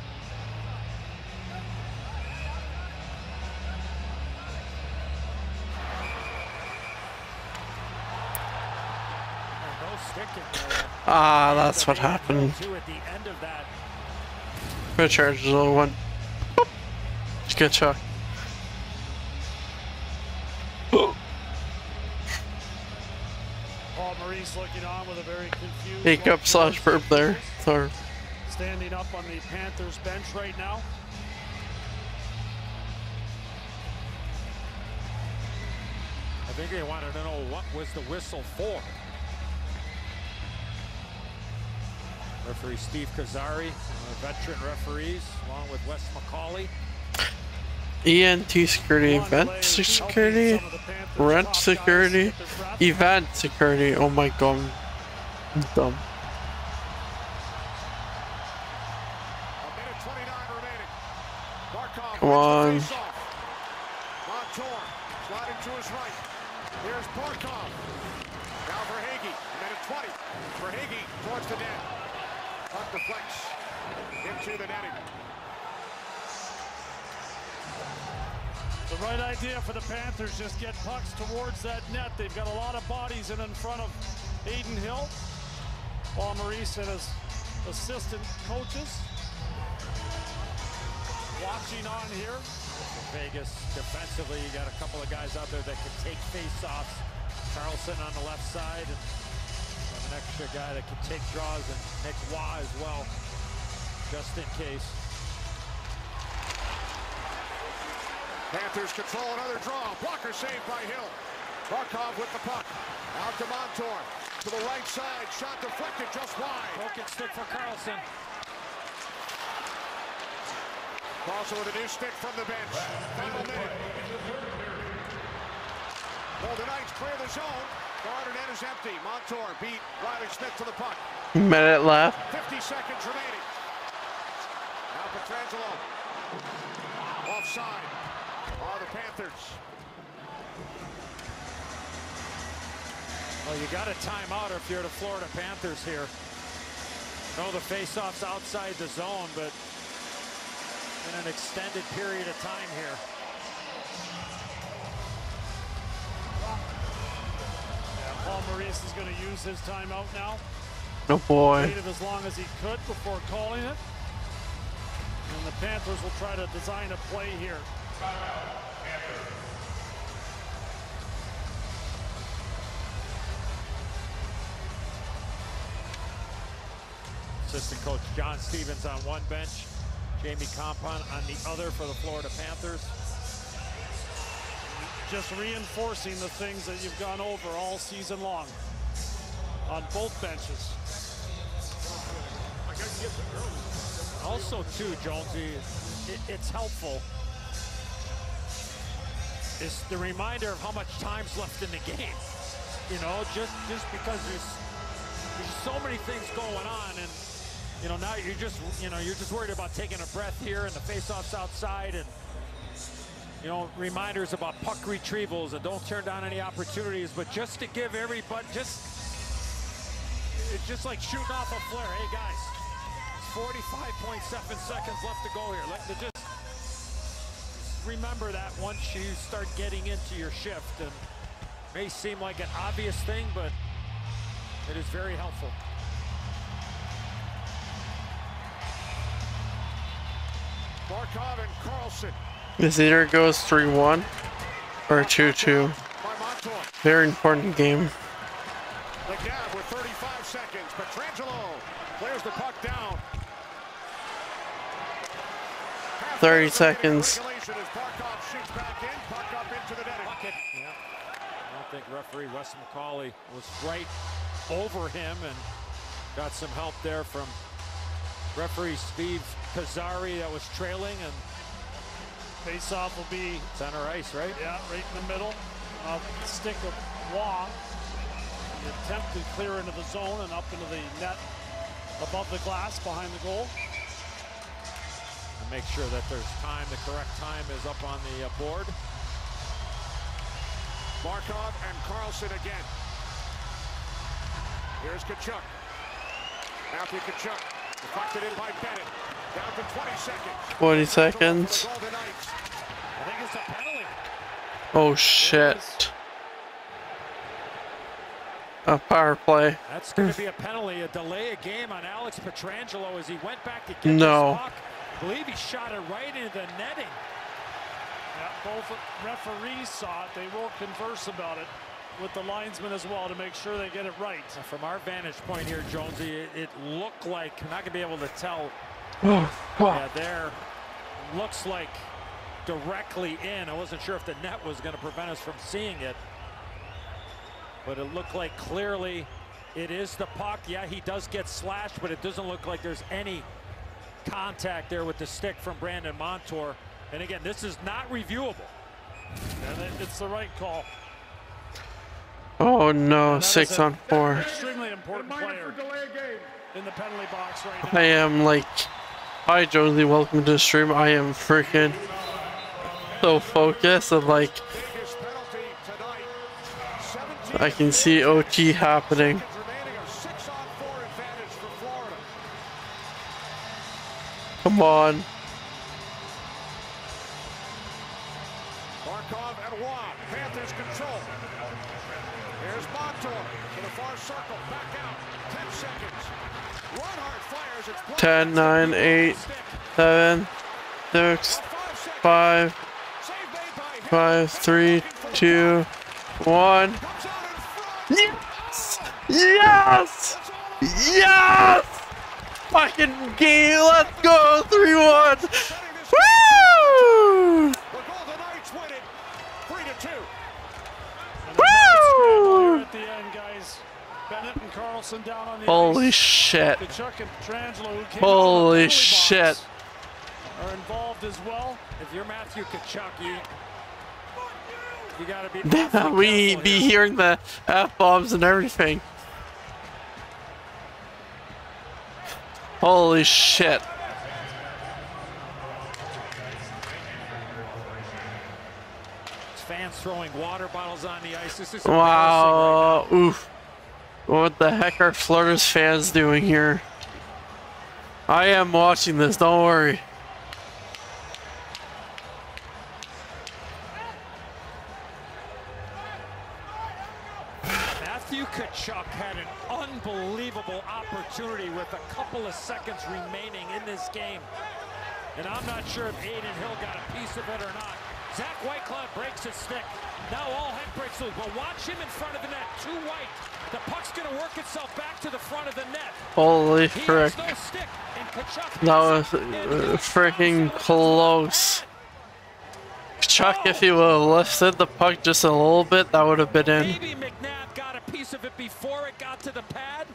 No stick in there. Ah, that's what happened. At the end of that. Richards went. Good shot. Paul Maurice looking on with a very confused. Hiccup slash burp there. Sorry. Standing up on the Panthers bench right now. I think they wanted to know what was the whistle for. Referee Steve Kazari, uh, veteran referees, along with Wes McCauley. E N T security, event security, rent security, event security. Oh my god, I'm dumb. Come on. Montour sliding to his right. Here's Barkov. Now for Hagee. A minute twenty for Hagee towards the net. Puck deflects into the netting. The right idea for the Panthers, just get pucks towards that net. They've got a lot of bodies in in front of Aiden Hill. Paul Maurice and his assistant coaches watching on here. Vegas defensively, you got a couple of guys out there that can take face-offs. Carlson on the left side, and an extra guy that can take draws, and Nick Waugh as well, just in case. Panthers control another draw. Blocker saved by Hill. Barkov with the puck. Out to Montour. To the right side. Shot deflected just wide. Broken stick for Carlson. Also with a new stick from the bench. Final minute. Golden Knights clear the zone. Corner net is empty. Montour beat Riley Smith to the puck. Minute left. fifty seconds remaining. Now Pietrangelo. Offside. Are the Panthers. Well, you got a timeout if you're the Florida Panthers here. No, the face-off's outside the zone, but in an extended period of time here. Yeah, Paul Maurice is going to use his timeout now. Oh boy. Waited as long as he could before calling it. And the Panthers will try to design a play here. Assistant coach John Stevens on one bench, Jamie Compon on the other for the Florida Panthers. Just reinforcing the things that you've gone over all season long on both benches. Also, too, Jonesy, it, it's helpful. It's the reminder of how much time's left in the game. You know, just just because there's there's so many things going on, and you know now you're just you know you're just worried about taking a breath here, and the faceoff's outside, and you know, reminders about puck retrievals and don't turn down any opportunities, but just to give everybody, just, it's just like shooting off a flare. Hey guys, it's forty-five point seven seconds left to go here. Let the just remember that once you start getting into your shift. And it may seem like an obvious thing, but it is very helpful. Barkov and Carlson. This either goes three one or two two. Very important game. McNabb with thirty-five seconds. Pietrangelo clears the puck down. thirty seconds. Barkov shoots back in, puck up into the netting. Yeah. I don't think referee Wes McCauley was right over him and got some help there from referee Steve Pizzari that was trailing, and face-off will be center ice, right? Yeah, right in the middle. Uh, stick of Waugh. The attempt to clear into the zone and up into the net above the glass behind the goal. And make sure that there's time, the correct time is up on the uh, board. Barkov and Carlson again. Here's Tkachuk. Matthew Tkachuk. Deflected in by Bennett. Down to twenty seconds. twenty seconds. I think it's a penalty. Oh shit. A power play. That's going to be a penalty, a delay of game on Alex Pietrangelo as he went back to get No. this puck. I believe he shot it right into the netting. Yeah, both referees saw it. They will converse about it with the linesman as well to make sure they get it right. From our vantage point here, Jonesy, it, it looked like, I'm not going to be able to tell. Oh, yeah, there looks like directly in. I wasn't sure if the net was going to prevent us from seeing it, but it looked like clearly it is the puck. Yeah, he does get slashed, but it doesn't look like there's any contact there with the stick from Brandon Montour. And again, this is not reviewable. And it, it's the right call. Oh no, six on four. Extremely important player in the penalty box right now. I am like, hi Jonesy, welcome to the stream. I am freaking so focused and like, I can see O T happening. Come on. Barkov and Waugh. Panthers control. Here's Montour to the far circle. Back out. Ten seconds. Reinhart fires. It's blocked. ten, nine, eight, seven, six, five, five, three, two, one. Yes! Yes! Yes! Fucking game, let's go! three one! Woo! Woo! At the end, guys. Bennett and Carlson down on the Holy ice. shit. Tkachuk and Pietrangelo, who came Holy out of the shit. penalty box, are involved as well. If you're Matthew Tkachuk, you, you got to be. we be hearing the F-bombs and everything. Holy shit. Fans throwing water bottles on the ice. This is Wow. Right oof. What the heck are Florida's fans doing here? I am watching this, don't worry. Matthew Tkachuk had an unbelievable opportunity with a couple of seconds remaining in this game. And I'm not sure if Aiden Hill got a piece of it or not. Zach Whitecloud breaks his stick. Now all heck breaks loose. But watch him in front of the net. Too white. The puck's going to work itself back to the front of the net. Holy He frick. has no stick, and Tkachuk That was uh, freaking close. Chuck, if he would have lifted the puck just a little bit, that would have been in. Maybe McNabb got a piece of it before it got to the pad.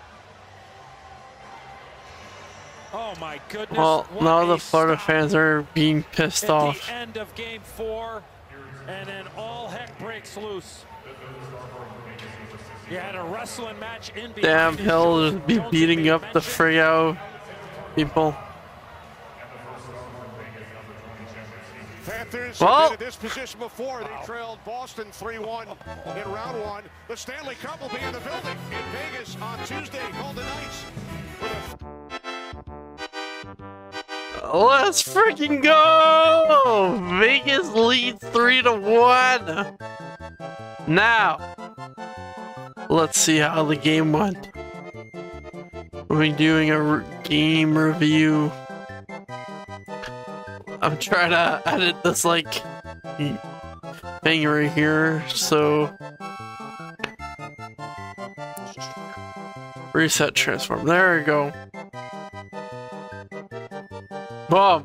Oh my goodness. Well, what now a the Florida stop fans are being pissed at off. the end of game four, and then all heck breaks loose. You had a wrestling match in behind Damn, his Hill shoulders. just be Jonesy beating made up the mention. Freo people. Panthers Panthers Well, have been in this position before. They trailed Boston three one in round one. The Stanley Cup will be in the building in Vegas on Tuesday. Golden Knights with a let's freaking go! Vegas leads three to one. Now, let's see how the game went. We're doing a re game review. I'm trying to edit this like thing right here, so reset transform. There we go. Boom.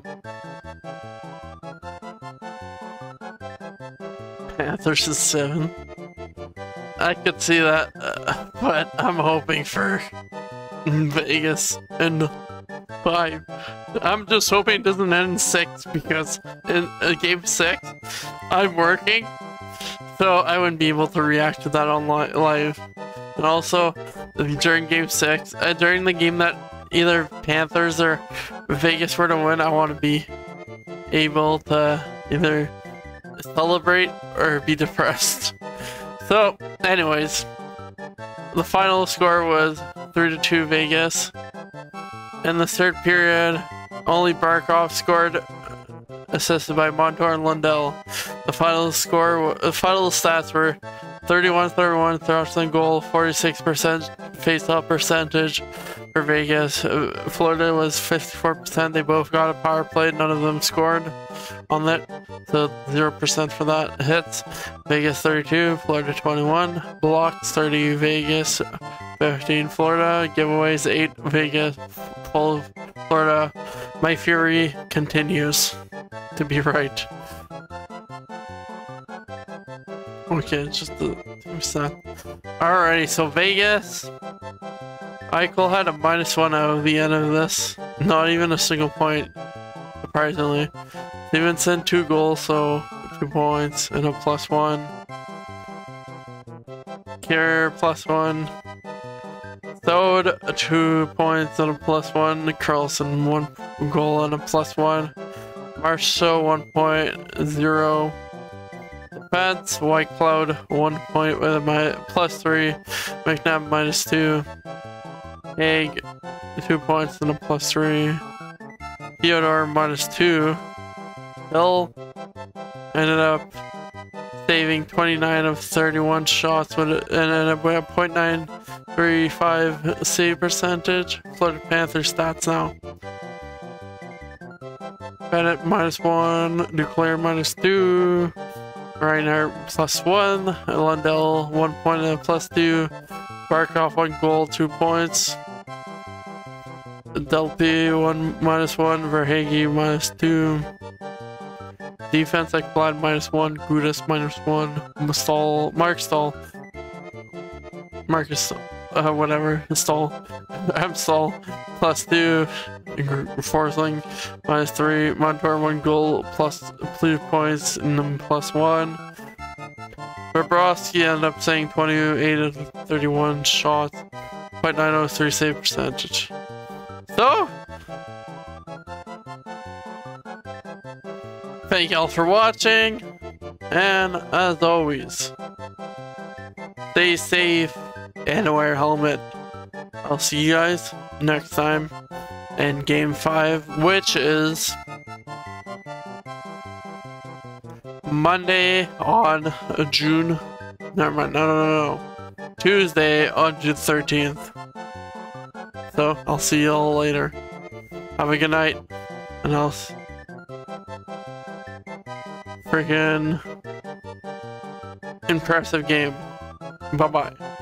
Panthers is seven. I could see that, uh, but I'm hoping for Vegas and five. I'm just hoping it doesn't end in six because in uh, game six, I'm working, so I wouldn't be able to react to that on li live. And also, during game six, uh, during the game that either Panthers or Vegas were to win, I want to be able to either celebrate or be depressed. So, anyways, the final score was three to two Vegas. In the third period, only Barkov scored, assisted by Montour and Lundell. The final score, the final stats were thirty-one thirty-one throws on goal, forty-six percent face-off percentage for Vegas. Florida was fifty-four percent. They both got a power play. None of them scored on that, so zero percent for that. Hits, Vegas thirty-two, Florida twenty-one. Blocks, thirty Vegas, fifteen Florida. Giveaways, eight Vegas, twelve Florida. My fury continues to be right. Okay, just the two set. Alrighty, so Vegas. Eichel had a minus one out of the end of this. Not even a single point, surprisingly. Stevenson, two goals, so two points and a plus one. Kier, plus one. Thode, two points and a plus one. Carlson, one goal and a plus one. Marchessault, one point, zero. Defense, White Cloud, one point with a mi plus three. McNabb, minus two. Haig, two points and a plus three. Theodore, minus two. Hill ended up saving twenty-nine of thirty-one shots with it, and ended up with a point nine three five save percentage. Florida Panthers stats now. Bennett minus one, Duclair minus two, Reiner plus one, Lundell one point and a plus two, Barkov one goal, two points, Delpy one minus one, Verhaeghe minus two. Defense, like Ekblad minus one, Gudas minus one, Stahl, Mark Stahl, Marcus, uh, whatever, Stahl, M Stahl, plus two, Forsling minus three, Montour one goal, plus two points, and then plus one. Bobrovsky ended up saying twenty-eight of thirty-one shots, point nine oh three save percentage. So, thank y'all for watching, and as always, stay safe and wear a helmet. I'll see you guys next time in game five, which is Monday on June, never mind, no, no, no, no, Tuesday on June thirteenth. So, I'll see y'all later. Have a good night, and I'll freaking impressive game. Bye-bye.